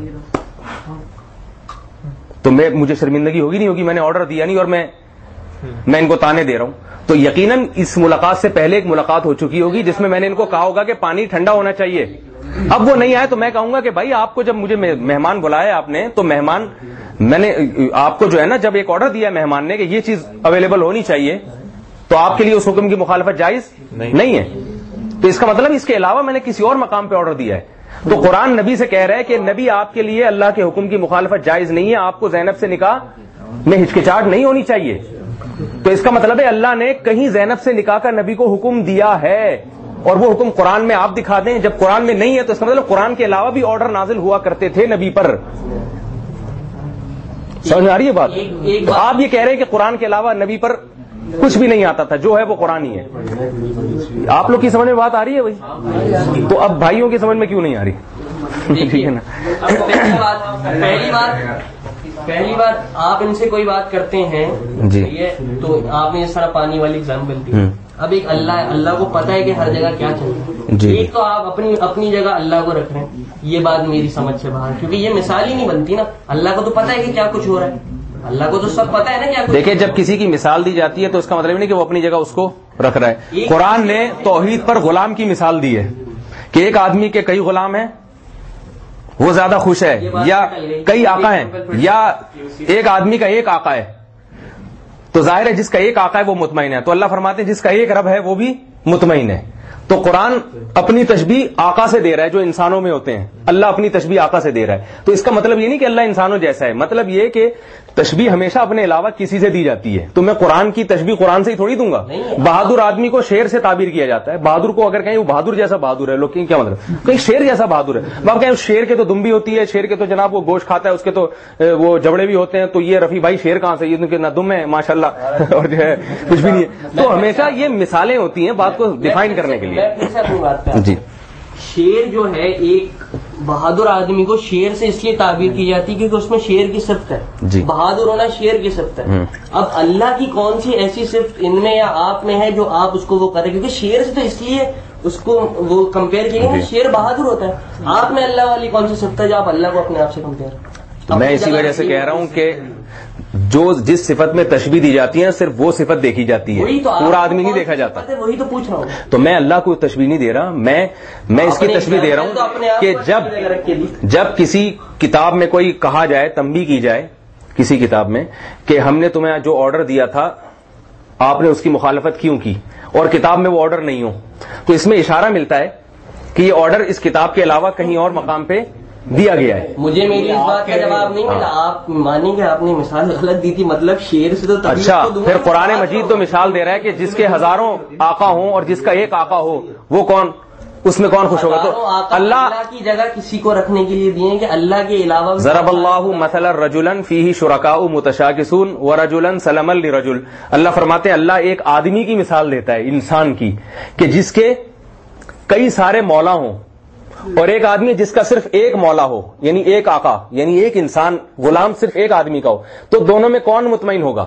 Speaker 1: تو مجھے شرمندگی ہوگی نہیں ہوگی, میں نے آرڈر دیا نہیں اور میں ان کو تانے دے رہا ہوں. تو یقیناً اس ملاقات سے پہلے ایک ملاقات ہو چکی ہوگی جس میں نے ان کو کہا ہوگا کہ پانی ٹھنڈا ہونا چاہیے. اب وہ نہیں آئے تو میں کہوں گا کہ بھائی آپ کو جب مجھے مہمان بلایا آپ نے, تو مہمان میں نے آپ کو جو ہے نا جب ایک آرڈر دیا مہمان نے کہ یہ چیز اویلیبل ہونی چاہیے, تو آپ کے لیے اس حکم کی مخالفت جائز نہیں ہے. تو اس کا مطلب اس کے علاوہ میں نے کسی اور مقام پہ آرڈر دیا ہے. تو قرآن نبی سے کہہ رہا ہے کہ نبی آپ کے لیے اللہ کے حکم کی مخالفت جائز نہیں ہے, آپ کو زینب سے نکاح میں ہچکچاہٹ نہیں ہونی چاہیے. تو اس کا مطلب ہے اللہ نے کہیں زینب سے نکاح کا نبی کو حکم دیا ہے, اور وہ حکم قرآن میں آپ دکھا دیں. جب قرآن میں نہیں ہے تو اس کا مطلب قرآن کے علاوہ بھی آرڈر نازل ہوا کرتے تھے نبی پر. سمجھ آ رہی ہے بات؟ تو آپ یہ کہہ رہے ہیں کہ قرآن کے علاوہ نبی پر کچھ بھی نہیں آتا تھا, جو ہے وہ قرآن ہی ہے. آپ لوگ کی سمجھ میں بات آ رہی ہے بھائی؟ تو اب بھائیوں کی سمجھ میں کیوں نہیں آ رہی؟ ٹھیک ہے نا.
Speaker 4: پہلی بات آپ ان سے کوئی بات کرتے ہیں
Speaker 1: جی,
Speaker 4: تو آپ نے اس طرح پانی والی ایگزامپل دی. اب ایک اللہ کو پتا ہے کہ ہر جگہ کیا چاہیے, ایک تو آپ اپنی جگہ اللہ کو رکھ رہے ہیں, یہ بات میری سمجھ سے باہر, کیونکہ یہ مثال ہی نہیں بنتی نا. اللہ کو تو پتا ہے کہ کیا کچھ ہو رہا ہے, اللہ کو تو سب پتا ہے نا کیا.
Speaker 1: دیکھیں جب کسی کی مثال دی جاتی ہے تو اس کا مطلب نہیں کہ وہ اپنی جگہ اس کو رکھ رہا ہے. قرآن نے توحید پر غلام کی مثال دی ہے کہ ایک آدمی کے کئی غلام ہیں, وہ زیادہ خوش ہے, یا کئی آقا ہیں, یا ایک آدمی کا ایک آقا ہے. تو ظاہر ہے جس کا ایک آقا ہے وہ مطمئن ہے. تو اللہ فرماتے ہیں جس کا ایک رب ہے وہ بھی مطمئن ہے. تو قرآن اپنی تشبیہ آقا سے دے رہا ہے جو انسانوں میں ہوتے ہیں, اللہ اپنی تشبیہ آقا سے دے رہا ہے. تو اس کا مطلب یہ نہیں کہ اللہ انسانوں جیسا ہے, مطلب یہ کہ تشبیہ ہمیشہ اپنے علاوہ کسی سے دی جاتی ہے. تو میں قرآن کی تشبیہ قرآن سے ہی تھوڑی دوں گا. بہادر آدمی کو شیر سے تعبیر کیا جاتا ہے. بہادر کو اگر کہیں وہ بہادر جیسا بہادر ہے, لوگ کیا مطلب کہیں شیر جیسا بہادر ہے. اب کہیں شیر کے تو دم بھی ہوتی ہے, شیر کے تو جناب وہ گوشت کھاتا ہے, اس کے تو وہ جبڑے بھی ہوتے ہیں. تو یہ رفیع بھائی شیر کہاں سے, یہ نہ دم ہے ماشاء اللہ اور جو ہے کچھ بھی نہیں ہے. تو ہمیشہ یہ مثالیں ہوتی ہیں بات کو ڈیفائن کرنے کے لیے. جی,
Speaker 4: شیر جو ہے ایک بہادر آدمی کو شیر سے اس لیے تعبیر کی جاتی ہے کیونکہ اس میں شیر کی صفت ہے.
Speaker 1: جی,
Speaker 4: بہادر ہونا شیر کی صفت ہے. اب اللہ کی کون سی ایسی صفت ان میں یا آپ میں ہے جو آپ اس کو وہ کریں, کیونکہ شیر سے تو اس لیے اس کو وہ کمپیئر کیے گا, شیر بہادر ہوتا ہے. آپ میں اللہ والی کون سی صفت ہے جو آپ اللہ کو اپنے آپ سے کمپیئر.
Speaker 1: میں اسی وجہ سے کہہ رہا ہوں کہ جو جس صفت میں تشبیہ دی جاتی ہے صرف وہ صفت دیکھی جاتی ہے, پورا آدمی نہیں دیکھا جاتا.
Speaker 4: وہی تو پوچھ رہا ہوں.
Speaker 1: تو میں اللہ کو تشبیہ نہیں دے رہا, میں اس کی تشبیہ دے رہا ہوں کہ جب کسی کتاب میں کوئی کہا جائے, تنبیہ کی جائے کسی کتاب میں کہ ہم نے تمہیں جو آرڈر دیا تھا آپ نے اس کی مخالفت کیوں کی, اور کتاب میں وہ آرڈر نہیں ہو, تو اس میں اشارہ ملتا ہے کہ یہ آرڈر اس کتاب کے علاوہ کہیں اور مقام پہ دیا گیا ہے.
Speaker 4: مجھے میری اس بات کا جواب نہیں ملا. آپ مانیں گے آپ نے مثال غلط دی تھی, مطلب شیر سے تو
Speaker 1: اچھا, پھر قرآن مجید تو مثال دے رہا ہے کہ جس کے ہزاروں آقا ہوں اور جس کا ایک آقا ہو وہ کون, اس میں کون خوش ہوگا. تو
Speaker 4: اللہ کی جگہ کسی کو رکھنے کے لیے دیے کہ اللہ کے علاوہ.
Speaker 1: ضرب اللہ مثلا رجلا فیہ شرکاء متشاکسون ورجلا سلما لرجل. اللہ فرماتے ہیں اللہ ایک آدمی کی مثال دیتا ہے, انسان کی, کہ جس کے کئی سارے مولا ہوں, اور ایک آدمی جس کا صرف ایک مولا ہو, یعنی ایک آقا, یعنی ایک انسان غلام صرف ایک آدمی کا ہو. تو دونوں میں کون مطمئن ہوگا؟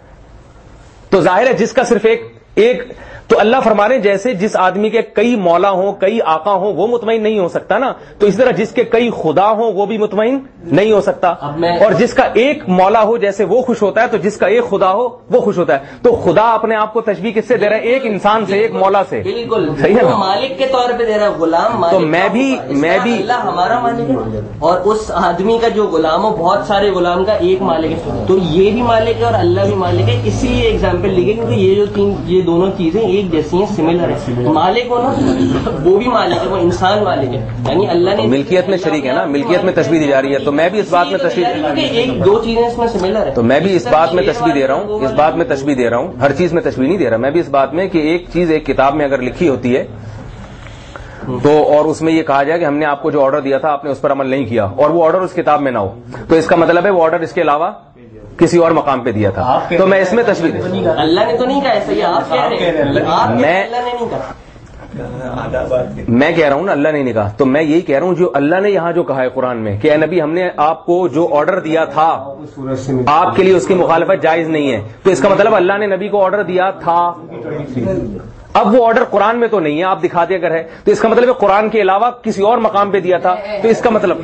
Speaker 1: تو ظاہر ہے جس کا صرف ایک. تو اللہ فرما رہے ہیں جیسے جس آدمی کے کئی مولا ہوں, کئی آقا ہوں, وہ مطمئن نہیں ہو سکتا نا, تو اس طرح جس کے کئی خدا ہوں وہ بھی مطمئن نہیں ہو سکتا. اور جس کا ایک مولا ہو جیسے وہ خوش ہوتا ہے, تو جس کا ایک خدا ہو وہ خوش ہوتا ہے. تو خدا اپنے آپ کو تشبیہ کس سے دے رہا ہے؟ ایک انسان سے, ایک مولا سے.
Speaker 4: بالکل
Speaker 1: صحیح ہے نا,
Speaker 4: مالک کے طور پہ دے رہا ہے, غلام مالک.
Speaker 1: تو میں بھی
Speaker 4: اللہ ہمارا مالک ہے, اور اس آدمی کا جو غلام ہو, بہت سارے غلام کا ایک مالک ہے. تو یہ بھی مالک ہے اور اللہ بھی مالک ہے. اسی لیے ایگزامپل لی گئی کیونکہ یہ دونوں چیزیں ایک جیسی ہیں, سملر ہے. مالک ہو نا وہ بھی مالک ہے, وہ انسان مالک ہے, یعنی اللہ نے
Speaker 1: ملکیت میں شریک ہے نا, ملکیت میں تشبیہ دی جا رہی ہے. تو میں بھی اس بات میں
Speaker 4: ایک دو چیزیں اس میں سملر ہے.
Speaker 1: تو میں بھی اس بات میں تشبیہ دے رہا ہوں, اس بات میں تشبیہ دے رہا ہوں, ہر چیز میں تشبیہ نہیں دے رہا. میں بھی اس بات میں کہ ایک چیز ایک کتاب میں اگر لکھی ہوتی ہے تو اور اس میں یہ کہا جائے کہ ہم نے آپ کو جو آرڈر دیا تھا آپ نے اس پر عمل نہیں کیا, اور وہ آرڈر اس کتاب میں نہ ہو, تو اس کا مطلب ہے وہ آرڈر اس کے علاوہ کسی اور مقام پہ دیا تھا. تو میں اس میں تشبیہ دے رہا ہوں.
Speaker 4: اللہ نے تو نہیں کہا ایسا, یہ آپ کہہ رہے ہیں, اللہ نے نہیں کہا.
Speaker 1: میں کہہ رہا ہوں نا اللہ نے نہیں کہا, تو میں یہی کہہ رہا ہوں جو اللہ نے یہاں جو کہا ہے قرآن میں کہ اے نبی ہم نے آپ کو جو آرڈر دیا تھا آپ کے لیے اس کی مخالفت جائز نہیں ہے, تو اس کا مطلب اللہ نے نبی کو آرڈر دیا تھا. اب وہ آرڈر قرآن میں تو نہیں ہے, آپ دکھا دیں اگر ہے تو اس کا مطلب ہے قرآن کے علاوہ کسی اور مقام پہ دیا تھا, تو اس کا مطلب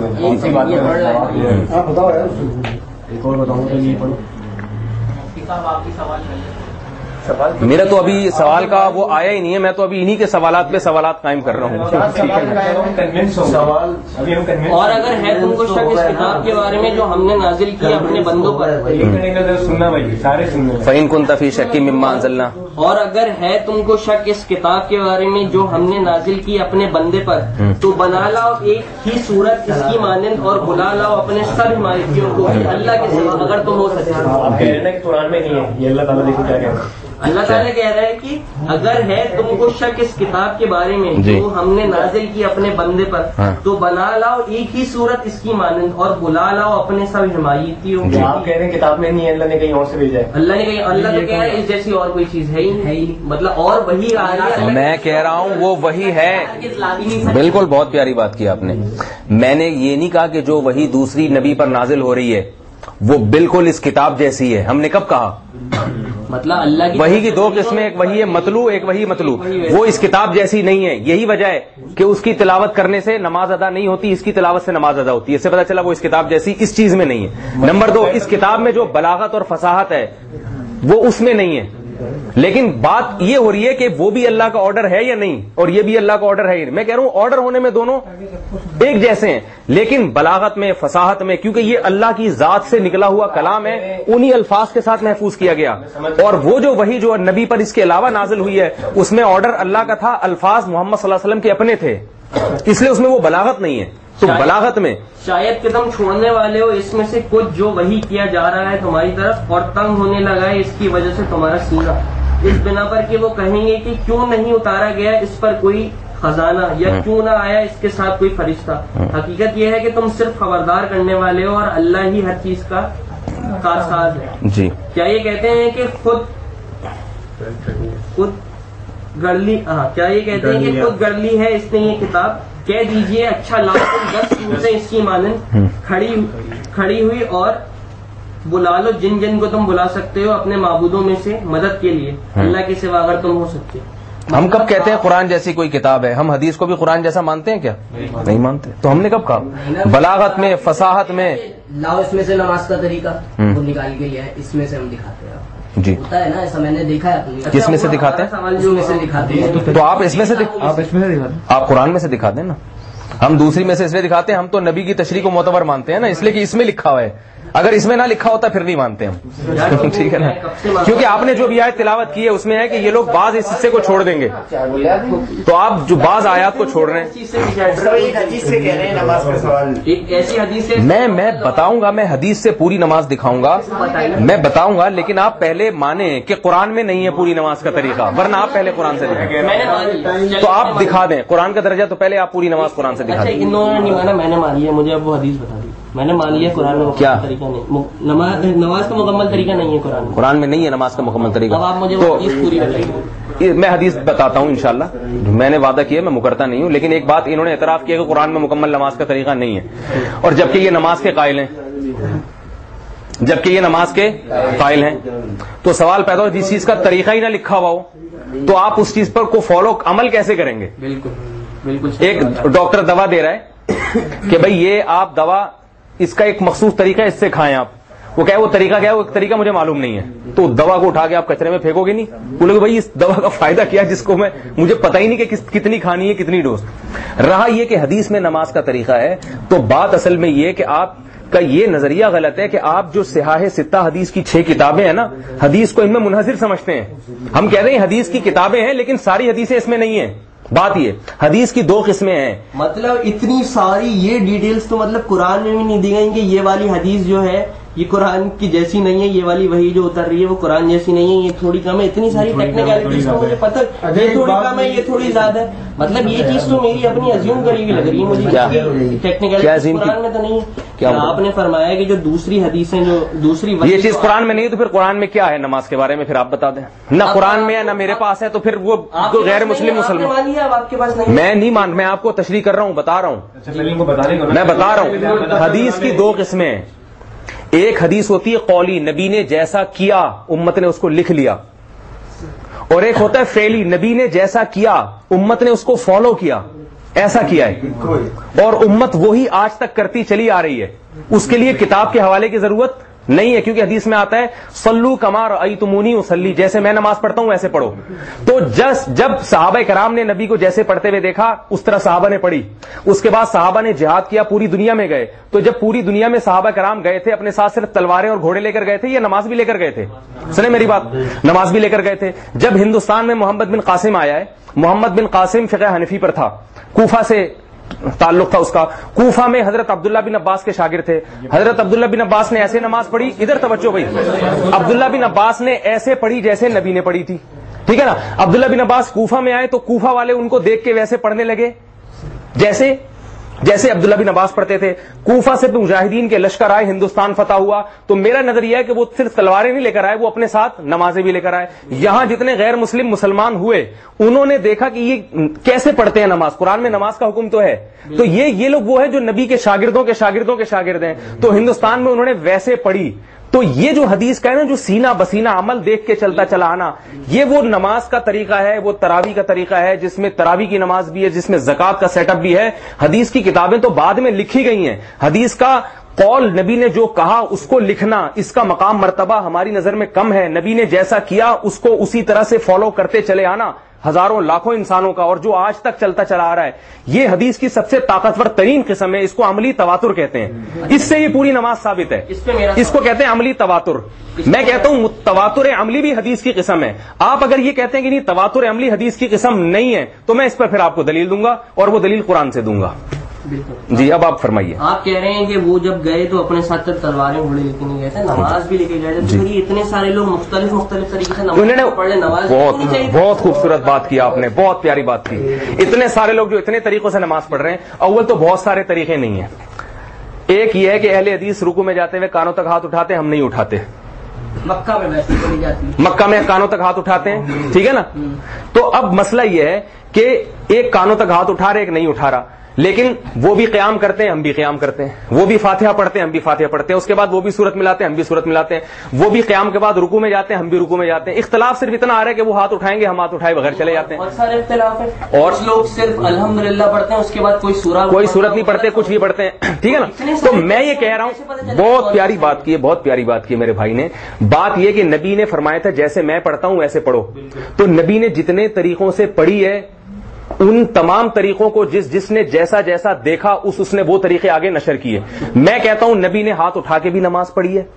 Speaker 1: میرا تو ابھی سوال کا وہ آیا ہی نہیں ہے, میں تو ابھی انہی کے سوالات پہ سوالات قائم کر رہا ہوں.
Speaker 4: اور اگر ہے تم کو شک اس کتاب کے بارے میں جو ہم نے نازل کی اپنے بندوں پر,
Speaker 1: فَإِن كُنتَ فِي شَكٍّ مِّمَّا أَنزَلْنَا,
Speaker 4: اور اگر ہے تم کو شک اس کتاب کے بارے میں جو ہم نے نازل کی اپنے بندے پر, تو بنا لاؤ ایک ہی صورت اس کی مانند اور بلا لاؤ اپنے سب حمایتیوں کو اللہ کے سوا اگر تم ہو سکے.
Speaker 3: قرآن میں نہیں ہے یہ, اللہ تعالیٰ دیکھو کیا کہہ رہے ہیں.
Speaker 4: اللہ تعالیٰ کہہ رہا ہے کہ اگر ہے تم کو شک اس کتاب کے بارے میں جو ہم نے نازل کی اپنے بندے پر, تو بنا لاؤ ایک ہی صورت اس کی مانند اور بلا لاؤ اپنے سب حمایتیوں کو.
Speaker 3: آپ کہہ رہے ہیں کتاب میں نہیں ہے, اللہ نے کہیں اور سے بھیجا ہے.
Speaker 4: اللہ نے کہیں, اللہ تو کہہ رہا ہے اس جیسی اور کوئی چیز ہے ہی نہیں, مطلب اور وہی آ رہی ہے.
Speaker 1: میں کہہ رہا ہوں وہ وہی ہے. بالکل بہت پیاری بات کی آپ نے. میں نے یہ نہیں کہا کہ جو وہی دوسری نبی پر نازل ہو رہی ہے وہ بالکل اس کتاب جیسی ہے. ہم نے کب کہا؟
Speaker 4: مطلب اللہ کی
Speaker 1: وہی کی دو قسمیں, ایک وہی مطلوع ایک وہی مطلوع, وہ اس کتاب جیسی نہیں ہے. یہی وجہ ہے کہ اس کی تلاوت کرنے سے نماز ادا نہیں ہوتی, اس کی تلاوت سے نماز ادا ہوتی ہے. اس سے پتہ چلا وہ اس کتاب جیسی اس چیز میں نہیں ہے. نمبر دو, اس کتاب میں جو بلاغت اور فصاحت ہے وہ اس میں نہیں ہے. لیکن بات یہ ہو رہی ہے کہ وہ بھی اللہ کا آرڈر ہے یا نہیں, اور یہ بھی اللہ کا آرڈر ہے. میں کہہ رہا ہوں آرڈر ہونے میں دونوں ایک جیسے ہیں, لیکن بلاغت میں فصاحت میں, کیونکہ یہ اللہ کی ذات سے نکلا ہوا کلام ہے, انہی الفاظ کے ساتھ محفوظ کیا گیا. اور وہ جو وہی جو نبی پر اس کے علاوہ نازل ہوئی ہے اس میں آرڈر اللہ کا تھا, الفاظ محمد صلی اللہ علیہ وسلم کے اپنے تھے, اس لیے اس میں وہ بلاغت نہیں ہے. تو بلاغت میں
Speaker 4: شاید کہ تم چھوڑنے والے ہو اس میں سے کچھ جو وہی کیا جا رہا ہے تمہاری طرف, اور تنگ ہونے لگا ہے اس کی وجہ سے تمہارا سینہ, اس بنا پر کہ وہ کہیں گے کہ کیوں نہیں اتارا گیا اس پر کوئی خزانہ, یا کیوں نہ آیا اس کے ساتھ کوئی فرشتہ. حقیقت یہ ہے کہ تم صرف خبردار کرنے والے ہو اور اللہ ہی ہر چیز کا کارساز ہے.
Speaker 1: جی
Speaker 4: کیا یہ کہتے ہیں کہ خود گرلی, کیا یہ کہتے ہیں کہ خود گرلی ہے اس نے یہ کتاب؟ کہہ دیجئے اچھا لاؤ تم 10 صورتیں اس کی مانند کھڑی ہوئی اور بلا لو جن جن کو تم بلا سکتے ہو اپنے معبودوں میں سے مدد کے لیے اللہ کے سوا اگر تم ہو سکتے.
Speaker 1: ہم کب کہتے ہیں قرآن جیسی کوئی کتاب ہے؟ ہم حدیث کو بھی قرآن جیسا مانتے ہیں کیا؟ نہیں مانتے. تو ہم نے کب کہا؟ بلاغت میں فصاحت میں
Speaker 7: لاؤ اس میں سے نماز کا طریقہ وہ نکال کے لیا ہے, اس میں سے ہم دکھاتے ہیں.
Speaker 1: جی
Speaker 7: ہوتا ہے نا ایسا, میں نے دیکھا ہے.
Speaker 1: کس میں سے دکھاتے ہیں؟
Speaker 7: جو میں سے دکھاتے ہیں.
Speaker 1: تو آپ اس میں سے آپ قرآن میں سے دکھاتے ہیں نا, ہم دوسری میں سے اس لیے دکھاتے ہیں, ہم تو نبی کی تشریح کو معتبر مانتے ہیں نا, اس لیے کہ اس میں لکھا ہوا ہے. اگر اس میں نہ لکھا ہوتا پھر نہیں مانتے ہم. ٹھیک ہے نا, کیونکہ آپ نے جو بھی آیت تلاوت کی ہے اس میں ہے کہ یہ لوگ بعض اس حصے کو چھوڑ دیں گے, تو آپ جو بعض آیات کو چھوڑ رہے ہیں. میں بتاؤں گا, میں حدیث سے پوری نماز دکھاؤں گا, میں بتاؤں گا, لیکن آپ پہلے مانیں کہ قرآن میں نہیں ہے پوری نماز کا طریقہ, ورنہ آپ پہلے قرآن سے دکھائیں. تو آپ دکھا دیں قرآن کا درجہ, تو پہلے آپ پوری نماز قرآن سے دکھا دیں.
Speaker 4: انہوں نے نہیں مانا, میں نے مان لیا, مجھے اب وہ حدیث بتا دی. میں نے مان لیا قرآن میں
Speaker 1: کیا
Speaker 4: طریقہ نہیں, نماز کا مکمل طریقہ نہیں ہے
Speaker 1: قرآن میں نہیں ہے نماز کا مکمل طریقہ.
Speaker 4: اب آپ مجھے وہ حدیث پوری بتائیے.
Speaker 1: میں حدیث بتاتا ہوں انشاءاللہ, میں نے وعدہ کیا میں مکرتا نہیں ہوں, لیکن ایک بات انہوں نے اعتراف کیا کہ قرآن میں مکمل نماز کا طریقہ نہیں ہے, اور جبکہ یہ نماز کے قائل ہیں, جبکہ یہ نماز کے قائل ہیں. تو سوال پیدا ہو, جس چیز کا طریقہ ہی نہ لکھا ہوا ہو تو آپ اس چیز پر کو فالو عمل کیسے کریں گے؟
Speaker 4: بالکل.
Speaker 1: ایک ڈاکٹر دوا دے رہا ہے کہ بھائی یہ آپ دوا, اس کا ایک مخصوص طریقہ ہے, اس سے کھائیں آپ. وہ کیا ہے, وہ طریقہ کیا ہے, وہ طریقہ مجھے معلوم نہیں ہے. تو دوا کو اٹھا کے آپ کچرے میں پھینکو گے نہیں, بولے گے بھائی اس دوا کا فائدہ کیا جس کو مجھے پتہ ہی نہیں کہ کتنی کھانی ہے, کتنی ڈوز. رہا یہ کہ حدیث میں نماز کا طریقہ ہے, تو بات اصل میں یہ کہ آپ کا یہ نظریہ غلط ہے کہ آپ جو صحاح ستہ حدیث کی 6 کتابیں ہیں نا، حدیث کو ان میں منحصر سمجھتے ہیں. ہم کہتے ہیں حدیث کی کتابیں ہیں لیکن ساری حدیثیں اس میں نہیں ہیں. بات یہ حدیث کی 2 قسمیں ہیں.
Speaker 4: مطلب اتنی ساری یہ ڈیٹیلز تو مطلب قرآن میں بھی نہیں دی گئی کہ یہ والی حدیث جو ہے یہ قرآن کی جیسی نہیں ہے، یہ والی وہی جو اتر رہی ہے وہ قرآن جیسی نہیں ہے، یہ تھوڑی کم ہے. اتنی ساری ٹیکنیکلٹیز کو مجھے پتہ یہ تھوڑی کم ہے یہ تھوڑی زیادہ ہے. مطلب یہ چیز تو میری اپنی ازیوم کری ہوئی لگ رہی ہے مجھے. ٹیکنیکلٹیز قرآن میں تو نہیں ہے. کیا آپ نے فرمایا کہ جو دوسری حدیثیں جو دوسری
Speaker 1: یہ چیز قرآن میں نہیں ہے تو پھر قرآن میں کیا ہے نماز کے بارے میں؟ پھر آپ بتا دیں. نہ قرآن میں ہے نہ میرے پاس ہے تو پھر وہ غیر مسلم مسلمان. میں نہیں مان، میں آپ کو تشریح کر رہا ہوں، بتا رہا ہوں، میں بتا رہا ہوں. حدیث کی 2 قسمیں ہیں. ایک حدیث ہوتی ہے قولی، نبی نے جیسا کیا امت نے اس کو لکھ لیا، اور ایک ہوتا ہے فعلی، نبی نے جیسا کیا امت نے اس کو فالو کیا، ایسا کیا ہے اور امت وہی آج تک کرتی چلی آ رہی ہے. اس کے لیے کتاب کے حوالے کی ضرورت نہیں ہے کیونکہ حدیث میں آتا ہے صلو کما رأیتمونی اصلی، جیسے میں نماز پڑھتا ہوں ویسے پڑھو. تو جب صحابہ کرام نے نبی کو جیسے پڑھتے ہوئے دیکھا اس طرح صحابہ نے پڑھی. اس کے بعد صحابہ نے جہاد کیا، پوری دنیا میں گئے. تو جب پوری دنیا میں صحابہ کرام گئے تھے اپنے ساتھ صرف تلواریں اور گھوڑے لے کر گئے تھے یا نماز بھی لے کر گئے تھے؟ سنیں میری بات، نماز بھی لے کر گئے تھے. جب ہندوستان میں محمد بن قاسم آیا ہے، محمد بن قاسم فقہ حنفی پر تھا، کوفہ سے تعلق تھا اس کا. کوفہ میں حضرت عبداللہ بن عباس کے شاگرد تھے. حضرت عبداللہ بن عباس نے ایسے نماز پڑھی، ادھر توجہ بھائی، عبداللہ بن عباس نے ایسے پڑھی جیسے نبی نے پڑھی تھی. ٹھیک ہے نا؟ عبداللہ بن عباس کوفہ میں آئے تو کوفہ والے ان کو دیکھ کے ویسے پڑھنے لگے جیسے عبداللہ بن عباس پڑھتے تھے. کوفہ سے مجاہدین کے لشکر آئے، ہندوستان فتح ہوا. تو میرا نظریہ ہے کہ وہ صرف تلواریں نہیں لے کر آئے، وہ اپنے ساتھ نمازیں بھی لے کر آئے. یہاں جتنے غیر مسلم مسلمان ہوئے انہوں نے دیکھا کہ یہ کیسے پڑھتے ہیں نماز، قرآن میں نماز کا حکم تو ہے. تو یہ لوگ وہ ہے جو نبی کے شاگردوں کے شاگردوں کے شاگرد ہیں. تو ہندوستان میں انہوں نے ویسے پڑھی. تو یہ جو حدیث کا ہے نا، جو سینہ بسینہ عمل دیکھ کے چلتا چلا آنا، یہ وہ نماز کا طریقہ ہے، وہ تراویح کا طریقہ ہے جس میں تراویح کی نماز بھی ہے، جس میں زکوٰۃ کا سیٹ اپ بھی ہے. حدیث کی کتابیں تو بعد میں لکھی گئی ہیں. حدیث کا قول، نبی نے جو کہا اس کو لکھنا، اس کا مقام مرتبہ ہماری نظر میں کم ہے. نبی نے جیسا کیا اس کو اسی طرح سے فالو کرتے چلے آنا ہزاروں لاکھوں انسانوں کا، اور جو آج تک چلتا چلا آ رہا ہے، یہ حدیث کی سب سے طاقتور ترین قسم ہے. اس کو عملی تواتر کہتے ہیں. اس سے یہ پوری نماز ثابت ہے. اس کو کہتے ہیں عملی تواتر. میں کہتا ہوں تواتر عملی بھی حدیث کی قسم ہے. آپ اگر یہ کہتے ہیں کہ نہیں تواتر عملی حدیث کی قسم نہیں ہے تو میں اس پر پھر آپ کو دلیل دوں گا، اور وہ دلیل قرآن سے دوں گا. جی اب آپ فرمائیے.
Speaker 4: آپ کہہ رہے ہیں کہ وہ جب گئے تو اپنے ساتھ تلواریں گھوڑے لے کے نہیں گئے تھے، نماز بھی لے کے گئے تھے. اتنے سارے لوگ مختلف طریقے سے نماز پڑھے. نماز
Speaker 1: بہت خوبصورت بات کی آپ نے، بہت پیاری بات کی. اتنے سارے لوگ جو اتنے طریقوں سے نماز پڑھ رہے ہیں، اول تو بہت سارے طریقے نہیں ہیں. ایک یہ ہے کہ اہل حدیث رکوع میں جاتے ہوئے کانوں تک ہاتھ اٹھاتے، ہم نہیں اٹھاتے.
Speaker 4: مکہ میں ویسے پڑھی جاتی ہے،
Speaker 1: مکہ میں کانوں تک ہاتھ اٹھاتے ہیں. ٹھیک ہے نا؟ تو اب مسئلہ یہ ہے کہ ایک کانوں تک ہاتھ اٹھا رہے، ایک نہیں اٹھا رہا. لیکن وہ بھی قیام کرتے ہیں، ہم بھی قیام کرتے ہیں. وہ بھی فاتحہ پڑھتے ہیں، ہم بھی فاتحہ پڑھتے ہیں. اس کے بعد وہ بھی سورت ملاتے ہیں، ہم بھی سورت ملاتے ہیں. وہ بھی قیام کے بعد رکوع میں جاتے ہیں، ہم بھی رکوع میں جاتے ہیں. اختلاف صرف اتنا آ رہا ہے کہ وہ ہاتھ اٹھائیں گے، ہم ہاتھ اٹھائے بغیر چلے جاتے ہیں.
Speaker 4: بہت سارے اختلاف ہیں. اور لوگ صرف الحمدللہ پڑھتے ہیں، اس کے بعد کوئی سورت
Speaker 1: نہیں پڑھتے، کچھ بھی پڑھتے ہیں. ٹھیک ہے نا؟ تو میں یہ کہہ رہا ہوں، بہت پیاری بات کی ہے، بہت پیاری بات کی ہے میرے بھائی نے. بات یہ کہ نبی نے فرمایا تھا جیسے میں پڑھتا ہوں ویسے پڑھو. تو نبی نے جتنے طریقوں سے پڑھی ہے ان تمام طریقوں کو جس نے جیسا جیسا دیکھا اس نے وہ طریقے آگے نشر کیے. میں کہتا ہوں نبی نے ہاتھ اٹھا کے بھی نماز پڑھی ہے،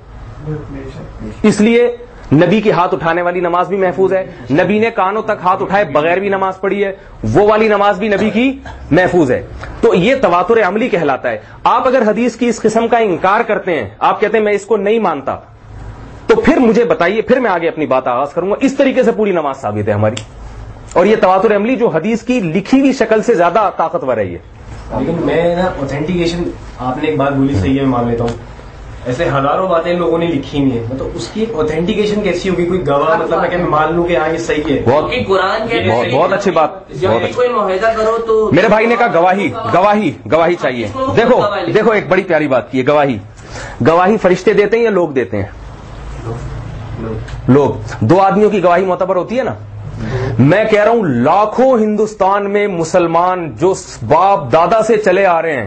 Speaker 1: اس لیے نبی کی ہاتھ اٹھانے والی نماز بھی محفوظ ہے. نبی نے کانوں تک ہاتھ اٹھائے بغیر بھی نماز پڑھی ہے، وہ والی نماز بھی نبی کی محفوظ ہے. تو یہ تواتر عملی کہلاتا ہے. آپ اگر حدیث کی اس قسم کا انکار کرتے ہیں، آپ کہتے ہیں میں اس کو نہیں مانتا، تو پھر مجھے بتائیے، پھر میں آگے اپنی بات آغاز کروں گا. اس طریقے سے پوری نماز ثابت ہے ہماری. اور یہ تواتر عملی جو حدیث کی لکھی ہوئی شکل سے زیادہ طاقتور ہے. یہ
Speaker 3: لیکن میں نا اوتھینٹیکیشن، آپ نے ایک بات بولی صحیح ہے، میں مان لیتا ہوں. ایسے ہزاروں باتیں لوگوں نے لکھی ہوئی ہیں، مطلب اس کی ایک اوتھینٹیکیشن کیسی ہوگی؟ کوئی گواہ، مطلب میں کہ مان لوں کہ ہاں یہ صحیح ہے.
Speaker 1: بہت اچھی بات.
Speaker 4: کوئی معاہدہ کرو تو
Speaker 1: میرے بھائی نے کہا گواہی چاہیے. دیکھو ایک بڑی پیاری بات کی ہے. گواہی فرشتے دیتے ہیں یا لوگ دیتے ہیں؟ لوگ. دو آدمیوں کی گواہی معتبر ہوتی ہے نا. میں کہہ رہا ہوں لاکھوں ہندوستان میں مسلمان جو باپ دادا سے چلے آ رہے ہیں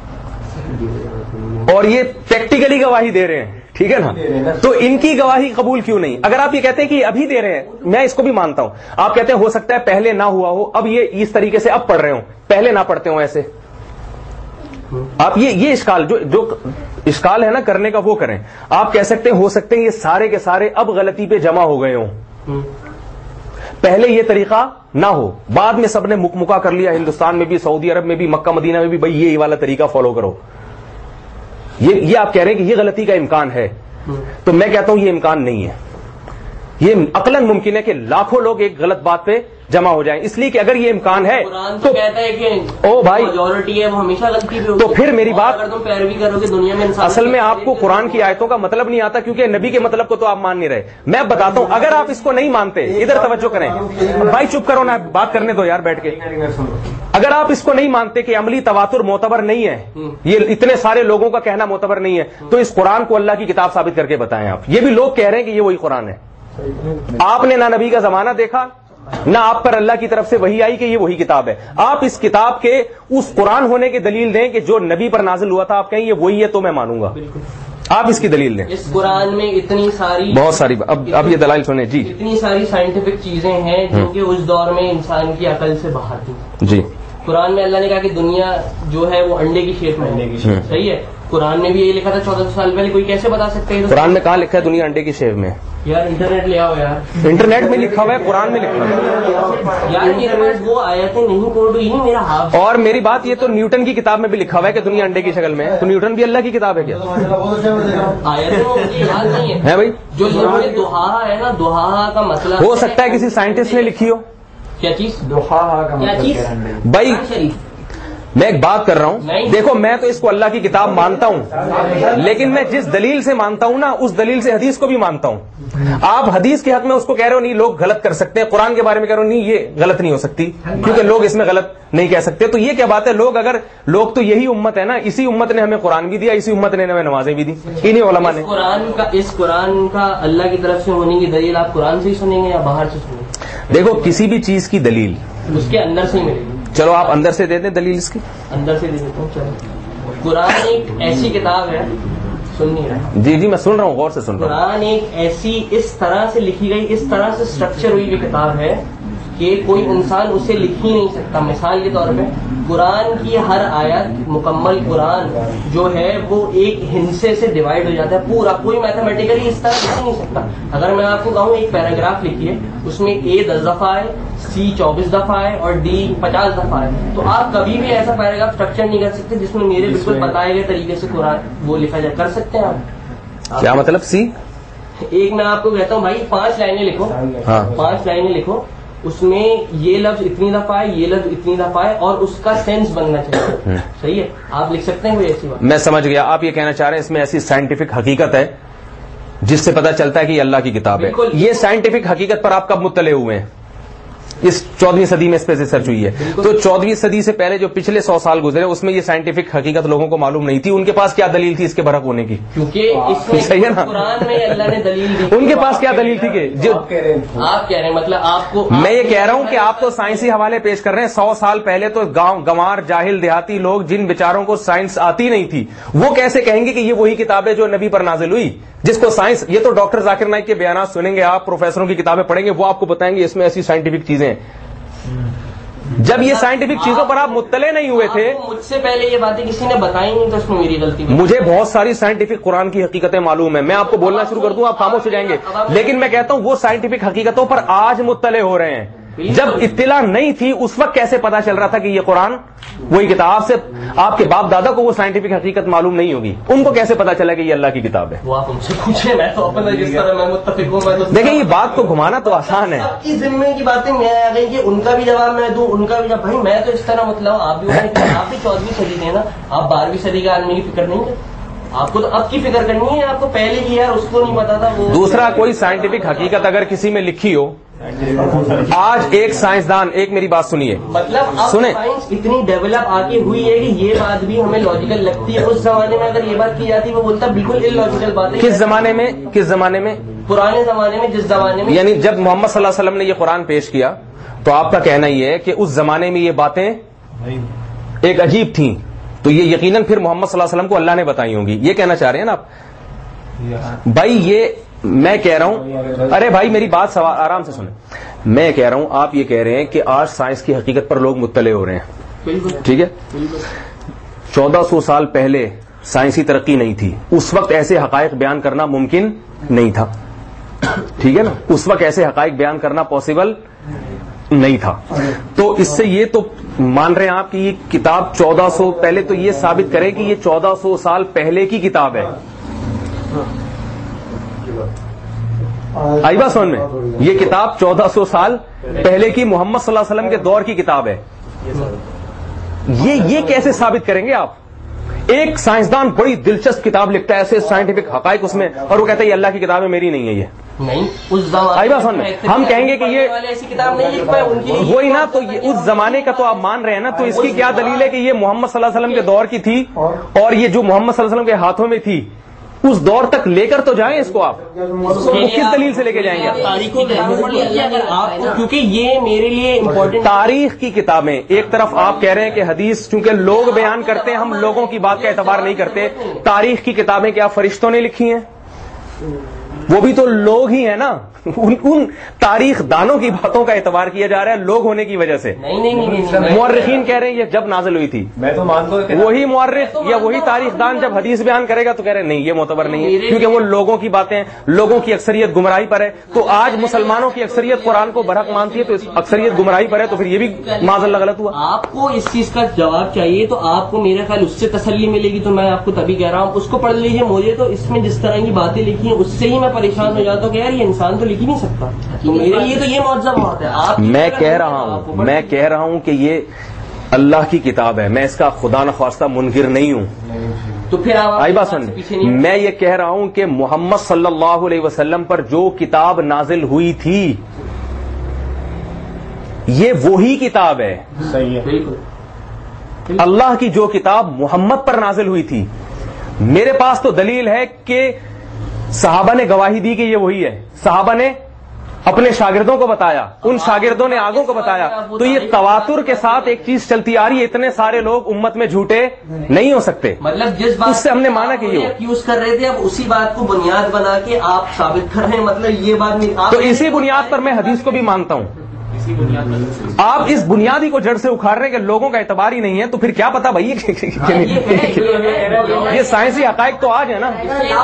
Speaker 1: اور یہ پریکٹیکلی گواہی دے رہے ہیں، ٹھیک ہے نا؟ تو ان کی گواہی قبول کیوں نہیں؟ اگر آپ یہ کہتے ہیں کہ ابھی دے رہے ہیں، میں اس کو بھی مانتا ہوں. آپ کہتے ہیں ہو سکتا ہے پہلے نہ ہوا ہو، اب یہ اس طریقے سے اب پڑھ رہے ہوں، پہلے نہ پڑھتے ہوں ایسے. آپ یہ اشکال جو اشکال ہے نا کرنے کا وہ کریں. آپ کہہ سکتے ہیں ہو سکتے ہیں یہ سارے کے سارے اب غلطی پہ جمع ہو گئے ہوں, پہلے یہ طریقہ نہ ہو, بعد میں سب نے مکمکا کر لیا, ہندوستان میں بھی, سعودی عرب میں بھی, مکہ مدینہ میں بھی, بھائی یہ والا طریقہ فالو کرو. یہ آپ کہہ رہے ہیں کہ یہ غلطی کا امکان ہے, تو میں کہتا ہوں یہ امکان نہیں ہے. یہ عقلاً ممکن ہے کہ لاکھوں لوگ ایک غلط بات پہ جمع ہو جائیں, اس لیے کہ اگر یہ امکان ہے
Speaker 4: تو کہتا ہے کہ
Speaker 1: او بھائی
Speaker 4: میجورٹی ہے وہ ہمیشہ غلطی پہ ہوگی.
Speaker 1: تو پھر میری بات,
Speaker 4: اگر تم پیروی کرو گے دنیا میں
Speaker 1: اصل میں آپ کو قرآن کی آیتوں کا مطلب نہیں آتا, کیونکہ نبی کے مطلب کو تو آپ مان نہیں رہے. میں بتاتا ہوں, اگر آپ اس کو نہیں مانتے, ادھر توجہ کریں بھائی, چپ کرو نا, بات کرنے دو یار بیٹھ کے. اگر آپ اس کو نہیں مانتے کہ عملی تواتر معتبر نہیں ہے, یہ اتنے سارے لوگوں کا کہنا معتبر نہیں ہے, تو اس قرآن کو اللہ کی کتاب ثابت کر کے بتائیں آپ. یہ بھی لوگ کہہ رہے ہیں کہ یہ وہی قرآن ہے. آپ نے نہ نبی کا زمانہ دیکھا, نہ آپ پر اللہ کی طرف سے وہی آئی کہ یہ وہی کتاب ہے. آپ اس کتاب کے اس قرآن ہونے کی دلیل دیں کہ جو نبی پر نازل ہوا تھا, آپ کہیں یہ وہی ہے تو میں مانوں گا. آپ اس کی دلیل دیں.
Speaker 4: اس قرآن میں اتنی ساری,
Speaker 1: بہت ساری, اب یہ دلائل سنیں جی,
Speaker 4: اتنی ساری سائنٹیفک چیزیں ہیں جو کہ اس دور میں انسان کی عقل سے باہر تھی.
Speaker 1: جی,
Speaker 4: قرآن میں اللہ نے کہا کہ دنیا جو ہے وہ انڈے کی شیپ میں ہے, صحیح ہے. قرآن میں بھی یہی لکھا تھا 1400 سال پہلے, کوئی کیسے بتا سکتے ہیں
Speaker 1: قرآن میں کہاں لکھا ہے دنیا انڈے کی شیپ میں؟
Speaker 4: یار انٹرنیٹ لے آؤ یار,
Speaker 1: انٹرنیٹ میں لکھا ہوا ہے, قرآن میں لکھا ہوا ہے
Speaker 4: یار. میرے پاس وہ آیتیں نہیں کوڈ ہوئی, میرا ہاتھ.
Speaker 1: اور میری بات, یہ تو نیوٹن کی کتاب میں بھی لکھا ہوا ہے کہ دنیا انڈے کی شکل میں ہے, تو نیوٹن بھی اللہ کی کتاب ہے کیا؟
Speaker 4: آیتیں مجھے یاد نہیں
Speaker 1: ہے بھائی.
Speaker 4: جو دوہا ہے نا, دوہا کا مسئلہ
Speaker 1: ہو سکتا ہے کسی سائنٹسٹ نے لکھی ہو.
Speaker 4: کیا چیز؟
Speaker 2: کیا چیز
Speaker 1: بھائی میں ایک بات کر رہا ہوں, دیکھو میں تو اس کو اللہ کی کتاب مانتا ہوں, لیکن میں جس دلیل سے مانتا ہوں نا, اس دلیل سے حدیث کو بھی مانتا ہوں. آپ حدیث کے حق میں اس کو کہہ رہے ہو نہیں لوگ غلط کر سکتے ہیں, قرآن کے بارے میں کہہ رہے ہو نہیں یہ غلط نہیں ہو سکتی کیونکہ لوگ اس میں غلط نہیں کہہ سکتے. تو یہ کیا بات ہے؟ لوگ تو یہی امت ہے نا, اسی امت نے ہمیں قرآن بھی دیا, اسی امت نے ہمیں نمازیں بھی دی, انہی علماء نے.
Speaker 4: اس قرآن کا اللہ کی طرف سے ہونے کی دلیل آپ قرآن سے ہی سنیں گے یا باہر سے سنیں گے؟
Speaker 1: دیکھو کسی بھی چیز کی دلیل
Speaker 4: اس کے اندر سے ہی ملے گی.
Speaker 1: چلو آپ اندر سے دے دیں دلیل اس کی,
Speaker 4: اندر سے دے دیتا ہوں. چلو, قرآن ایک ایسی کتاب ہے, سن نہیں رہا؟
Speaker 1: جی میں سن رہا ہوں, غور سے سن رہا ہوں.
Speaker 4: قرآن ایک ایسی اس طرح سے لکھی گئی, اس طرح سے اسٹرکچر ہوئی ہوئی کتاب ہے کہ کوئی انسان اسے لکھ ہی نہیں سکتا. مثال کے طور پہ قرآن کی ہر آیت, مکمل قرآن جو ہے وہ ایک ہندسے سے ڈیوائڈ ہو جاتا ہے پورا, کوئی میتھمیٹیکلی اس طرح لکھ نہیں سکتا. اگر میں آپ کو کہوں ایک پیراگراف لکھیے, اس میں A 10 دفعہ ہے, C 24 دفعہ ہے اور D 50 دفعہ ہے, تو آپ کبھی بھی ایسا پیراگراف اسٹرکچر نہیں کر سکتے جس میں میرے بالکل بتائے گئے طریقے سے قرآن وہ لکھا جائے. کر سکتے ہیں آپ؟
Speaker 1: کیا مطلب سی؟
Speaker 4: ایک میں آپ کو کہتا ہوں بھائی 5 لائنیں لکھو, 5 لائنیں لکھو, اس میں یہ لفظ اتنی دفعہ ہے, یہ لفظ اتنی دفعہ ہے, اور اس کا سینس بننا چاہیے. صحیح ہے, آپ لکھ سکتے ہیں کوئی ایسی بات؟
Speaker 1: میں سمجھ گیا, آپ یہ کہنا چاہ رہے ہیں اس میں ایسی سائنٹیفک حقیقت ہے جس سے پتا چلتا ہے کہ یہ اللہ کی کتاب ہے. یہ سائنٹیفک حقیقت پر آپ کب مطلع ہوئے ہیں؟ اس 14ویں صدی میں اس پہ ریسرچ ہوئی ہے. تو 14ویں صدی سے پہلے جو پچھلے 100 سال گزرے اس میں یہ سائنٹیفک حقیقت لوگوں کو معلوم نہیں تھی. ان کے پاس کیا دلیل تھی اس کے برحق ہونے کی؟
Speaker 4: کیونکہ اس میں
Speaker 1: صحیح ہے نا,
Speaker 4: قرآن میں اللہ نے دلیل دی.
Speaker 1: ان کے پاس کیا دلیل تھی کہ جو
Speaker 4: آپ کہہ رہے ہیں, مطلب آپ کو
Speaker 1: میں یہ کہہ رہا ہوں کہ آپ تو سائنسی حوالے پیش کر رہے ہیں. 100 سال پہلے تو گاؤں گنوار جاہل دیہاتی لوگ جن بیچاروں کو سائنس آتی نہیں تھی, وہ کیسے کہیں گے کہ یہ وہی کتاب ہے جو نبی پر نازل ہوئی, جس کو سائنس. یہ تو ڈاکٹر ذاکر نائک کے بیانات سنیں گے آپ, پروفیسروں کی کتابیں پڑھیں گے, وہ آپ کو بتائیں گے اس میں ایسی سائنٹیفک چیزیں ہیں. جب یہ سائنٹیفک چیزوں پر آپ مطلع نہیں ہوئے تھے,
Speaker 4: مجھ سے پہلے یہ باتیں کسی نے بتائی نہیں, تو اس میں میری غلطی.
Speaker 1: مجھے بہت ساری سائنٹیفک قرآن کی حقیقتیں معلوم ہیں, میں آپ کو بولنا شروع کر دوں آپ خاموش ہو جائیں گے. لیکن میں کہتا ہوں وہ سائنٹیفک حقیقتوں پر آج مطلع ہو رہے ہیں. جب اطلاع نہیں تھی اس وقت کیسے پتا چل رہا تھا کہ یہ قرآن وہی کتاب سے آپ کے باپ دادا کو وہ سائنٹیفک حقیقت معلوم نہیں ہوگی, ان کو کیسے پتا چلا کہ یہ اللہ کی کتاب ہے؟
Speaker 4: وہ آپ ان سے پوچھیں, میں تو اپنا جس طرح میں متفق ہوں. میں تو
Speaker 1: دیکھیں یہ بات کو گھمانا تو آسان ہے,
Speaker 4: آپ کی ذمے کی باتیں میں آ گئی کہ ان کا بھی جواب میں دوں, ان کا بھی جواب. بھائی میں تو اس طرح مطلب آپ بھی 14ویں صدی کے نا, آپ 12ویں صدی کے آدمی کی فکر نہیں کرتے. آپ کو تو اب کی فکر کرنی ہے, آپ کو پہلے کی یار اس کو نہیں پتا تھا. وہ
Speaker 1: دوسرا کوئی سائنٹیفک حقیقت اگر کسی میں لکھی ہو, آج ایک سائنسدان, ایک میری بات سنیے,
Speaker 4: مطلب اب
Speaker 1: سنیں,
Speaker 4: سائنس اتنی ڈیولپ آگے ہوئی ہے کہ یہ بات بھی ہمیں لاجیکل لگتی ہے. اس زمانے میں اگر یہ بات کی جاتی وہ بولتا بالکل ان لاجیکل بات ہے.
Speaker 1: کس زمانے میں
Speaker 4: پرانے زمانے میں, جس زمانے میں
Speaker 1: یعنی جب محمد صلی اللہ علیہ وسلم نے یہ قرآن پیش کیا تو آپ کا کہنا یہ ہے کہ اس زمانے میں یہ باتیں ایک عجیب تھیں, تو یہ یقیناً پھر محمد صلی اللہ علیہ وسلم کو اللہ نے بتائی ہوں گی, یہ کہنا چاہ رہے ہیں نا آپ؟ بھائی یہ میں کہہ رہا ہوں, ارے بھائی میری بات آرام سے سنیں, میں کہہ رہا ہوں آپ یہ کہہ رہے ہیں کہ آج سائنس کی حقیقت پر لوگ مطلع ہو رہے ہیں, ٹھیک ہے. 1400 سال پہلے سائنسی ترقی نہیں تھی، اس وقت ایسے حقائق بیان کرنا ممکن نہیں تھا، ٹھیک ہے نا، اس وقت ایسے حقائق بیان کرنا پاسبل نہیں تھا. تو اس سے یہ تو مان رہے ہیں آپ کہ یہ کتاب 1400 پہلے، تو یہ ثابت کرے کہ یہ 1400 سال پہلے کی کتاب ہے. آئی بات سمجھ میں؟ یہ کتاب 1400 سال پہلے کی محمد صلی اللہ علیہ وسلم کے دور کی کتاب ہے. یہ کیسے ثابت کریں گے آپ؟ ایک سائنسدان بڑی دلچسپ کتاب لکھتا ہے، ایسے سائنٹیفک حقائق اس میں، اور وہ کہتا ہے یہ اللہ کی کتاب ہے، میری نہیں ہے. یہ
Speaker 4: نہیں، اس زمانے میں
Speaker 1: ہم کہیں گے کہ یہ
Speaker 4: ایسی کتاب نہیں ہے،
Speaker 1: وہی نا، تو اس زمانے کا تو آپ مان رہے ہیں نا، تو اس کی کیا دلیل ہے کہ یہ محمد صلی اللہ علیہ وسلم کے دور کی تھی، اور یہ جو محمد صلی اللہ علیہ وسلم کے ہاتھوں میں تھی اس دور تک لے کر تو جائیں اس کو. آپ کس دلیل سے لے کے جائیں گے؟
Speaker 4: کیونکہ یہ میرے لیے امپورٹنٹ
Speaker 1: تاریخ کی کتابیں. ایک طرف آپ کہہ رہے ہیں کہ حدیث چونکہ لوگ بیان کرتے ہیں، ہم لوگوں کی بات کا اعتبار نہیں کرتے. تاریخ کی کتابیں کیا فرشتوں نے لکھی ہیں؟ وہ بھی تو لوگ ہی ہیں نا. ان تاریخ دانوں کی باتوں کا اعتبار کیا جا رہا ہے لوگ ہونے کی وجہ سے. مورخین کہہ رہے ہیں یہ جب نازل ہوئی تھی.
Speaker 3: میں تو مانتا ہوں
Speaker 1: وہی مورخ یا وہی تاریخ دان جب حدیث بیان کرے گا تو کہہ رہے ہیں نہیں یہ معتبر نہیں ہے، کیونکہ وہ لوگوں کی باتیں، لوگوں کی اکثریت گمراہی پر ہے. تو آج مسلمانوں کی اکثریت قرآن کو برحق مانتی ہے، تو اکثریت گمراہی پر ہے، تو پھر یہ بھی معاذ اللہ غلط ہوا.
Speaker 4: آپ کو اس چیز کا جواب چاہیے تو آپ کو میرے خیال اس سے تسلی ملے گی. تو میں آپ کو تبھی کہہ رہا ہوں اس کو پڑھ لیجیے. مجھے تو اس میں جس طرح کی باتیں لکھی ہیں اس سے ہی میں پریشان ہو جاتا ہوں کہ یار یہ انسان تو لکھ ہی نہیں سکتا. تو میرے لیے تو یہ معجزہ بات ہے.
Speaker 1: میں کہہ رہا ہوں کہ یہ اللہ کی کتاب ہے، میں اس کا خدا نخواستہ منکر نہیں ہوں.
Speaker 4: تو پھر
Speaker 1: آئی بات سن، میں یہ کہہ رہا ہوں کہ محمد صلی اللہ علیہ وسلم پر جو کتاب نازل ہوئی تھی یہ وہی کتاب ہے.
Speaker 3: صحیح ہے، بالکل.
Speaker 1: اللہ کی جو کتاب محمد پر نازل ہوئی تھی، میرے پاس تو دلیل ہے کہ صحابہ نے گواہی دی کہ یہ وہی ہے. صحابہ نے اپنے شاگردوں کو بتایا، ان شاگردوں نے آگوں کو بتایا. تو یہ تواتر کے ساتھ ایک چیز چلتی آ رہی ہے. اتنے سارے لوگ امت میں جھوٹے نہیں ہو سکتے.
Speaker 4: مطلب جس بات
Speaker 1: اس سے ہم نے مانا کہ یہ
Speaker 4: یوز کر رہے تھے، اب اسی بات کو بنیاد بنا کے آپ ثابت کر رہے ہیں. مطلب یہ بات نہیں،
Speaker 1: تو اسی بنیاد پر میں حدیث کو بھی مانتا ہوں. آپ اس بنیادی کو جڑ سے اکھاڑ رہے ہیں کہ لوگوں کا اعتبار ہی نہیں ہے، تو پھر کیا پتا بھائی یہ سائنسی حقائق تو آج ہے نا.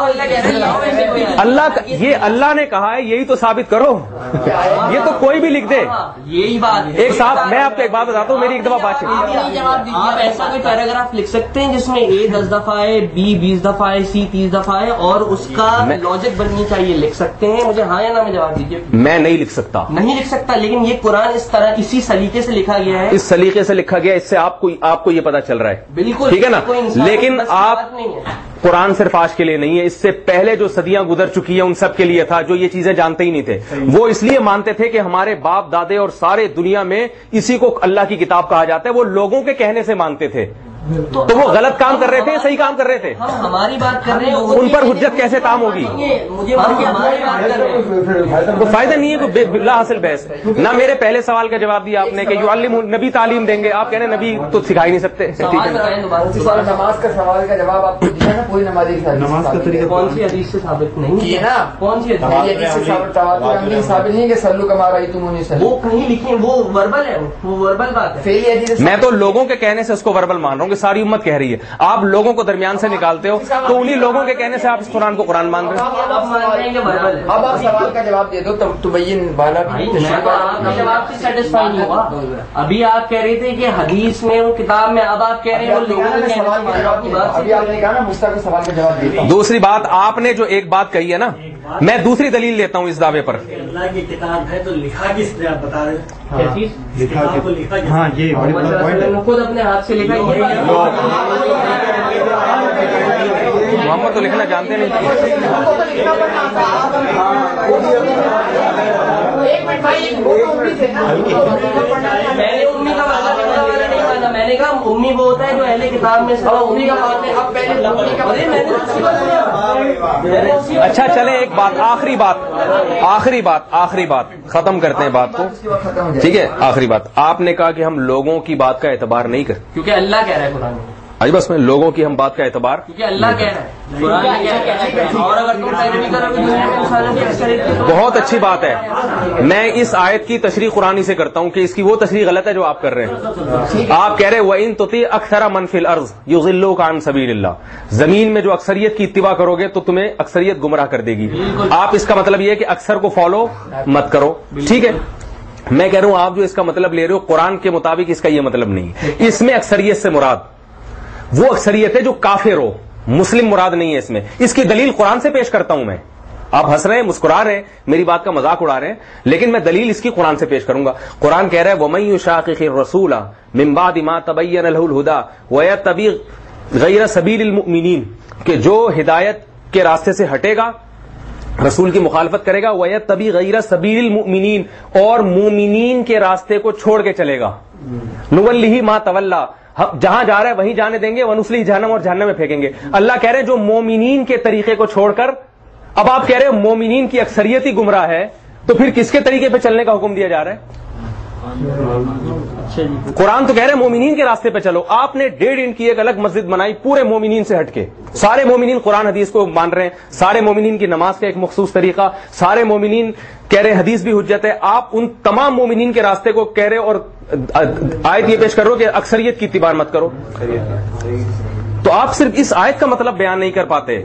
Speaker 1: اللہ نے کہا ہے یہی تو ثابت کرو. یہ تو کوئی بھی لکھ دے.
Speaker 4: یہی بات
Speaker 1: ایک صاحب، میں آپ کو ایک بات بتاتا ہوں، میری ایک دفعہ بات چلی.
Speaker 4: آپ ایسا کوئی پیراگراف لکھ سکتے ہیں جس میں A 10 دفعہ ہے، B 20 دفعہ ہے، C 30 دفعہ ہے، اور اس کا لاجک بننی چاہیے. لکھ سکتے ہیں؟ مجھے ہاں یا نہ میں جواب دیجیے.
Speaker 1: میں نہیں لکھ سکتا.
Speaker 4: نہیں لکھ سکتا، لیکن یہ قرآن اس طرح اسی سلیقے سے لکھا گیا ہے.
Speaker 1: اس سلیقے سے لکھا گیا، اس سے آپ کو یہ پتا چل رہا ہے.
Speaker 4: بالکل
Speaker 1: ٹھیک ہے نا. لیکن آپ قرآن صرف آج کے لیے نہیں ہے، اس سے پہلے جو صدیاں گزر چکی ہیں ان سب کے لیے تھا جو یہ چیزیں جانتے ہی نہیں تھے. وہ اس لیے مانتے تھے کہ ہمارے باپ دادے اور سارے دنیا میں اسی کو اللہ کی کتاب کہا جاتا ہے. وہ لوگوں کے کہنے سے مانتے تھے. تو وہ غلط کام کر رہے تھے، صحیح کام کر رہے تھے.
Speaker 4: ہم ہماری بات کر رہے ہیں،
Speaker 1: ان پر حجت کیسے کام ہوگی؟
Speaker 4: مجھے ہماری بات کر رہے ہیں.
Speaker 1: تو فائدہ نہیں ہے کوئی بلا حاصل بحث. نہ میرے پہلے سوال کا جواب دیا آپ نے کہ یعلم، نبی تعلیم دیں گے. آپ کہہ رہے ہیں نبی تو سکھا ہی نہیں سکتے.
Speaker 2: نماز کا سوال کا جواب آپ کو دیا نا، کوئی نمازی نماز کا طریقہ
Speaker 4: کون سی حدیث سے ثابت نہیں
Speaker 2: کیے نا؟
Speaker 4: کون سی
Speaker 2: حدیث سے ثابت نہیں کہ سلو کما رہی تم انہیں.
Speaker 4: وہ کہیں لکھی ہے، وہ وربل ہے، وہ وربل بات ہے.
Speaker 1: میں تو لوگوں کے کہنے سے اس کو وربل مان رہا ہوں کہ ساری امت کہہ رہی ہے. آپ لوگوں کو درمیان سے نکالتے ہو تو انہی لوگوں کے کہنے سے آپ اس قرآن کو قرآن مان رہے ہیں.
Speaker 2: اب آپ سوال کا جواب دے دو تب تبین والا بھی
Speaker 4: جواب سے سیٹسفائی نہیں ہوا. ابھی آپ کہہ رہے تھے کہ حدیث میں وہ کتاب میں، اب آپ کہہ رہے ہیں
Speaker 2: ابھی آپ نے کہا نا مستقل سوال کا جواب دیتا ہوں.
Speaker 1: دوسری بات آپ نے جو ایک بات کہی ہے نا، میں دوسری دلیل لیتا ہوں اس دعوے پر.
Speaker 8: اللہ کی کتاب ہے تو لکھا کس نے، آپ بتا رہے ہیں.
Speaker 4: ہاں یہ خود اپنے ہاتھ سے لکھا.
Speaker 1: محمد تو لکھنا جانتے نہیں.
Speaker 4: میں نے امی کا والا نہیں مانا. میں نے کہا امی وہ ہوتا ہے جو اہل کتاب میں امی کا بات ہے. اب پہلے
Speaker 1: اچھا چلیں ایک بات، آخری بات ختم کرتے ہیں بات کو. ٹھیک ہے، آخری بات. آپ نے کہا کہ ہم لوگوں کی بات کا اعتبار نہیں کرتے
Speaker 4: کیونکہ اللہ کہہ رہا ہے قرآن میں.
Speaker 1: آج بس میں لوگوں کی ہم بات کا اعتبار،
Speaker 4: کیونکہ اللہ کہہ رہا ہے، قرآن نے کیا کہہ رہا ہے، اور اگر تم پیروی کرو گے دنیا میں انسانوں کی اکثریت کی،
Speaker 1: بہت اچھی بات ہے. میں اس آیت کی تشریح قرآنی سے کرتا ہوں کہ اس کی وہ تشریح غلط ہے جو آپ کر رہے ہیں. آپ کہہ رہے وَإِن تُطِيعْ أَكْثَرَ مَن فِي الْأَرْضِ يُضِلُّوكَ عَن سَبِيلِ اللَّهِ، زمین میں جو اکثریت کی اتباع کرو گے تو تمہیں اکثریت گمراہ کر دے گی. آپ اس کا مطلب یہ ہے کہ اکثر کو فالو مت کرو. ٹھیک ہے، میں کہہ رہا ہوں آپ جو اس کا مطلب لے رہے ہو قرآن کے مطابق اس کا یہ مطلب نہیں ہے. اس میں اکثریت سے مراد وہ اکثریت ہے جو کافر ہو، مسلم مراد نہیں ہے اس میں. اس کی دلیل قرآن سے پیش کرتا ہوں میں. آپ ہنس رہے ہیں، مسکرا رہے ہیں، میری بات کا مذاق اڑا رہے ہیں، لیکن میں دلیل اس کی قرآن سے پیش کروں گا. قرآن کہہ رہا ہے وَمَن يُشَاقِقِ الرَّسُولَ مِن بَعْدِ مَا تَبَيَّنَ لَهُ الْهُدَىٰ وَيَتَّبِعْ غَيْرَ سَبِيلِ الْمُؤْمِنِينَ، کہ جو ہدایت کے راستے سے ہٹے گا، رسول کی مخالفت کرے گا، وَيَتَّبِعْ غَيْرَ سَبِيلِ الْمُؤْمِنِينَ، اور مومنین کے راستے کو چھوڑ کے چلے گا، نُوَلِّهِ مَا تَوَلَّىٰ، جہاں جا رہا ہے وہیں جانے دیں گے، وَنُصْلِهِ جہنم، اور جہنم میں پھینکیں گے. اللہ کہہ رہے ہیں جو مومنین کے طریقے کو چھوڑ کر، اب آپ کہہ رہے ہو مومنین کی اکثریت ہی گمراہ ہے، تو پھر کس کے طریقے پہ چلنے کا حکم دیا جا رہا ہے؟ قرآن تو کہہ رہے ہیں مومنین کے راستے پہ چلو. آپ نے 1.5 انچ کی ایک الگ مسجد بنائی پورے مومنین سے ہٹ کے. سارے مومنین قرآن حدیث کو مان رہے ہیں، سارے مومنین کی نماز کا ایک مخصوص طریقہ، سارے مومنین کہہ رہے ہیں حدیث بھی حجت ہے. آپ ان تمام مومنین کے راستے کو کہہ رہے اور آیت یہ پیش کرو کہ اکثریت کی اتباع مت کرو. تو آپ صرف اس آیت کا مطلب بیان نہیں کر پاتے.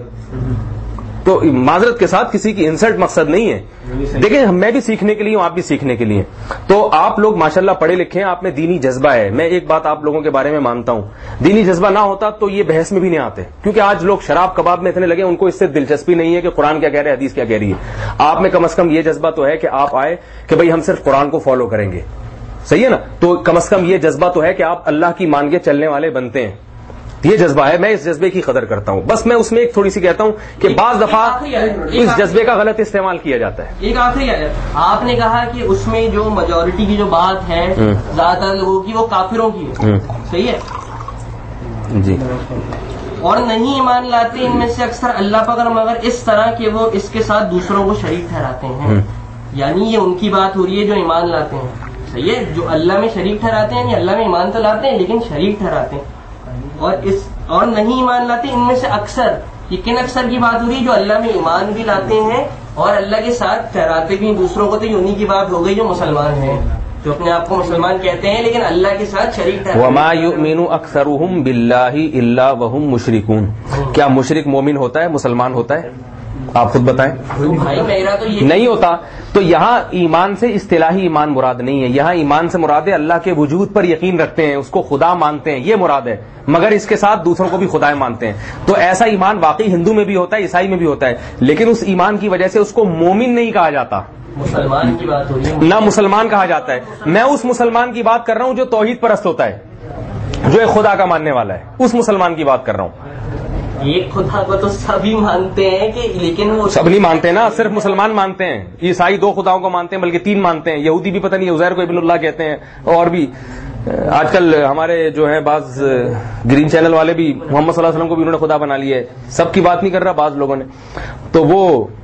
Speaker 1: تو معذرت کے ساتھ کسی کی انسلٹ مقصد نہیں ہے. دیکھیں میں بھی سیکھنے کے لیے ہوں، آپ بھی سیکھنے کے لیے. تو آپ لوگ ماشاءاللہ پڑھے لکھے ہیں، آپ میں دینی جذبہ ہے. میں ایک بات آپ لوگوں کے بارے میں مانتا ہوں، دینی جذبہ نہ ہوتا تو یہ بحث میں بھی نہیں آتے. کیونکہ آج لوگ شراب کباب میں اتنے لگے، ان کو اس سے دلچسپی نہیں ہے کہ قرآن کیا کہہ رہے ہے، حدیث کیا کہہ رہی ہے. آپ میں کم از کم یہ جذبہ تو ہے کہ آپ آئے کہ بھئی ہم صرف قرآن کو فالو کریں گے. صحیح ہے نا؟ تو کم از کم یہ جذبہ تو ہے کہ آپ اللہ کی مان کے چلنے والے بنتے ہیں. یہ جذبہ ہے، میں اس جذبے کی قدر کرتا ہوں. بس میں اس میں ایک تھوڑی سی کہتا ہوں کہ بعض دفعہ اس جذبے کا غلط استعمال کیا جاتا ہے.
Speaker 4: ایک آخری آیت، آپ نے کہا کہ اس میں جو میجورٹی کی جو بات ہے زیادہ تر لوگوں کی وہ کافروں کی ہے، صحیح ہے
Speaker 1: جی،
Speaker 4: اور نہیں ایمان لاتے ان میں سے اکثر اللہ پر مگر اس طرح کہ وہ اس کے ساتھ دوسروں کو شریک ٹھہراتے ہیں. یعنی یہ ان کی بات ہو رہی ہے جو ایمان لاتے ہیں، صحیح ہے، جو اللہ میں شریک ٹھہراتے ہیں. یعنی اللہ میں ایمان تو لاتے ہیں لیکن شریک ٹھہراتے ہیں. اور نہیں ایمان لاتے ان میں سے اکثر، یہ کن اکثر کی بات ہو رہی ہے؟ جو اللہ میں ایمان بھی لاتے ہیں اور اللہ کے ساتھ ٹھہراتے بھی دوسروں کو. تو یہ انہی کی بات ہو گئی جو مسلمان ہیں، جو اپنے آپ کو مسلمان کہتے ہیں لیکن اللہ کے ساتھ شریک ٹھہراتے ہیں.
Speaker 1: وما يؤمن اکثرهم باللہ الا وهم مشرکون. کیا مشرک مومن ہوتا ہے، مسلمان ہوتا ہے؟ آپ خود بتائیں.
Speaker 4: بھائی میرا تو یہ
Speaker 1: نہیں ہوتا. تو یہاں ایمان سے اصطلاحی ایمان مراد نہیں ہے. یہاں ایمان سے مراد ہے اللہ کے وجود پر یقین رکھتے ہیں، اس کو خدا مانتے ہیں، یہ مراد ہے. مگر اس کے ساتھ دوسروں کو بھی خدا مانتے ہیں. تو ایسا ایمان واقعی ہندو میں بھی ہوتا ہے، عیسائی میں بھی ہوتا ہے، لیکن اس ایمان کی وجہ سے اس کو مومن نہیں کہا جاتا.
Speaker 4: مسلمان کی بات ہو رہی ہے،
Speaker 1: نہ مسلمان کہا جاتا ہے. میں اس مسلمان کی بات کر رہا ہوں جو توحید پرست ہوتا ہے، جو ایک خدا کا ماننے والا ہے. اس مسلمان کی بات کر رہا ہوں.
Speaker 4: ایک خدا کو تو سبھی مانتے ہیں کہ، لیکن وہ
Speaker 1: سب نہیں مانتے نا، صرف مسلمان مانتے ہیں. عیسائی 2 خداؤں کو مانتے ہیں، بلکہ 3 مانتے ہیں. یہودی بھی پتہ نہیں عزیر کو ابن اللہ کہتے ہیں. اور بھی آج کل ہمارے جو ہیں بعض گرین چینل والے بھی محمد صلی اللہ علیہ وسلم کو بھی انہوں نے خدا بنا لیا ہے. سب کی بات نہیں کر رہا، بعض لوگوں نے. تو وہ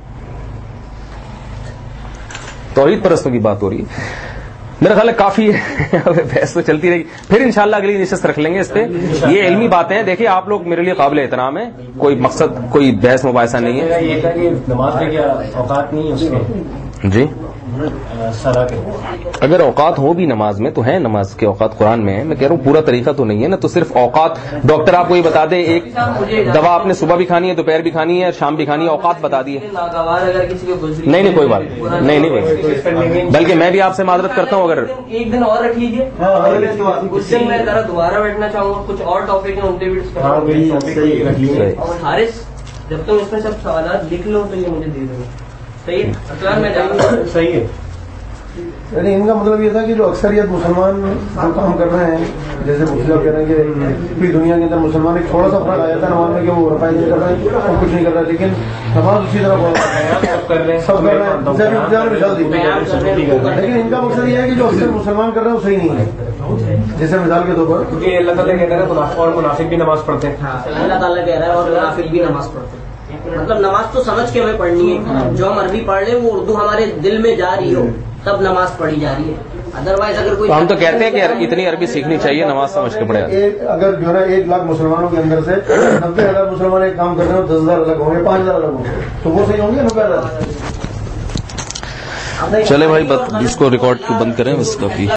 Speaker 1: توحید پرستوں کی بات ہو رہی ہے. میرا خیال ہے کافی ہے، بحث تو چلتی رہی. پھر انشاءاللہ اگلی نشست رکھ لیں گے اس پہ. یہ علمی باتیں ہیں. دیکھیے آپ لوگ میرے لیے قابل احترام ہیں، کوئی مقصد کوئی بحث مباحثہ نہیں ہے.
Speaker 3: یہ تھا کہ نماز میں کیا اوقات نہیں ہے اس کے؟
Speaker 1: جی،
Speaker 3: سرا کے
Speaker 1: اگر اوقات ہو بھی نماز میں تو ہے، نماز کے اوقات قرآن میں ہے. میں کہہ رہا ہوں پورا طریقہ تو نہیں ہے نا. تو صرف اوقات ڈاکٹر آپ کو یہ بتا دے ایک دوا آپ نے صبح بھی کھانی ہے، دوپہر بھی کھانی ہے، شام بھی کھانی ہے، اوقات بتا دیے. نہیں کوئی بات نہیں. بلکہ میں بھی آپ سے معذرت کرتا ہوں. اگر
Speaker 4: ایک دن اور رکھ لیجیے، اس دن میں ذرا دوبارہ بیٹھنا چاہوں گا. کچھ اور ٹاپک ہیں ان پہ بھی. حارث جب تم اس میں سب سوالات لکھ لو تو یہ مجھے دے دو. صحیح ہے، میں جاؤں گا.
Speaker 3: صحیح ہے.
Speaker 6: یعنی ان کا مطلب یہ تھا کہ جو اکثریت مسلمان جو کام کر رہے ہیں، جیسے مسلم کہہ رہے ہیں کہ پوری دنیا کے اندر مسلمان ایک تھوڑا سا فرق آ جاتا ہے نماز میں کہ وہ رفائی نہیں کر رہے ہیں اور کچھ نہیں کر رہا، لیکن نماز اسی طرح سب کر رہے ہیں. لیکن ان کا مقصد یہ ہے کہ جو اکثر مسلمان کر رہے ہیں وہ صحیح نہیں ہے. جیسے مثال کے طور پر
Speaker 3: کیونکہ اللہ تعالیٰ کہتا ہے اور منافق بھی نماز پڑھتے ہیں.
Speaker 7: اللہ تعالیٰ کہہ رہا ہے اور منافق بھی نماز پڑھتے ہیں. مطلب نماز تو سمجھ کے ہمیں پڑھنی ہے. جو ہم عربی پڑھ رہے ہیں وہ اردو ہمارے دل میں جا رہی ہو تب نماز پڑھی جا رہی ہے. अदरवाइज अगर कोई
Speaker 1: तो हम तो कहते हैं कि इतनी अरबी सीखनी चाहिए, नमाज समझ के पढ़े।
Speaker 6: अगर जो है ना 1 लाख मुसलमानों के अंदर से 90,000 मुसलमान एक काम कर रहे हो, 10,000 अलग होंगे, 5,000 अलग होंगे, तो वो सही होंगे 90,000।
Speaker 1: चले भाई, इसको रिकॉर्ड बंद करें, बस काफी।